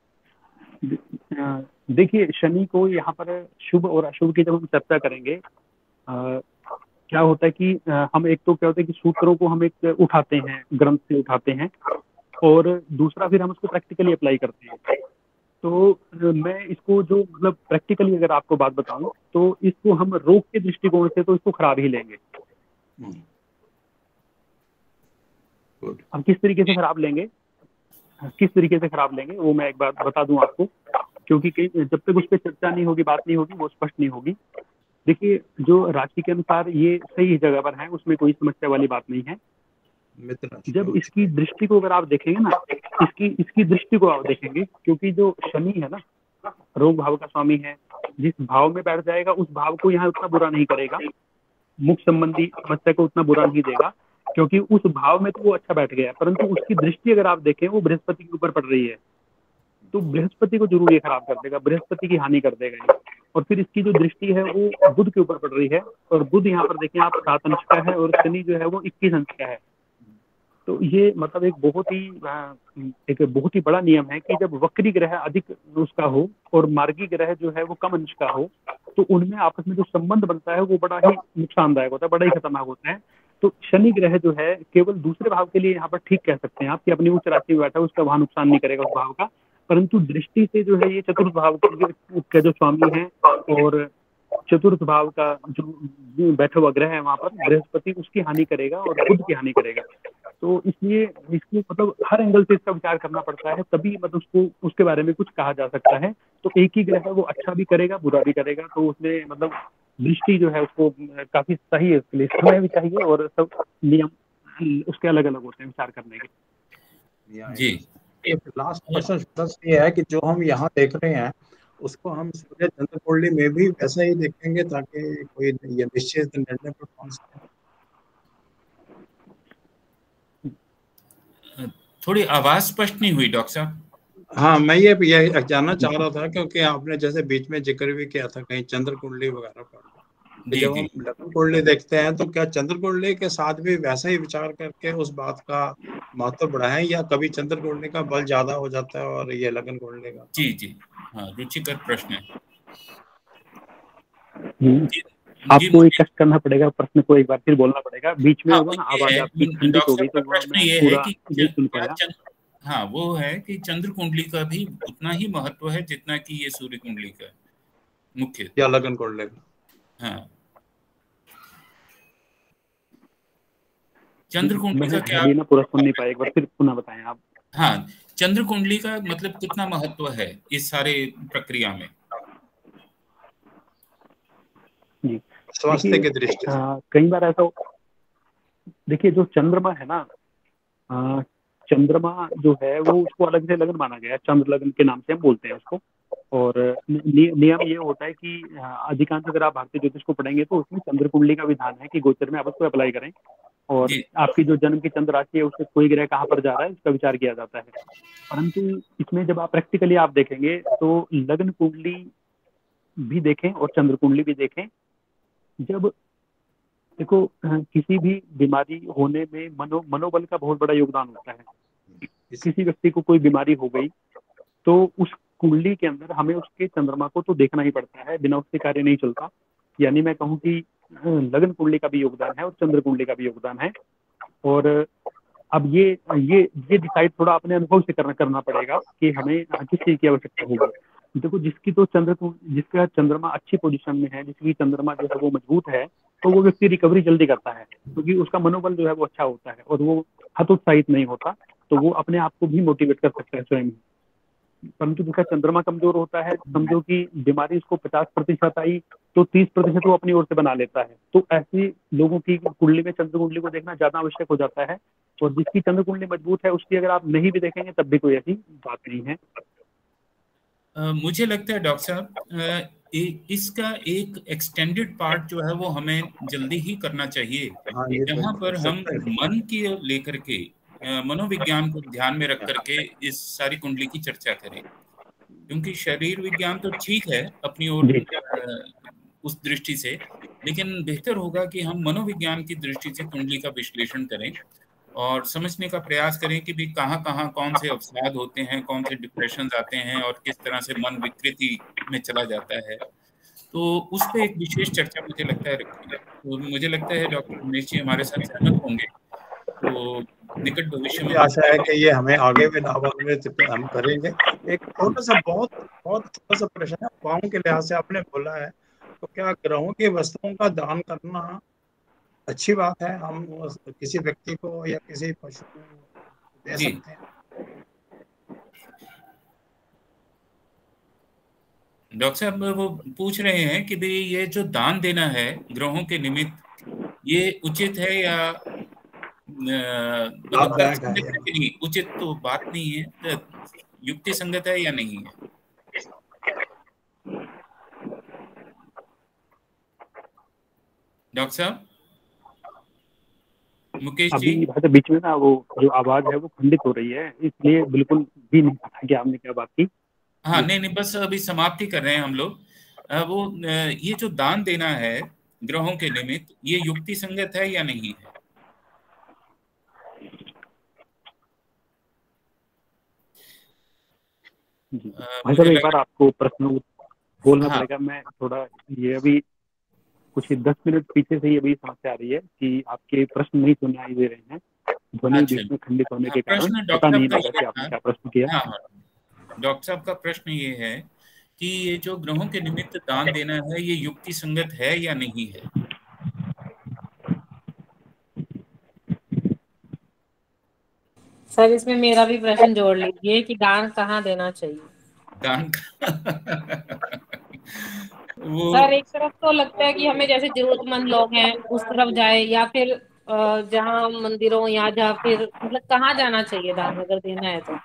देखिए शनि को यहाँ पर शुभ और अशुभ की जब हम चर्चा करेंगे, आ, क्या होता है कि आ, हम एक तो क्या होता है कि सूत्रों को हम एक उठाते हैं, ग्रंथ से उठाते हैं, और दूसरा फिर हम उसको प्रैक्टिकली अप्लाई करते हैं। तो मैं इसको जो मतलब प्रैक्टिकली अगर आपको बात बताऊं तो इसको हम रोग के दृष्टिकोण से तो इसको खराब ही लेंगे। हम किस तरीके से खराब लेंगे किस तरीके से खराब लेंगे वो मैं एक बार बता दूं आपको, क्योंकि जब तक उस पर चर्चा नहीं होगी, बात नहीं होगी, वो स्पष्ट नहीं होगी। देखिए जो राशि के अनुसार ये सही जगह पर है, उसमें कोई समस्या वाली बात नहीं है। जब इसकी दृष्टि को अगर आप देखेंगे ना, इसकी इसकी दृष्टि को आप देखेंगे, क्योंकि जो शनि है ना रोग भाव का स्वामी है, जिस भाव में बैठ जाएगा उस भाव को यहाँ उतना बुरा नहीं करेगा, मुख संबंधी समस्या को उतना बुरा नहीं देगा, क्योंकि उस भाव में तो वो अच्छा बैठ गया। परंतु उसकी दृष्टि अगर आप देखें वो बृहस्पति के ऊपर पड़ रही है, तो बृहस्पति को जरूर ये खराब कर देगा, बृहस्पति की हानि कर देगा। और फिर इसकी जो दृष्टि है वो बुध के ऊपर पड़ रही है, और बुध यहाँ पर देखें आप सात अंश का है और शनि जो है वो इक्कीस अंश का है। तो ये मतलब एक बहुत ही एक बहुत ही बड़ा नियम है कि जब वक्री ग्रह अधिक उसका हो और मार्गी ग्रह जो है वो कम अंश का हो, तो उनमें आपस में जो संबंध बनता है वो बड़ा ही नुकसानदायक होता है, बड़ा ही खतरनाक होता है। तो शनि ग्रह जो है केवल दूसरे भाव के लिए यहाँ पर ठीक कह सकते हैं आप कि अपनी उच्च राशि में बैठा है, उसका वहां नुकसान नहीं करेगा उस भाव का, परंतु दृष्टि से जो है ये चतुर्थ भाव के जो स्वामी हैं और चतुर्थ भाव का जो बैठा हुआ ग्रह है वहां पर बृहस्पति, उसकी हानि करेगा और बुध की हानि करेगा। तो इसलिए इसकी मतलब हर एंगल से इसका विचार करना पड़ता है, तभी मतलब उसको उसके बारे में कुछ कहा जा सकता है। तो एक ही ग्रह है वो अच्छा भी करेगा बुरा भी करेगा, तो उसमें मतलब दृष्टि जो है उसको काफी सही है, उसके लिए समय भी चाहिए और सब नियम उसके अलग अलग होते हैं विचार करने के।
जी, एक लास्ट क्वेश्चन ये है कि जो हम यहाँ देख रहे हैं उसको हम सूर्य चंद्र कुंडली में भी वैसा ही देखेंगे ताकि कोई ये निश्चित निर्णय पर पहुंच सके।
थोड़ी आवाज स्पष्ट नहीं हुई डॉक्टर साहब।
हाँ, मैं ये ये जानना चाह रहा था क्योंकि आपने जैसे बीच में जिक्र भी किया था कहीं चंद्र कुंडली वगैरह पर, तो जब हम लग्न कुंडली देखते हैं तो क्या चंद्र कुंडली के साथ भी वैसा ही विचार करके उस बात का महत्व बढ़ाएं या कभी चंद्र कुंडली का बल ज्यादा हो जाता है और ये लग्न कुंडली का?
जी जी हाँ, रुचिकर प्रश्न है।
आपको एक कष्ट करना पड़ेगा, प्रश्न को एक बार फिर बोलना पड़ेगा, बीच में होगा ना आवाज आपकी खंडित हो गई तो
प्रश्न ये है कि नहीं सुन पाया। हाँ, वो है कि चंद्र कुंडली का भी उतना ही महत्व है जितना कि ये सूर्य कुंडली का मुख्य
या लग्न कुंडली का।
हाँ, चंद्र कुंडली का क्या
ना पूरा सुन नहीं पाए, एक बार फिर पुनः बताएं आप।
हाँ, चंद्र कुंडली का मतलब कितना महत्व है इस सारे प्रक्रिया में
जी
स्वास्थ्य की दृष्टि से?
कई बार ऐसा देखिए, जो चंद्रमा है ना, चंद्रमा जो है वो उसको अलग से लगन माना गया है, चंद्र लगन के नाम से हम बोलते हैं उसको। और नि, नियम ये होता है कि अधिकांश अगर आप भारतीय ज्योतिष को पढ़ेंगे तो उसमें चंद्र कुंडली का विधान है कि गोचर में आप उसको अप्लाई करें और आपकी जो जन्म की चंद्र राशि है उससे कोई ग्रह कहाँ पर जा रहा है इसका विचार किया जाता है। परंतु इसमें जब आप प्रैक्टिकली आप देखेंगे तो लग्न कुंडली भी देखें और चंद्र कुंडली भी देखें। जब देखो किसी भी बीमारी होने में मनो मनोबल का बहुत बड़ा योगदान होता है। किसी व्यक्ति को कोई बीमारी हो गई तो उस कुंडली के अंदर हमें उसके चंद्रमा को तो देखना ही पड़ता है, बिना उसके कार्य नहीं चलता। यानी मैं कहूँ कि लग्न कुंडली का भी योगदान है और चंद्र कुंडली का भी योगदान है। और अब ये ये ये डिसाइड थोड़ा अपने अनुभव से करना करना पड़ेगा कि हमें किस चीज की आवश्यकता होगी। देखो, जिसकी तो चंद्र जिसका चंद्रमा अच्छी पोजीशन में है, जिसकी चंद्रमा जो है वो मजबूत है, तो वो व्यक्ति रिकवरी जल्दी करता है क्योंकि उसका मनोबल जो है वो अच्छा होता है और वो हतोत्साहित नहीं होता, तो वो अपने आप को भी मोटिवेट कर सकता है स्वयं। परंतु जिसका चंद्रमा कमजोर होता है, समझो कि बीमारी उसको पचास प्रतिशत आई तो तीस प्रतिशत वो अपनी ओर से बना लेता है। तो ऐसे लोगों की कुंडली में चंद्र कुंडली को देखना ज्यादा आवश्यक हो जाता है। और जिसकी चंद्र कुंडली मजबूत है उसकी अगर आप नहीं भी देखेंगे तब भी कोई ऐसी बात नहीं है।
Uh, मुझे लगता है डॉक्टर साहब इसका एक एक्सटेंडेड पार्ट जो है वो हमें जल्दी ही करना चाहिए, जहाँ पर हम मन की लेकर के मनोविज्ञान को ध्यान में रख करके इस सारी कुंडली की चर्चा करें। क्योंकि शरीर विज्ञान तो ठीक है अपनी ओर उस दृष्टि से, लेकिन बेहतर होगा कि हम मनोविज्ञान की दृष्टि से कुंडली का विश्लेषण करें और समझने का प्रयास करें कि भी कहाँ कहाँ कौन से अवसाद होते हैं, कौन से डिप्रेशन आते हैं और किस तरह से मन विकृति में चला जाता है। तो उस पर एक विशेष चर्चा मुझे लगता है रखेंगे। तो मुझे लगता है डॉक्टर उमेश जी हमारे साथ सहमत होंगे। तो निकट भविष्य में
आशा है कि ये हमें आगे भी लाभान्वित हम करेंगे। एक थोड़ा सा बहुत बहुत थोड़ा सा प्रश्न है, पाँव के लिहाज से आपने बोला है, तो क्या ग्रहों की वस्तुओं का दान करना अच्छी बात है? हम किसी व्यक्ति को या किसी पशु को दे सकते हैं?
डॉक्टर साहब वो पूछ रहे हैं कि भाई ये जो दान देना है ग्रहों के निमित्त, ये उचित है या मतलब नहीं? उचित तो बात नहीं है, युक्ति संगत है या नहीं है? डॉक्टर साहब मुकेश जी,
अभी बीच में ना वो जो आवाज है वो खंडित हो रही है, इसलिए बिल्कुल भी नहीं पता कि आपने क्या बात की।
हाँ नहीं नहीं बस अभी समाप्ति कर रहे हैं हम लोग। वो ये जो दान देना है ग्रहों के निमित्त, ये युक्ति संगत है या नहीं है?
भाई साहब एक बार आपको प्रश्न बोलना हाँ। पड़ेगा। मैं थोड़ा ये अभी कुछ दस मिनट पीछे से ही अभी समस्या आ रही है कि आपके प्रश्न नहीं सुनाई दे रहे हैं, ध्वनि बीच में खंडित होने के कारण पता नहीं लगा कि आपने क्या प्रश्न किया।
हाँ, डॉक्टर साहब का प्रश्न ये है कि ये जो ग्रहों के निमित्त दान देना है ये युक्ति संगत है या नहीं है?
सर इसमें मेरा भी प्रश्न जोड़ लीजिए कि दान कहाँ देना चाहिए?
दान
वो सर एक तरफ तो लगता है कि हमें जैसे जरूरतमंद लोग हैं उस तरफ जाए, या फिर जहाँ मंदिरों या जहाँ फिर मतलब कहाँ जाना चाहिए दान अगर देना है तो?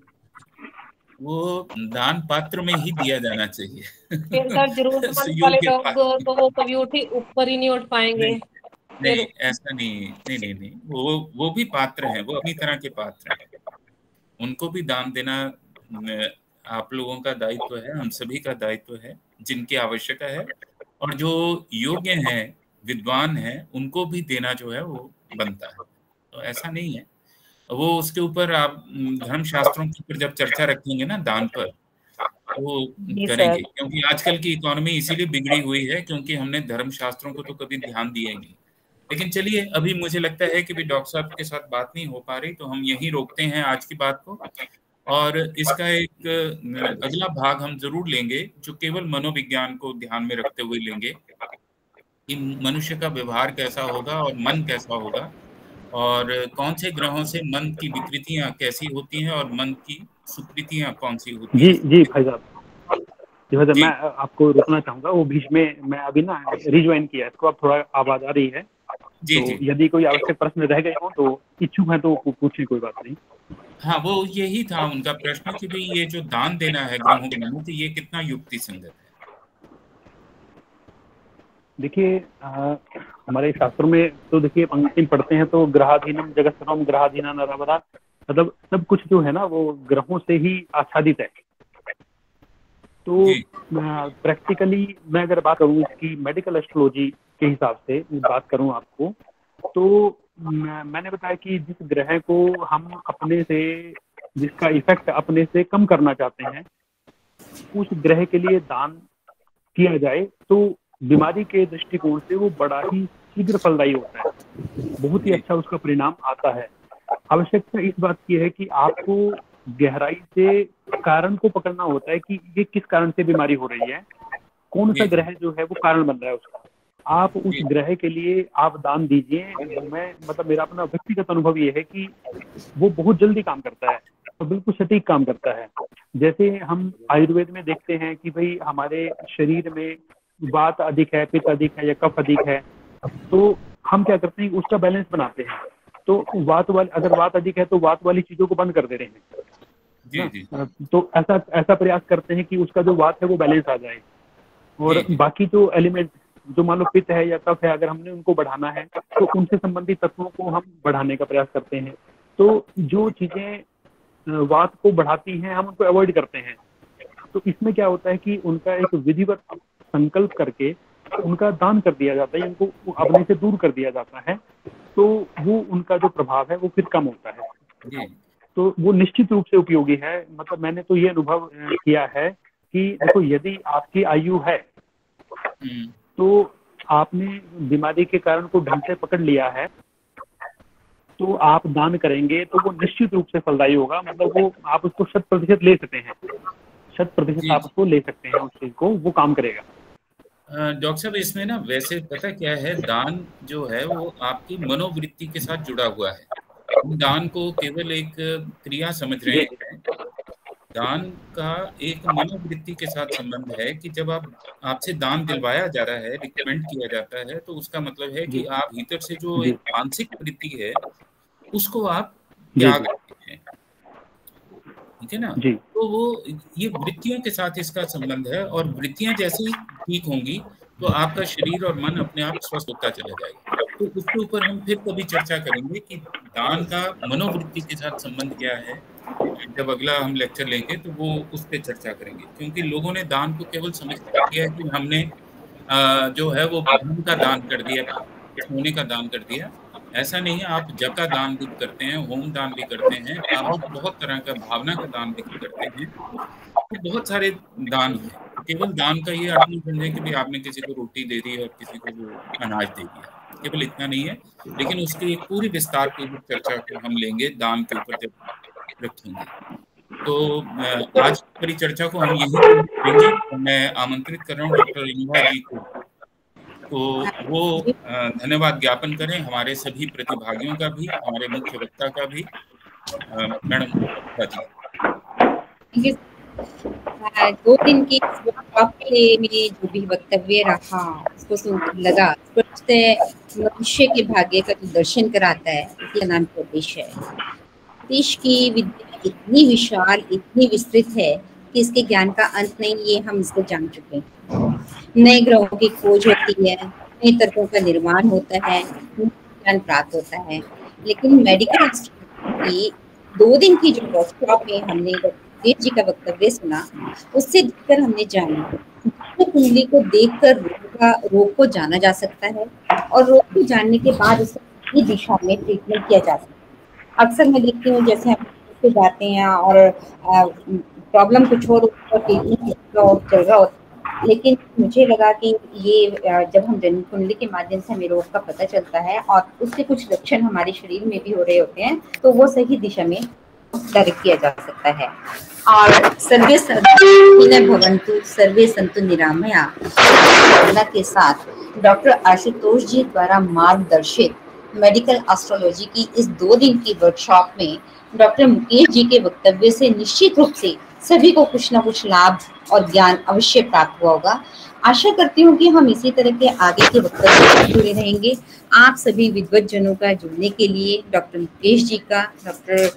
वो दान पात्र में ही दिया जाना चाहिए।
फिर सर जरूरतमंद वाले लोग तो वो कभी उठी ऊपर ही नहीं उठ पाएंगे।
नहीं, नहीं ऐसा नहीं नहीं नहीं नहीं वो वो भी पात्र हैं, वो अपनी तरह के पात्र हैं, उनको भी दान देना आप लोगों का दायित्व है, हम सभी का दायित्व है, जिनकी आवश्यकता है और जो योग्य हैं विद्वान हैं उनको भी देना जो है वो बनता है। तो ऐसा नहीं है, वो उसके ऊपर आप धर्मशास्त्रों के ऊपर जब चर्चा रखेंगे ना दान पर वो करेंगे, क्योंकि आजकल की इकोनॉमी इसीलिए बिगड़ी हुई है क्योंकि हमने धर्मशास्त्रों को तो कभी ध्यान दिया ही नहीं। लेकिन चलिए अभी मुझे लगता है कि भी डॉक्टर साहब के साथ बात नहीं हो पा रही, तो हम यहीं रोकते हैं आज की बात को और इसका एक अगला भाग हम जरूर लेंगे जो केवल मनोविज्ञान को ध्यान में रखते हुए लेंगे कि मनुष्य का व्यवहार कैसा होगा और मन कैसा होगा और कौन से ग्रहों से मन की विकृतियां कैसी होती हैं और मन की सुकृतियां कौन सी होती
हैं। जी जी भाई साहब, जी भाई साहब मैं आपको रोकना चाहूंगा, वो बीच में मैं अभी ना रिज्वाइन किया इसको, अब थोड़ा आवाज आ रही है
जी,
तो
जी।
यदि कोई आवश्यक प्रश्न रह गए हो तो इच्छुक है तो पूछिए, कोई बात नहीं।
हाँ वो यही था उनका प्रश्न कि भाई ये जो दान देना है ग्रहों के निमित्त ये कितना युक्ति संगत है।
देखिए हमारे शास्त्रों में तो देखिए पंक्ति पढ़ते हैं तो ग्रहाधीनम जगत सर्वम ग्रहाधीना नरावरा, मतलब सब कुछ जो है ना वो ग्रहों से ही आच्छादित है। तो प्रैक्टिकली मैं अगर बात करूँ इसकी मेडिकल एस्ट्रोलॉजी के हिसाब से बात करूँ आपको, तो मैंने बताया कि जिस ग्रह को हम अपने से जिसका इफेक्ट अपने से कम करना चाहते हैं उस ग्रह के लिए दान किया जाए तो बीमारी के दृष्टिकोण से वो बड़ा ही शीघ्र फलदायी होता है, बहुत ही अच्छा उसका परिणाम आता है। आवश्यकता इस बात की है कि आपको गहराई से कारण को पकड़ना होता है कि ये किस कारण से बीमारी हो रही है, कौन सा ग्रह जो है वो कारण बन रहा है उसका। आप उस ग्रह के लिए आप दान दीजिए। मैं मतलब मेरा अपना व्यक्तिगत अनुभव ये है कि वो बहुत जल्दी काम करता है तो बिल्कुल सटीक काम करता है। जैसे हम आयुर्वेद में देखते हैं कि भाई हमारे शरीर में वात अधिक है, पित्त अधिक है या कफ अधिक है, तो हम क्या करते हैं उसका बैलेंस बनाते हैं। तो वात वाली अगर वात अधिक है तो वात वाली चीजों को बंद कर दे रहे हैं
जी, जी।
तो ऐसा ऐसा प्रयास करते हैं कि उसका जो वात है वो बैलेंस आ जाए और जी, बाकी जो एलिमेंट जो मान लो पित्त है या कफ है अगर हमने उनको बढ़ाना है तो उनसे संबंधित तत्वों को हम बढ़ाने का प्रयास करते हैं। तो जो चीजें वात को बढ़ाती हैं हम उनको अवॉइड करते हैं। तो इसमें क्या होता है कि उनका एक विधिवत संकल्प करके उनका दान कर दिया जाता है, उनको अपने से दूर कर दिया जाता है, तो वो उनका जो प्रभाव है वो फिर कम होता है। तो वो निश्चित रूप से उपयोगी है। मतलब मैंने तो ये अनुभव किया है कि देखो यदि आपकी आयु है तो आपने बीमारी के कारण को ढंग से पकड़ लिया है तो आप दान करेंगे तो वो निश्चित रूप से फलदायी होगा। मतलब वो आप उसको शत प्रतिशत ले सकते हैं, शत प्रतिशत आप उसको ले सकते हैं, उस चीज को वो काम करेगा।
डॉक्टर साहब इसमें ना वैसे पता क्या है, दान जो है वो आपकी मनोवृत्ति के साथ जुड़ा हुआ है। हम दान को केवल एक क्रिया समझ रहे हैं, दान का एक मनोवृत्ति के साथ संबंध है कि जब आप आपसे दान दिलवाया जा रहा है, रिकमेंड किया जाता है, तो उसका मतलब है कि आप भीतर से जो एक मानसिक वृत्ति है उसको आप त्याग रहे हैं, ठीक है ना। तो वो ये वृत्तियों के साथ इसका संबंध है और वृत्तियां जैसे ही ठीक होंगी तो आपका शरीर और मन अपने आप स्वस्थ होता चला जाएगा। तो उसके ऊपर हम फिर कभी चर्चा करेंगे कि दान का मनोवृत्ति के साथ संबंध क्या है। जब अगला हम लेक्चर लेंगे तो वो उस पर चर्चा करेंगे, क्योंकि लोगों ने दान को केवल समझ लिया कि हमने आ, जो है वो धन का दान कर दिया, सोने का दान कर दिया। ऐसा नहीं है, आप जप का दान भी करते हैं, होम दान भी करते हैं, आप बहुत तरह का भावना का दान भी करते हैं, तो बहुत सारे दान हैं। केवल दान का ये आप नहीं समझें कि भाई आपने किसी को रोटी दे दी और किसी को वो अनाज दे दिया, केवल इतना नहीं है। लेकिन उसकी एक पूरी विस्तार पूर्वक चर्चा को हम लेंगे दान के ऊपर जब रखेंगे। तो आज की परिचर्चा को हम यही करेंगे। तो मैं आमंत्रित कर रहा हूँ डॉक्टर अनुभा जी को, तो वो धन्यवाद ज्ञापन करें हमारे सभी प्रतिभागियों का भी, हमारे मुख्य वक्ता का भी। मैडम जी।
दो दिन की वर्कशॉप के लिए मेरे जो भी वक्तव्य रहा उसको सुनकर लगा मनुष्य के भाग्य का जो दर्शन कराता है इसका नाम प्रदेश है। देश की विद्या इतनी विशाल, इतनी विस्तृत है कि इसके ज्ञान का अंत नहीं, ये हम इसको जान चुके हैं। नए ग्रहों की खोज होती है, नए तर्कों का निर्माण होता है, ज्ञान प्राप्त होता है। लेकिन मेडिकल की दो दिन की जो वर्कशॉप में हमने डॉक्टर जी का वक्तव्य सुना, उससे देखकर हमने जाना कुंडली को देखकर रोग का रोग को जाना जा सकता है और रोग को जानने के बाद उसकी दिशा में ट्रीटमेंट किया जा सकता है। अक्सर मैं देखती हूँ जैसे हम पे जाते हैं और प्रॉब्लम कुछ और ट्रीटमेंट चल रहा होता है, लेकिन मुझे लगा कि ये जब हम जन्म कुंडली के माध्यम से हमें रोग का पता चलता है और उसके कुछ लक्षण हमारे शरीर में भी हो रहे होते हैं, तो वो सही दिशा में डायरेक्ट किया जा सकता है। और सर्वे भवन्तु सर्वे संतु निरामया के साथ डॉक्टर आशुतोष जी द्वारा मार्गदर्शित मेडिकल एस्ट्रोलॉजी की इस दो दिन की वर्कशॉप में डॉक्टर मुकेश जी के वक्तव्य से निश्चित रूप से सभी को कुछ ना कुछ लाभ और ज्ञान अवश्य प्राप्त हुआ होगा। आशा करती हूँ कि हम इसी तरह के आगे के वक्तव्य से जुड़े रहेंगे। आप सभी विद्वत जनों का जुड़ने के लिए डॉक्टर मुकेश जी का, डॉक्टर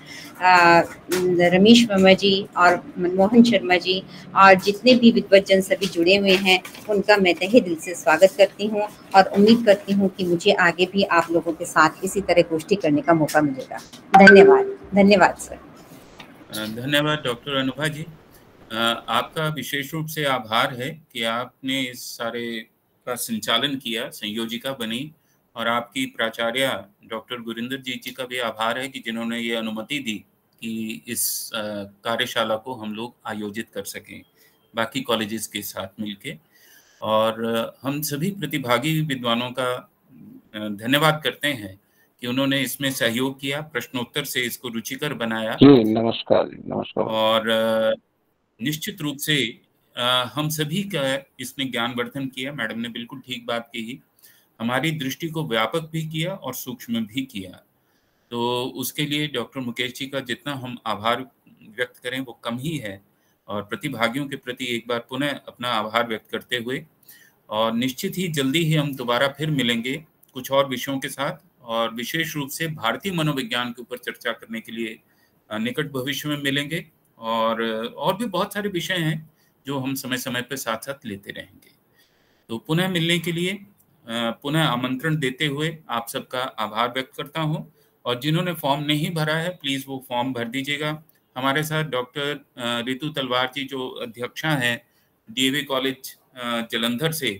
रमेश वर्मा जी और मनमोहन शर्मा जी और जितने भी विद्वत जन सभी जुड़े हुए हैं, उनका मैं तहे दिल से स्वागत करती हूँ और उम्मीद करती हूँ कि मुझे आगे भी आप लोगों के साथ इसी तरह गोष्ठी करने का मौका मिलेगा। धन्यवाद। धन्यवाद सर।
धन्यवाद डॉक्टर अनुभा जी। आपका विशेष रूप से आभार है कि आपने इस सारे का संचालन किया, संयोजिका बनी, और आपकी प्राचार्य डॉक्टर गुरिंदर जी जी का भी आभार है कि जिन्होंने ये अनुमति दी कि इस कार्यशाला को हम लोग आयोजित कर सकें बाकी कॉलेजेस के साथ मिलके। और हम सभी प्रतिभागी विद्वानों का धन्यवाद करते हैं कि उन्होंने इसमें सहयोग किया, प्रश्नोत्तर से इसको रुचिकर बनाया।
जी नमस्कार। नमस्कार।
और निश्चित रूप से हम सभी का इसने ज्ञानवर्धन किया। मैडम ने बिल्कुल ठीक बात कही, हमारी दृष्टि को व्यापक भी किया और सूक्ष्म भी किया। तो उसके लिए डॉक्टर मुकेश जी का जितना हम आभार व्यक्त करें वो कम ही है। और प्रतिभागियों के प्रति एक बार पुनः अपना आभार व्यक्त करते हुए, और निश्चित ही जल्दी ही हम दोबारा फिर मिलेंगे कुछ और विषयों के साथ, और विशेष रूप से भारतीय मनोविज्ञान के ऊपर चर्चा करने के लिए निकट भविष्य में मिलेंगे। और और भी बहुत सारे विषय हैं जो हम समय समय पर साथ साथ लेते रहेंगे। तो पुनः मिलने के लिए पुनः आमंत्रण देते हुए आप सबका आभार व्यक्त करता हूं। और जिन्होंने फॉर्म नहीं भरा है प्लीज़ वो फॉर्म भर दीजिएगा। हमारे साथ डॉक्टर रितु तलवार जी जो अध्यक्षा हैं डीएवी कॉलेज जलंधर से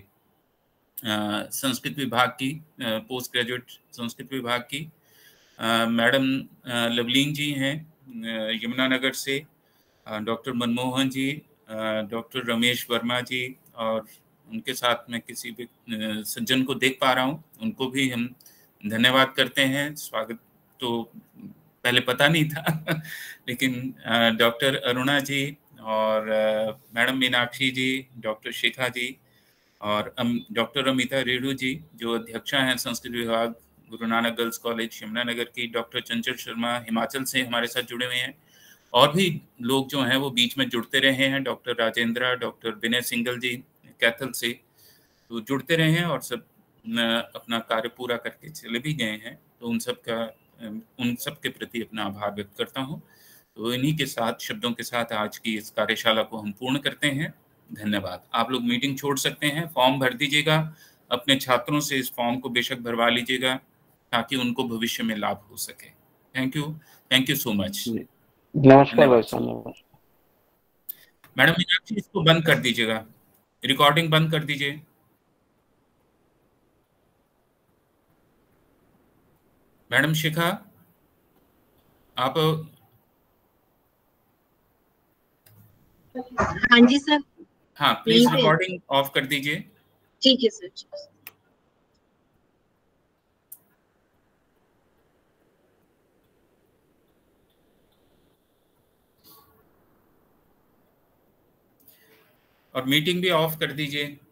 संस्कृत विभाग की, पोस्ट ग्रेजुएट संस्कृत विभाग की, मैडम लवलीन जी हैं यमुनानगर से, डॉक्टर मनमोहन जी, डॉक्टर रमेश वर्मा जी, और उनके साथ में किसी भी सज्जन को देख पा रहा हूँ, उनको भी हम धन्यवाद करते हैं। स्वागत तो पहले पता नहीं था लेकिन डॉक्टर अरुणा जी और मैडम मीनाक्षी जी, डॉक्टर शिखा जी और डॉक्टर अमिता रेणु जी जो अध्यक्षा हैं संस्कृत विभाग गुरु नानक गर्ल्स कॉलेज यमुनानगर की, डॉक्टर चंचल शर्मा हिमाचल से हमारे साथ जुड़े हुए हैं, और भी लोग जो हैं वो बीच में जुड़ते रहे हैं, डॉक्टर राजेंद्रा, डॉक्टर विनय सिंगल जी कैथल से, तो जुड़ते रहे हैं और सब अपना कार्य पूरा करके चले भी गए हैं। तो उन सब का उन सब के प्रति अपना आभार व्यक्त करता हूं। तो इन्हीं के साथ शब्दों के साथ आज की इस कार्यशाला को हम पूर्ण करते हैं। धन्यवाद। आप लोग मीटिंग छोड़ सकते हैं, फॉर्म भर दीजिएगा, अपने छात्रों से इस फॉर्म को बेशक भरवा लीजिएगा ताकि उनको भविष्य में लाभ हो सके। Thank you, thank you so much.
नमस्कार भाई साहब।
मैडम मीनाक्षी इसको बंद कर दीजिएगा, रिकॉर्डिंग बंद कर दीजिए। मैडम शिखा आप।
हाँ जी सर।
हाँ प्लीज रिकॉर्डिंग ऑफ कर दीजिए।
ठीक है सर।
और मीटिंग भी ऑफ कर दीजिए।